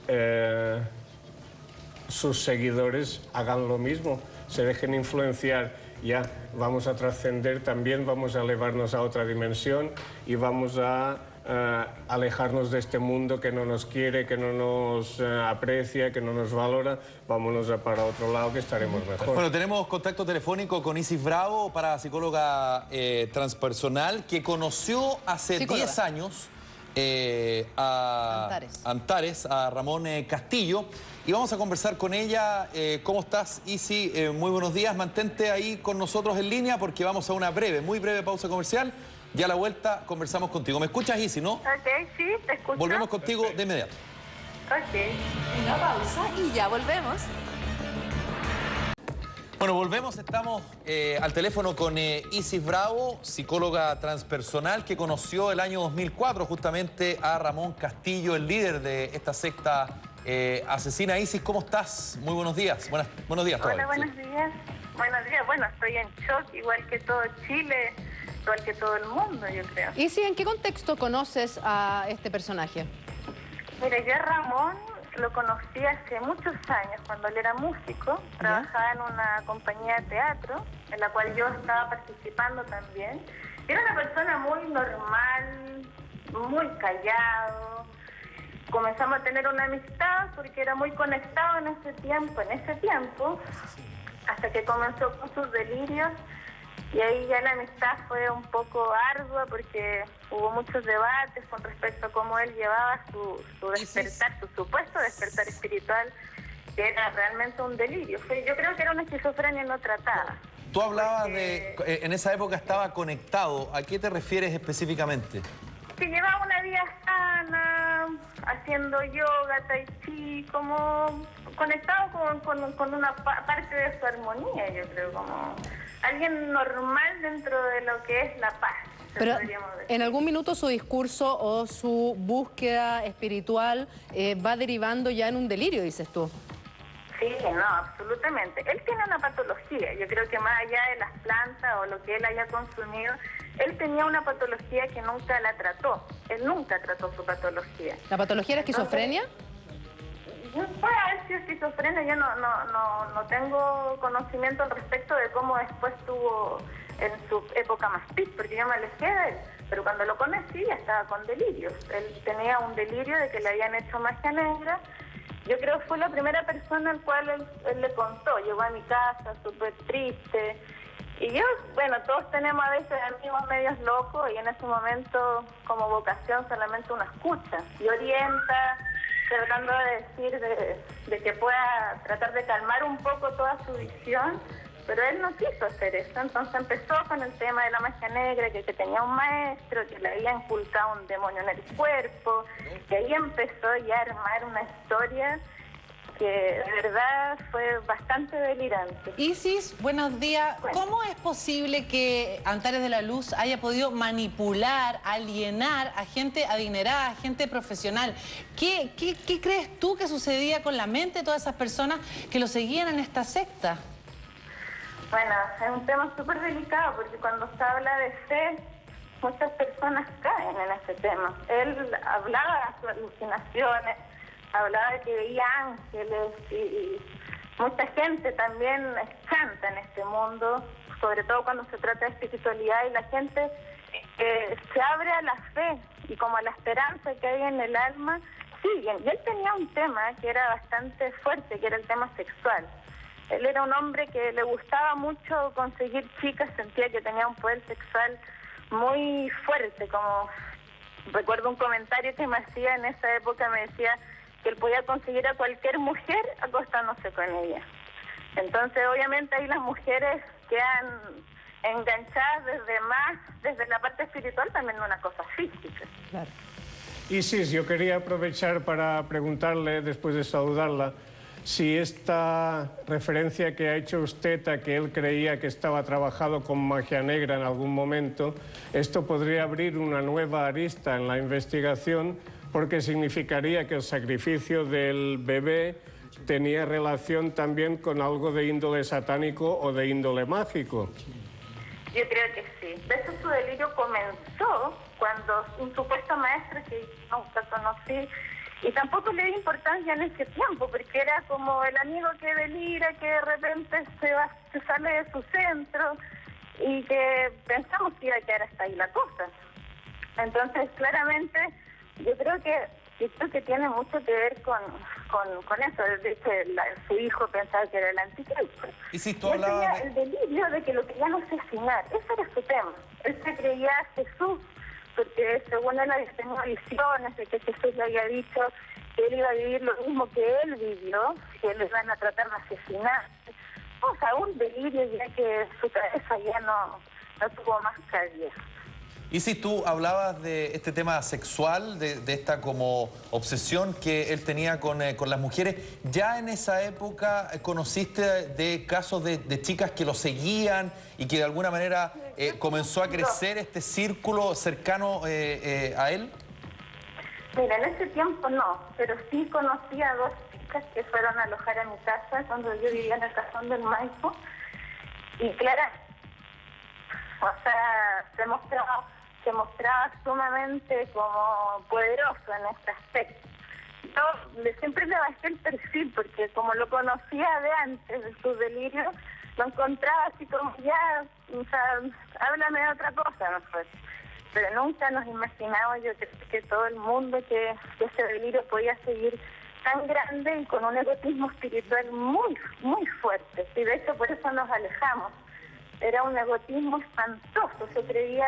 sus seguidores hagan lo mismo, se dejen influenciar. Ya vamos a trascender también, vamos a elevarnos a otra dimensión y vamos a alejarnos de este mundo que no nos quiere, que no nos aprecia, que no nos valora. Vámonos para otro lado que estaremos mejor. Bueno, tenemos contacto telefónico con Isis Bravo, parapsicóloga transpersonal, que conoció hace 10 años a Antares, a Ramón Castillo. Y vamos a conversar con ella. ¿Cómo estás, Isi? Muy buenos días. Mantente ahí con nosotros en línea porque vamos a una muy breve pausa comercial. Ya a la vuelta conversamos contigo. ¿Me escuchas, Isi, no? Ok, sí, te escucho. Volvemos contigo de inmediato. Ok. Una pausa y ya volvemos. Bueno, volvemos. Estamos al teléfono con Isis Bravo, psicóloga transpersonal que conoció el año 2004 justamente a Ramón Castillo, el líder de esta secta asesina. Isis, ¿cómo estás? Muy buenos días. Buenos días. Hola, buenos días. Buenos días. Bueno, estoy en shock, igual que todo Chile, igual que todo el mundo, yo creo. Y si, ¿en qué contexto conoces a este personaje? Mira, yo a Ramón lo conocí hace muchos años, cuando él era músico. Trabajaba en una compañía de teatro, en la cual yo estaba participando también. Era una persona muy normal, muy callado. Comenzamos a tener una amistad porque era muy conectado en ese tiempo, hasta que comenzó con sus delirios. Y ahí ya la amistad fue un poco ardua porque hubo muchos debates con respecto a cómo él llevaba su despertar, su supuesto despertar espiritual, que era realmente un delirio. Yo creo que era una esquizofrenia no tratada. Tú hablabas de... En esa época estaba conectado. ¿A qué te refieres específicamente? Que llevaba una vida sana, haciendo yoga, tai chi, como conectado con una parte de su armonía, yo creo, como alguien normal dentro de lo que es la paz. Pero en algún minuto su discurso o su búsqueda espiritual va derivando ya en un delirio, dices tú. Sí, no, absolutamente. Él tiene una patología. Yo creo que más allá de las plantas o lo que él haya consumido, él tenía una patología que nunca la trató. Él nunca trató su patología. ¿La patología era esquizofrenia? Puede haber sido esquizofrenia. Yo no tengo conocimiento al respecto de cómo después tuvo en su época más peak, porque yo me alejé de él. Pero cuando lo conocí ya estaba con delirios. Él tenía un delirio de que le habían hecho magia negra. Yo creo que fue la primera persona al cual él le contó. Llegó a mi casa súper triste. Y yo, bueno, todos tenemos a veces amigos medios locos y en ese momento, como vocación, solamente uno escucha y orienta, tratando de decir de que pueda tratar de calmar un poco toda su visión. Pero él no quiso hacer eso, entonces empezó con el tema de la magia negra, que tenía un maestro, que le había inculcado un demonio en el cuerpo, que ahí empezó ya a armar una historia que de verdad fue bastante delirante. Isis, buenos días. ¿Cómo es posible que Antares de la Luz haya podido manipular, alienar a gente adinerada, a gente profesional? ¿Qué crees tú que sucedía con la mente de todas esas personas que lo seguían en esta secta? Bueno, es un tema súper delicado porque cuando se habla de fe, muchas personas caen en ese tema. Él hablaba de sus alucinaciones, hablaba de que veía ángeles y mucha gente también chanta en este mundo, sobre todo cuando se trata de espiritualidad, y la gente se abre a la fe y como a la esperanza que hay en el alma, siguen. Y él tenía un tema que era bastante fuerte, que era el tema sexual. Él era un hombre que le gustaba mucho conseguir chicas, sentía que tenía un poder sexual muy fuerte, como recuerdo un comentario que me hacía en esa época, me decía que él podía conseguir a cualquier mujer acostándose con ella. Entonces obviamente ahí las mujeres quedan enganchadas desde la parte espiritual, también de una cosa física. Claro. Isis, yo quería aprovechar para preguntarle, después de saludarla, si esta referencia que ha hecho usted a que él creía que estaba trabajado con magia negra en algún momento, esto podría abrir una nueva arista en la investigación, porque significaría que el sacrificio del bebé tenía relación también con algo de índole satánico o de índole mágico. Yo creo que sí. De hecho, su delirio comenzó cuando un supuesto maestro que nunca conocí, y tampoco le di importancia en ese tiempo, porque era como el amigo que delira, que de repente se sale de su centro y que pensamos que iba a quedar hasta ahí la cosa. Entonces, claramente, yo creo que tiene mucho que ver con eso. De hecho, su hijo pensaba que era el anticristo. Y si tú él tenía hablabas el delirio de que lo querían asesinar. Ese era su tema. Él se creía a Jesús, porque según él había tenido visiones de que Jesús le había dicho que él iba a vivir lo mismo que él vivió, que les van a tratar de asesinar. O sea, un delirio ya que su cabeza ya no tuvo más cabida. Y si tú hablabas de este tema sexual, de esta como obsesión que él tenía con las mujeres, ¿ya en esa época conociste de casos de chicas que lo seguían y que de alguna manera comenzó a crecer este círculo cercano a él? Mira, en ese tiempo no, pero sí conocí a dos chicas que fueron a alojar a mi casa cuando yo vivía en el Cajón del Maipo. Y claro, o sea, se mostraba sumamente como poderoso en este aspecto. Yo siempre le bajé el perfil porque como lo conocía de antes de su delirio, lo encontraba así como ya, o sea, háblame de otra cosa, no sé. Pero nunca nos imaginamos, yo creo que todo el mundo, que ese delirio podía seguir tan grande y con un egotismo espiritual muy, muy fuerte. Y de hecho por eso nos alejamos. Era un egotismo espantoso, se creía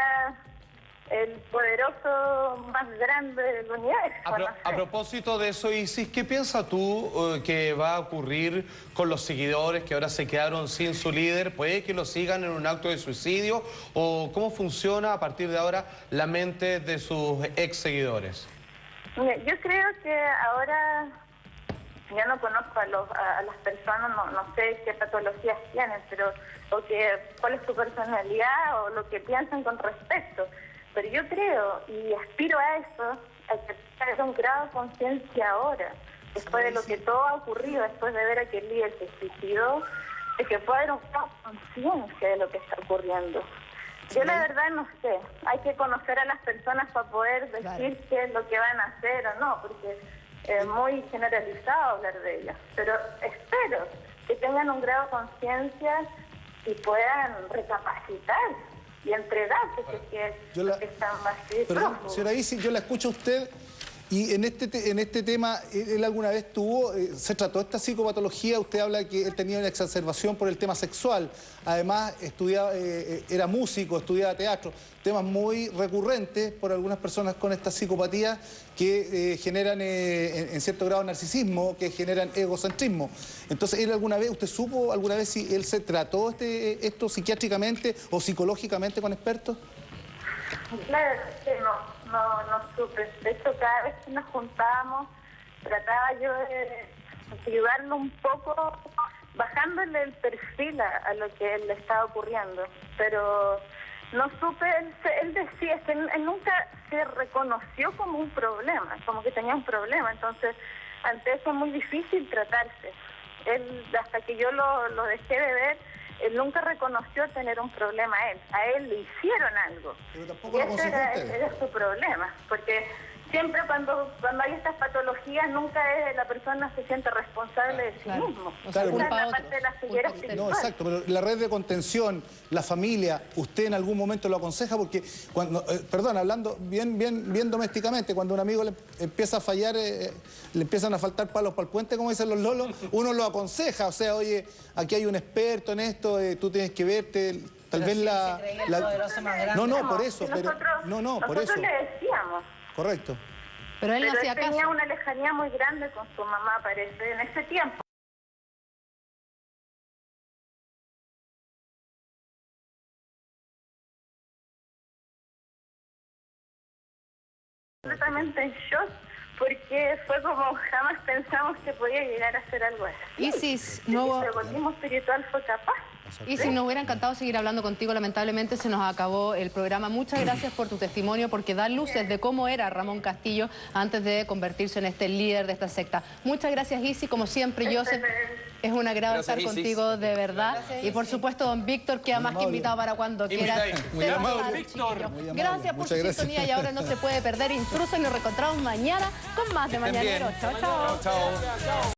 el poderoso más grande del universo. A propósito de eso, Isis, ¿qué piensas tú que va a ocurrir con los seguidores que ahora se quedaron sin su líder? ¿Puede que lo sigan en un acto de suicidio? ¿O cómo funciona a partir de ahora la mente de sus ex seguidores? Mira, yo creo que ahora, yo no conozco a las personas, no sé qué patologías tienen, pero cuál es su personalidad o lo que piensan con respecto. Pero yo creo y aspiro a eso, a que haya un grado de conciencia ahora, después de lo que todo ha ocurrido, después de ver a que el líder se suicidó, de que pueda haber un grado de conciencia de lo que está ocurriendo. Yo la verdad no sé, hay que conocer a las personas para poder decir qué es lo que van a hacer o no, porque es muy generalizado hablar de ellas. Pero espero que tengan un grado de conciencia y puedan recapacitar y entregarse, que están más Perdón, señora Isis, yo la escucho a usted y en este tema, él alguna vez se trató esta psicopatología, usted habla de que él tenía una exacerbación por el tema sexual, además era músico, estudiaba teatro, temas muy recurrentes por algunas personas con esta psicopatía que generan en cierto grado narcisismo, que generan egocentrismo. Entonces, ¿usted supo alguna vez si él se trató esto psiquiátricamente o psicológicamente con expertos? Claro, no supe. De hecho, cada vez que nos juntábamos, trataba yo de ayudarlo un poco, bajándole el perfil a lo que le estaba ocurriendo. Pero no supe, él decía que él nunca se reconoció como un problema, como que tenía un problema. Entonces, ante eso es muy difícil tratarse. Él, hasta que yo lo dejé de ver, él nunca reconoció tener un problema a él le hicieron algo. Pero tampoco y lo ese era su problema, porque siempre cuando hay estas patologías, nunca la persona se siente responsable de sí mismo. Claro, esa es la parte de la ceguera espiritual. No, exacto, pero la red de contención, la familia, ¿usted en algún momento lo aconseja? Porque, cuando, perdón, hablando bien domésticamente, cuando un amigo le empieza a fallar, le empiezan a faltar palos para el puente, como dicen los lolos, uno lo aconseja, o sea, oye, aquí hay un experto en esto, tú tienes que verte, tal vez No, por eso, pero... por eso. Nosotros le decíamos. Correcto. Pero él no hacía caso. Tenía una lejanía muy grande con su mamá, parece, en ese tiempo. Completamente en shock, porque fue como jamás pensamos que podía llegar a hacer algo así. Y si el algoritmo espiritual fue capaz. Y si nos hubiera encantado seguir hablando contigo, lamentablemente se nos acabó el programa. Muchas gracias por tu testimonio, porque da luces de cómo era Ramón Castillo antes de convertirse en este líder de esta secta. Muchas gracias, Isi. Como siempre, Joseph, es un agrado estar contigo, de verdad. Gracias, y por supuesto, don Víctor, queda más que invitado para cuando quiera. Gracias por su sintonía y ahora no se puede perder Intrusos y nos reencontramos mañana con más de Mañanero. Chao, chao.